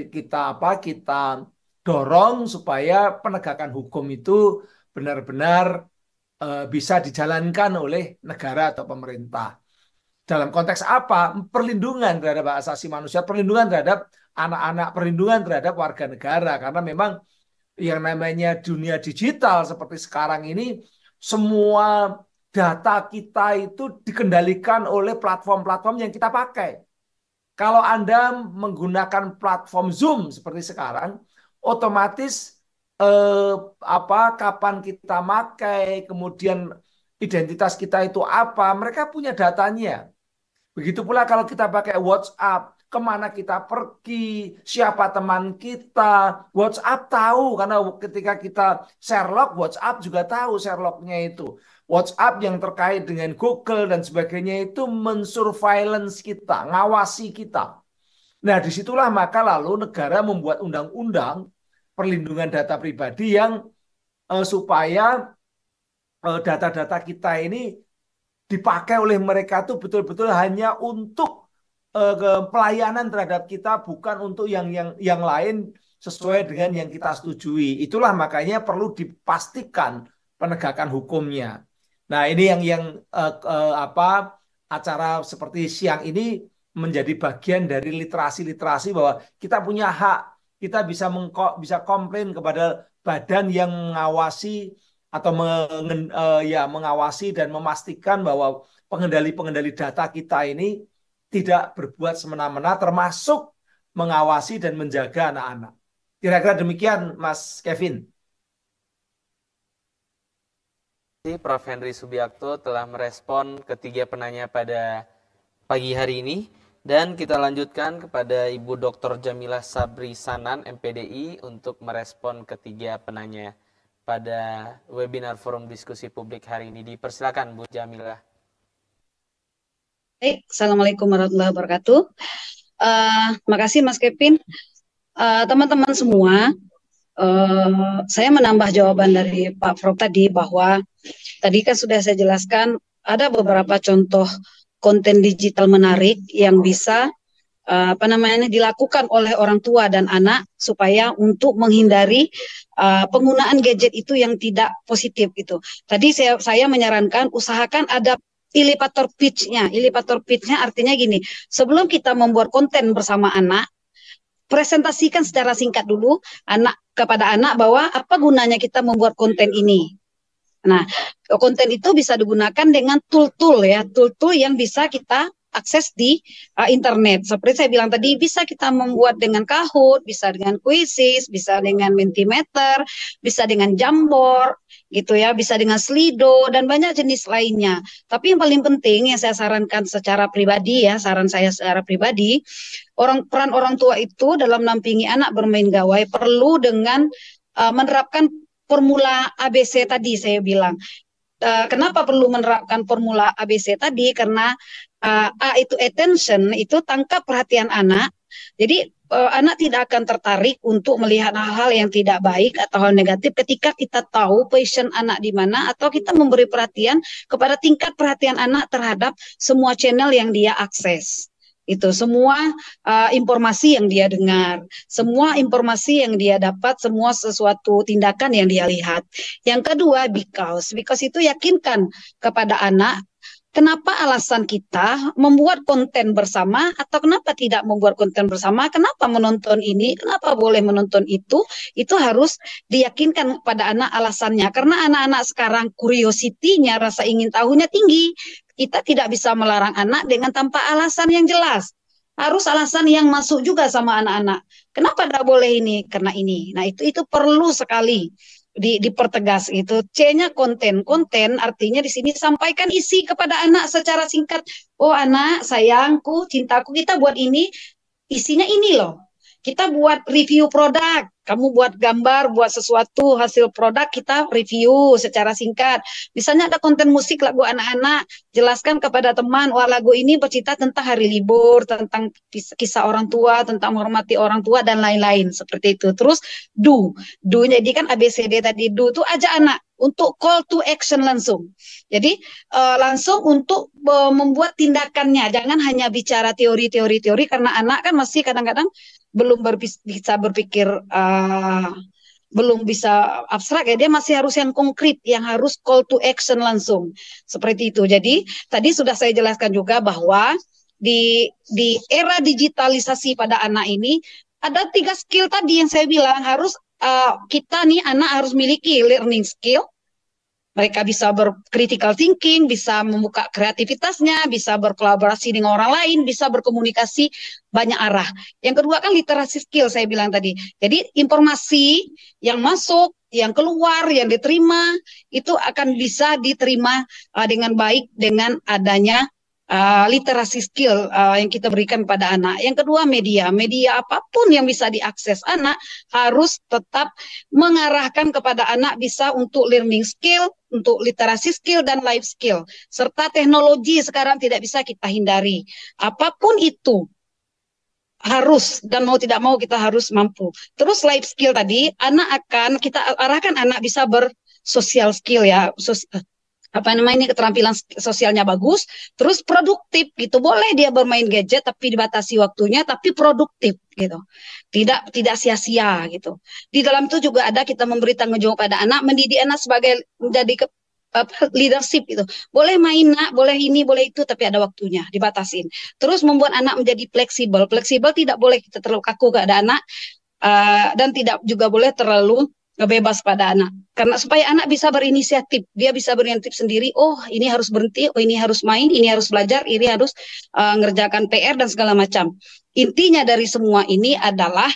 dorong supaya penegakan hukum itu benar-benar bisa dijalankan oleh negara atau pemerintah. Dalam konteks apa? Perlindungan terhadap hak asasi manusia, perlindungan terhadap anak-anak, perlindungan terhadap warga negara. Karena memang yang namanya dunia digital seperti sekarang ini, semua data kita itu dikendalikan oleh platform-platform yang kita pakai. Kalau Anda menggunakan platform Zoom seperti sekarang, otomatis kapan kita pakai, kemudian identitas kita itu apa, mereka punya datanya. Begitu pula kalau kita pakai WhatsApp, kemana kita pergi, siapa teman kita, WhatsApp tahu, karena ketika kita share log, WhatsApp juga tahu share lognya itu. WhatsApp yang terkait dengan Google dan sebagainya itu mensurveillance kita, ngawasi kita. Nah, disitulah maka lalu negara membuat undang-undang perlindungan data pribadi yang supaya data-data kita ini dipakai oleh mereka tuh betul-betul hanya untuk pelayanan terhadap kita, bukan untuk yang lain sesuai dengan yang kita setujui. Itulah makanya perlu dipastikan penegakan hukumnya. Nah, ini yang acara seperti siang ini menjadi bagian dari literasi-literasi bahwa kita punya hak, kita bisa komplain kepada badan yang mengawasi atau mengawasi dan memastikan bahwa pengendali-pengendali data kita ini tidak berbuat semena-mena, termasuk mengawasi dan menjaga anak-anak. Kira-kira demikian, Mas Kevin.
Prof. Henry Subiakto telah merespon ketiga penanya pada pagi hari ini. Dan kita lanjutkan kepada Ibu Dr. Jamilah Sabri Sanan, MPDI, untuk merespon ketiga penanya pada webinar forum diskusi publik hari ini. Dipersilakan Bu Jamilah.
Baik, Assalamualaikum warahmatullahi wabarakatuh. Makasih Mas Kevin. Teman-teman semua, saya menambah jawaban dari Pak Prof tadi bahwa tadi kan sudah saya jelaskan ada beberapa contoh konten digital menarik yang bisa dilakukan oleh orang tua dan anak supaya untuk menghindari penggunaan gadget itu yang tidak positif itu. Tadi saya menyarankan usahakan ada elevator pitch-nya. Elevator pitch-nya artinya gini, sebelum kita membuat konten bersama anak, presentasikan secara singkat dulu kepada anak bahwa apa gunanya kita membuat konten ini. Nah, konten itu bisa digunakan dengan tool-tool yang bisa kita akses di internet. Seperti saya bilang tadi, bisa kita membuat dengan Kahoot, bisa dengan Quizzes, bisa dengan Mentimeter, bisa dengan Jamboard, gitu ya, bisa dengan Slido dan banyak jenis lainnya. Tapi yang paling penting yang saya sarankan secara pribadi saran saya secara pribadi, peran orang tua itu dalam mendampingi anak bermain gawai perlu dengan menerapkan formula ABC tadi saya bilang. Kenapa perlu menerapkan formula ABC tadi? Karena A itu attention, itu tangkap perhatian anak. Jadi anak tidak akan tertarik untuk melihat hal-hal yang tidak baik atau hal negatif ketika kita tahu passion anak di mana, atau kita memberi perhatian kepada tingkat perhatian anak terhadap semua channel yang dia akses. Itu semua informasi yang dia dengar, semua informasi yang dia dapat, semua sesuatu tindakan yang dia lihat. Yang kedua, because itu yakinkan kepada anak kenapa alasan kita membuat konten bersama atau kenapa tidak membuat konten bersama, kenapa menonton ini, kenapa boleh menonton itu harus diyakinkan kepada anak alasannya. Karena anak-anak sekarang curiosity-nya, rasa ingin tahunya tinggi. Kita tidak bisa melarang anak dengan tanpa alasan yang jelas. Harus alasan yang masuk juga sama anak-anak. Kenapa tidak boleh ini? Karena ini. Nah, itu perlu sekali dipertegas itu. C-nya konten. Konten artinya di sini sampaikan isi kepada anak secara singkat. Oh anak, sayangku, cintaku, kita buat ini, isinya ini loh. Kita buat review produk, kamu buat gambar, buat sesuatu hasil produk, kita review secara singkat. Misalnya ada konten musik lagu anak-anak, jelaskan kepada teman, wah lagu ini bercerita tentang hari libur, tentang kisah orang tua, tentang menghormati orang tua dan lain-lain seperti itu. Terus do jadi kan ABCD tadi, do itu ajak anak untuk call to action langsung. Jadi langsung untuk membuat tindakannya, jangan hanya bicara teori karena anak kan masih kadang-kadang belum bisa berpikir belum bisa abstrak ya, dia masih harus yang konkret, yang harus call to action langsung seperti itu. Jadi tadi sudah saya jelaskan juga bahwa di era digitalisasi pada anak ini ada 3 skill tadi yang saya bilang harus kita nih anak harus miliki learning skill. Mereka bisa bercritical thinking, bisa membuka kreativitasnya, bisa berkolaborasi dengan orang lain, bisa berkomunikasi banyak arah. Yang kedua kan literasi skill saya bilang tadi. Jadi informasi yang masuk, yang keluar, yang diterima, itu akan bisa diterima dengan baik dengan adanya literasi skill yang kita berikan pada anak. Yang kedua media apapun yang bisa diakses anak harus tetap mengarahkan kepada anak bisa untuk learning skill, untuk literasi skill dan life skill. Serta teknologi sekarang tidak bisa kita hindari. Apapun itu harus dan mau tidak mau kita harus mampu. Terus life skill tadi kita arahkan anak bisa bersosial skill ya, keterampilan sosialnya bagus, terus produktif gitu. Boleh dia bermain gadget tapi dibatasi waktunya, tapi produktif gitu. Tidak sia-sia gitu. Di dalam itu juga ada kita memberi tanggung jawab pada anak, mendidik anak sebagai menjadi leadership gitu. Boleh main nak, boleh ini, boleh itu, tapi ada waktunya, dibatasin. Terus membuat anak menjadi fleksibel. Fleksibel tidak boleh kita terlalu kaku kepada anak, dan tidak juga boleh terlalu bebas pada anak, karena supaya anak bisa berinisiatif, dia bisa berinisiatif sendiri. Oh ini harus berhenti, oh ini harus main, ini harus belajar, ini harus ngerjakan PR dan segala macam. Intinya dari semua ini adalah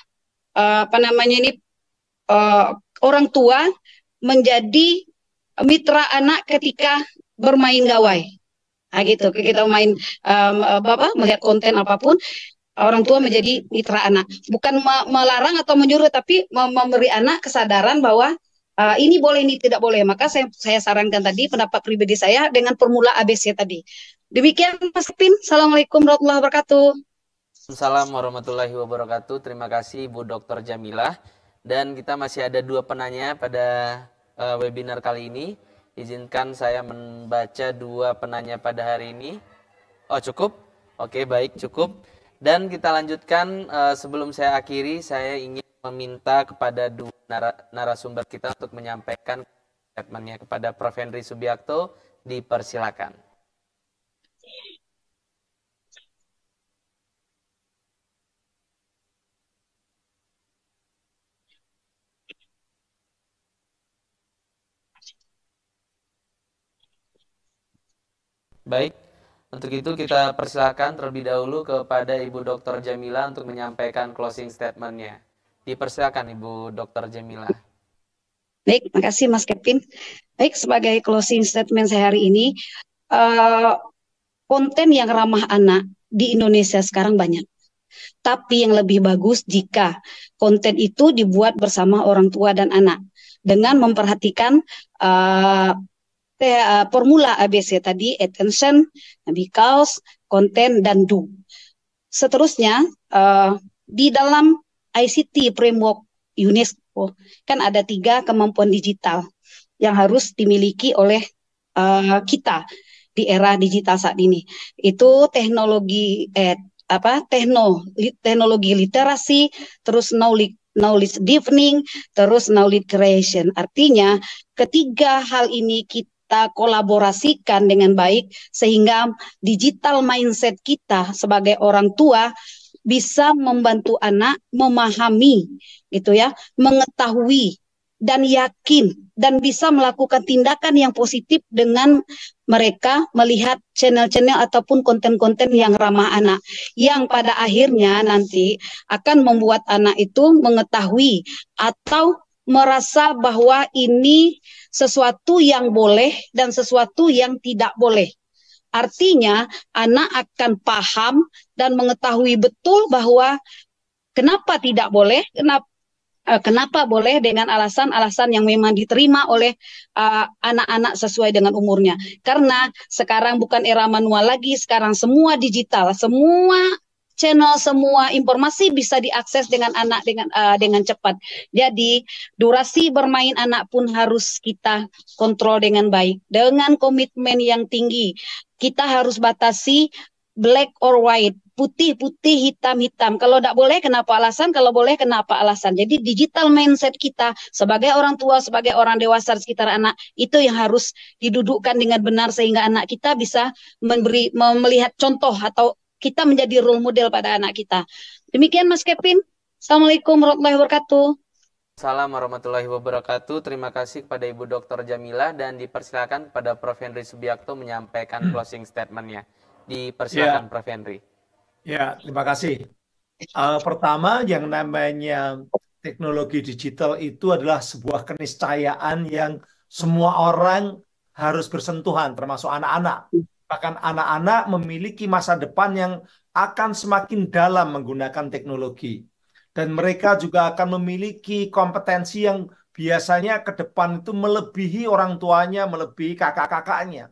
orang tua menjadi mitra anak ketika bermain gawai. Nah gitu, kita main melihat konten apapun, orang tua menjadi mitra anak, bukan melarang atau menyuruh, tapi memberi anak kesadaran bahwa ini boleh, ini tidak boleh. Maka saya sarankan tadi pendapat pribadi saya dengan formula ABC tadi. Demikian Mas Pin. Assalamualaikum warahmatullahi wabarakatuh.
Assalamualaikum warahmatullahi wabarakatuh. Terima kasih Bu Dr. Jamilah. Dan kita masih ada 2 penanya pada webinar kali ini. Izinkan saya membaca 2 penanya pada hari ini. Oh cukup? Oke baik cukup. Dan kita lanjutkan, sebelum saya akhiri, saya ingin meminta kepada 2 narasumber kita untuk menyampaikan statementnya. Kepada Prof. Henry Subiakto, dipersilakan. Baik. Untuk itu kita persilakan terlebih dahulu kepada Ibu Dr. Jamilah untuk menyampaikan closing statement-nya. Dipersilakan Ibu Dr. Jamilah.
Baik, makasih Mas Kevin. Baik, sebagai closing statement saya hari ini, konten yang ramah anak di Indonesia sekarang banyak. Tapi yang lebih bagus jika konten itu dibuat bersama orang tua dan anak dengan memperhatikan formula ABC tadi, attention, because, content, dan do. Seterusnya, di dalam ICT framework UNESCO, kan ada 3 kemampuan digital yang harus dimiliki oleh kita di era digital saat ini. Itu teknologi teknologi literasi, terus knowledge deepening, terus knowledge creation. Artinya, ketiga hal ini kita kolaborasikan dengan baik sehingga digital mindset kita sebagai orang tua bisa membantu anak memahami gitu ya, mengetahui dan yakin dan bisa melakukan tindakan yang positif dengan mereka melihat channel-channel ataupun konten-konten yang ramah anak, yang pada akhirnya nanti akan membuat anak itu mengetahui atau merasa bahwa ini sesuatu yang boleh dan sesuatu yang tidak boleh. Artinya anak akan paham dan mengetahui betul bahwa Kenapa tidak boleh? Kenapa boleh dengan alasan-alasan yang memang diterima oleh anak-anak sesuai dengan umurnya? Karena sekarang bukan era manual lagi, sekarang semua digital, semua channel, semua informasi bisa diakses dengan anak dengan cepat. Jadi durasi bermain anak pun harus kita kontrol dengan baik, dengan komitmen yang tinggi. Kita harus batasi black or white, putih-putih, hitam-hitam. Kalau tidak boleh, kenapa alasan? Kalau boleh, kenapa alasan? Jadi digital mindset kita sebagai orang tua, sebagai orang dewasa di sekitar anak, itu yang harus didudukkan dengan benar sehingga anak kita bisa melihat contoh atau kita menjadi role model pada anak kita. Demikian Mas Kevin. Assalamualaikum warahmatullahi wabarakatuh.
Assalamualaikum warahmatullahi wabarakatuh. Terima kasih kepada Ibu Dr. Jamilah dan dipersilakan kepada Prof. Henry Subiakto menyampaikan closing statement-nya. Dipersilakan Prof. Henry.
Ya, terima kasih. Pertama, yang namanya teknologi digital itu adalah sebuah keniscayaan yang semua orang harus bersentuhan, termasuk anak-anak. Bahkan anak-anak memiliki masa depan yang akan semakin dalam menggunakan teknologi. Dan mereka juga akan memiliki kompetensi yang biasanya ke depan itu melebihi orang tuanya, melebihi kakak-kakaknya.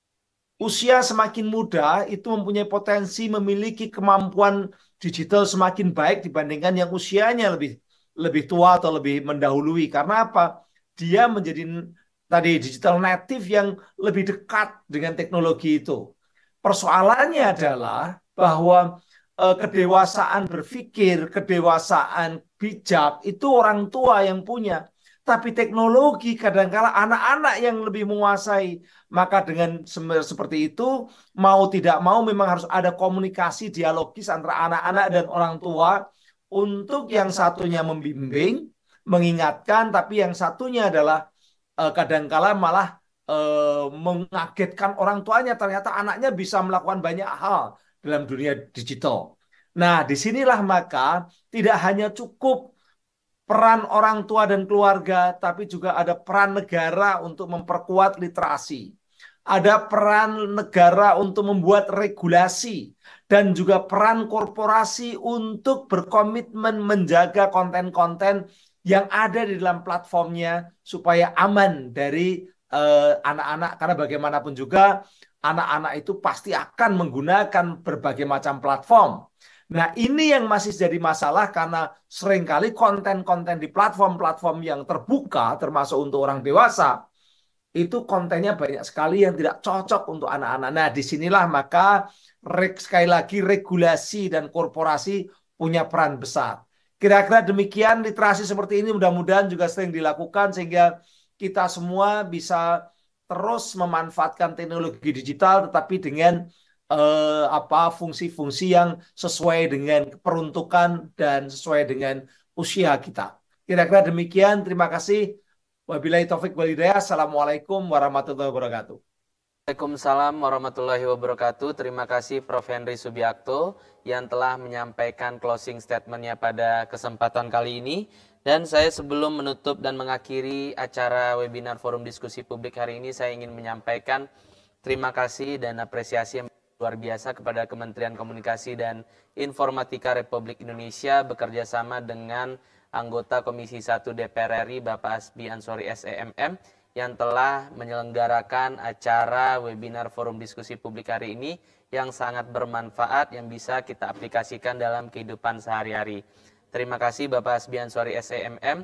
Usia semakin muda itu mempunyai potensi memiliki kemampuan digital semakin baik dibandingkan yang usianya lebih tua atau lebih mendahului. Karena apa? Dia menjadi tadi digital native yang lebih dekat dengan teknologi itu. Persoalannya adalah bahwa kedewasaan berpikir, kedewasaan bijak itu orang tua yang punya. Tapi teknologi kadangkala anak-anak yang lebih menguasai. Maka dengan seperti itu, mau tidak mau memang harus ada komunikasi dialogis antara anak-anak dan orang tua untuk yang satunya membimbing, mengingatkan, tapi yang satunya adalah kadangkala malah mengagetkan orang tuanya. Ternyata anaknya bisa melakukan banyak hal dalam dunia digital. Nah, disinilah maka tidak hanya cukup peran orang tua dan keluarga, tapi juga ada peran negara untuk memperkuat literasi. Ada peran negara untuk membuat regulasi. Dan juga peran korporasi untuk berkomitmen menjaga konten-konten yang ada di dalam platformnya supaya aman dari anak-anak. Karena bagaimanapun juga anak-anak itu pasti akan menggunakan berbagai macam platform. Nah, ini yang masih jadi masalah karena seringkali konten-konten di platform-platform yang terbuka, termasuk untuk orang dewasa, itu kontennya banyak sekali yang tidak cocok untuk anak-anak. Nah, disinilah maka sekali lagi regulasi dan korporasi punya peran besar. Kira-kira demikian, literasi seperti ini mudah-mudahan juga sering dilakukan sehingga kita semua bisa terus memanfaatkan teknologi digital tetapi dengan fungsi-fungsi yang sesuai dengan peruntukan dan sesuai dengan usia kita. Kira-kira demikian. Terima kasih. Wabillahi taufik wal hidayah. Assalamualaikum warahmatullahi wabarakatuh.
Waalaikumsalam warahmatullahi wabarakatuh. Terima kasih Prof. Henry Subiakto yang telah menyampaikan closing statement-nya pada kesempatan kali ini. Dan saya sebelum menutup dan mengakhiri acara webinar Forum Diskusi Publik hari ini, saya ingin menyampaikan terima kasih dan apresiasi yang luar biasa kepada Kementerian Komunikasi dan Informatika Republik Indonesia bekerja sama dengan anggota Komisi 1 DPR RI Bapak Asbi Ansori SEMM yang telah menyelenggarakan acara webinar Forum Diskusi Publik hari ini yang sangat bermanfaat yang bisa kita aplikasikan dalam kehidupan sehari-hari. Terima kasih Bapak Asbi Ansori SEMM,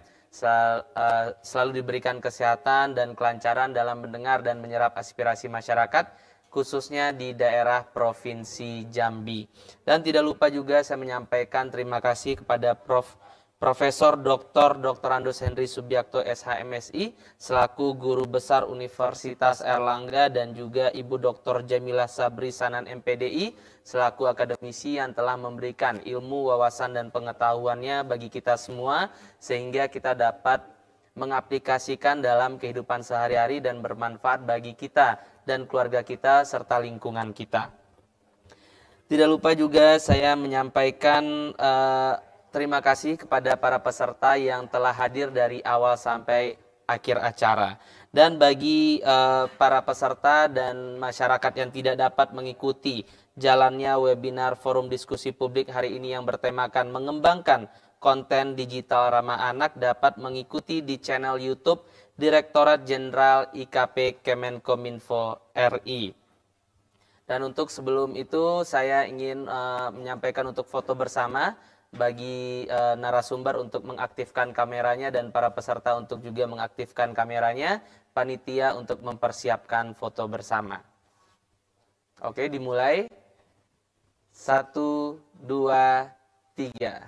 selalu diberikan kesehatan dan kelancaran dalam mendengar dan menyerap aspirasi masyarakat, khususnya di daerah Provinsi Jambi. Dan tidak lupa juga saya menyampaikan terima kasih kepada Profesor Dr. Andos Henry Subiakto SHMSI selaku Guru Besar Universitas Erlangga dan juga Ibu Dr. Jamilah Sabri Sanan MPDI selaku akademisi yang telah memberikan ilmu, wawasan dan pengetahuannya bagi kita semua sehingga kita dapat mengaplikasikan dalam kehidupan sehari-hari dan bermanfaat bagi kita dan keluarga kita serta lingkungan kita. Tidak lupa juga saya menyampaikan terima kasih kepada para peserta yang telah hadir dari awal sampai akhir acara. Dan bagi para peserta dan masyarakat yang tidak dapat mengikuti jalannya webinar forum diskusi publik hari ini yang bertemakan mengembangkan konten digital ramah anak dapat mengikuti di channel YouTube Direktorat Jenderal IKP Kemenkominfo RI. Dan untuk sebelum itu saya ingin menyampaikan untuk foto bersama bagi narasumber untuk mengaktifkan kameranya dan para peserta untuk juga mengaktifkan kameranya, panitia untuk mempersiapkan foto bersama. Oke, dimulai. 1, 2, 3.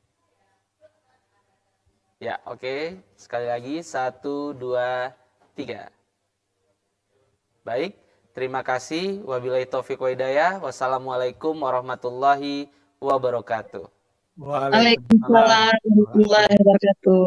Ya, oke. Sekali lagi 1, 2, 3. Baik, terima kasih. Wabillahi taufiq wa hidayah. Wassalamualaikum warahmatullahi wabarakatuh.
Waalaikumsalam warahmatullahi wabarakatuh.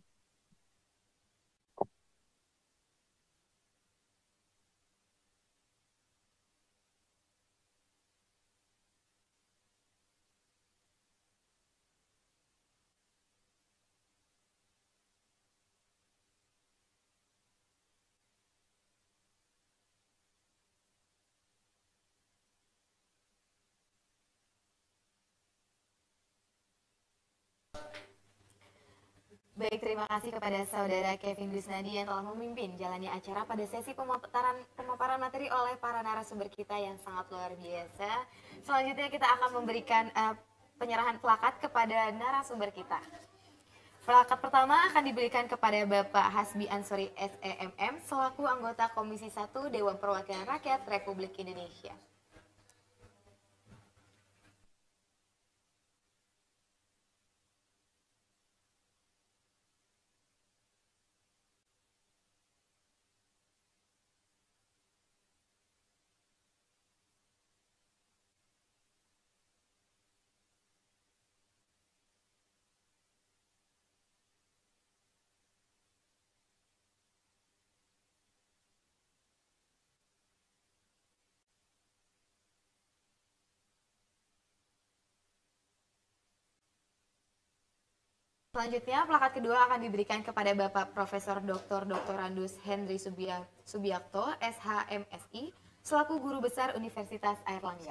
Baik, terima kasih kepada Saudara Kevin Dusnadi yang telah memimpin jalannya acara pada sesi pemaparan materi oleh para narasumber kita yang sangat luar biasa. Selanjutnya kita akan memberikan penyerahan plakat kepada narasumber kita. Plakat pertama akan diberikan kepada Bapak Hasbi Ansori SEMM selaku anggota Komisi 1 Dewan Perwakilan Rakyat Republik Indonesia. Selanjutnya, plakat kedua akan diberikan kepada Bapak Profesor Dr. Andus Henry Subiakto, SHMSI, selaku Guru Besar Universitas Airlangga.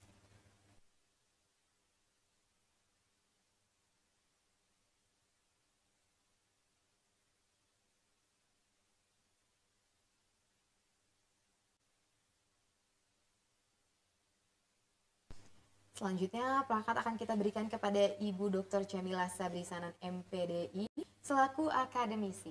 Selanjutnya, plakat akan kita berikan kepada Ibu Dr. Jamila Sabrisanan MPDI selaku akademisi.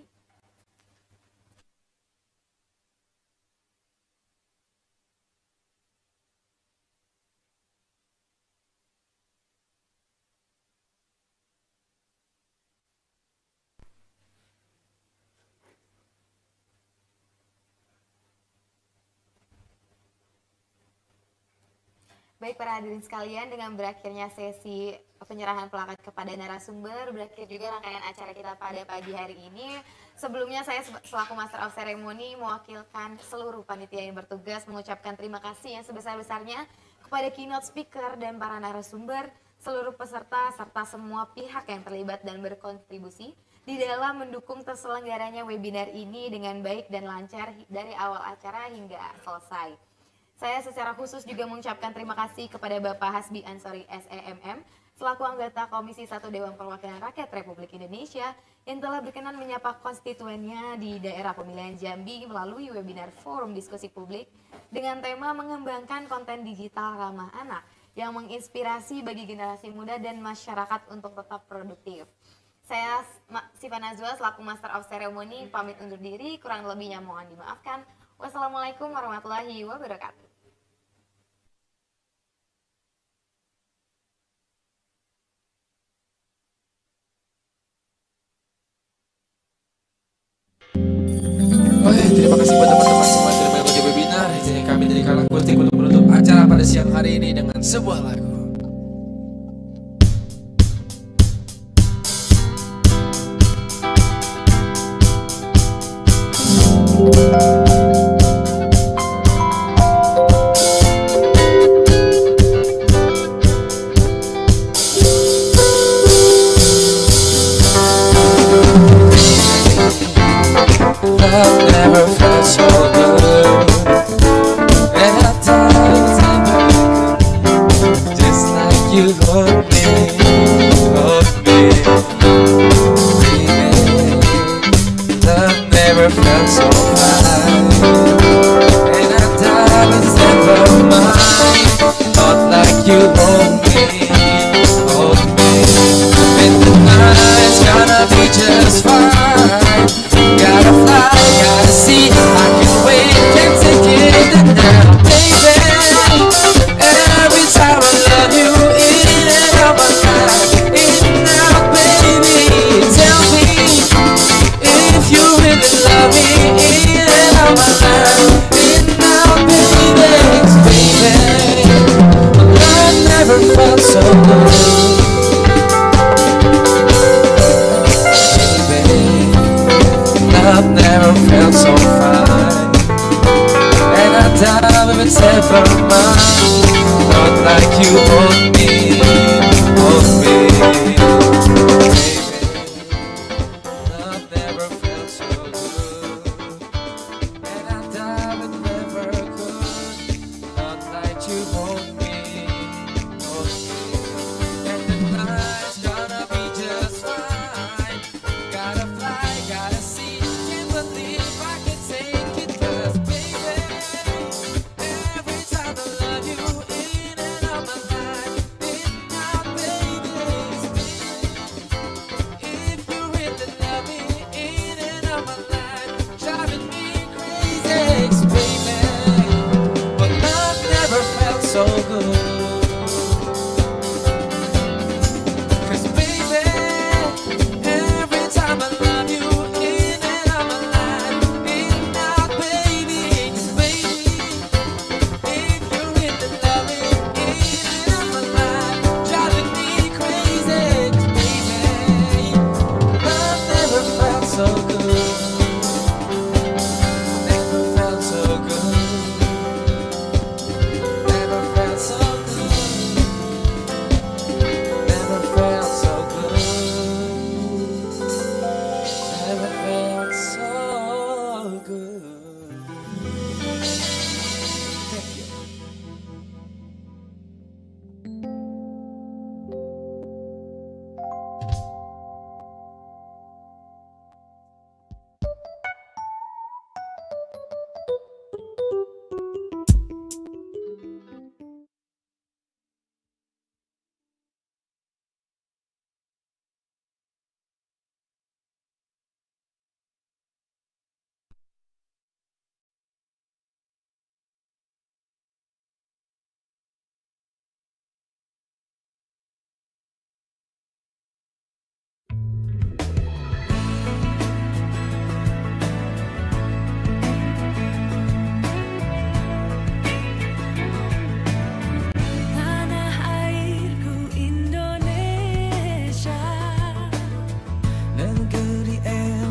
Baik para hadirin sekalian, dengan berakhirnya sesi penyerahan plakat kepada narasumber, berakhir juga rangkaian acara kita pada pagi hari ini. Sebelumnya saya selaku Master of Ceremony mewakilkan seluruh panitia yang bertugas mengucapkan terima kasih yang sebesar-besarnya kepada keynote speaker dan para narasumber, seluruh peserta, serta semua pihak yang terlibat dan berkontribusi di dalam mendukung terselenggaranya webinar ini dengan baik dan lancar dari awal acara hingga selesai. Saya secara khusus juga mengucapkan terima kasih kepada Bapak Hasbi Ansori SEMM selaku anggota Komisi 1 Dewan Perwakilan Rakyat Republik Indonesia yang telah berkenan menyapa konstituennya di daerah pemilihan Jambi melalui webinar forum diskusi publik dengan tema mengembangkan konten digital ramah anak yang menginspirasi bagi generasi muda dan masyarakat untuk tetap produktif. Saya Siva Nazwa selaku Master of Ceremony pamit undur diri, kurang lebihnya mohon dimaafkan. Wassalamualaikum warahmatullahi wabarakatuh.
Oke, terima kasih buat teman-teman semua yang sudah mengikuti webinar. Izinkan kami dari Kalang Kustik untuk menutup acara pada siang hari ini dengan sebuah lagu. I've never felt so good, and I thought it was never
so good.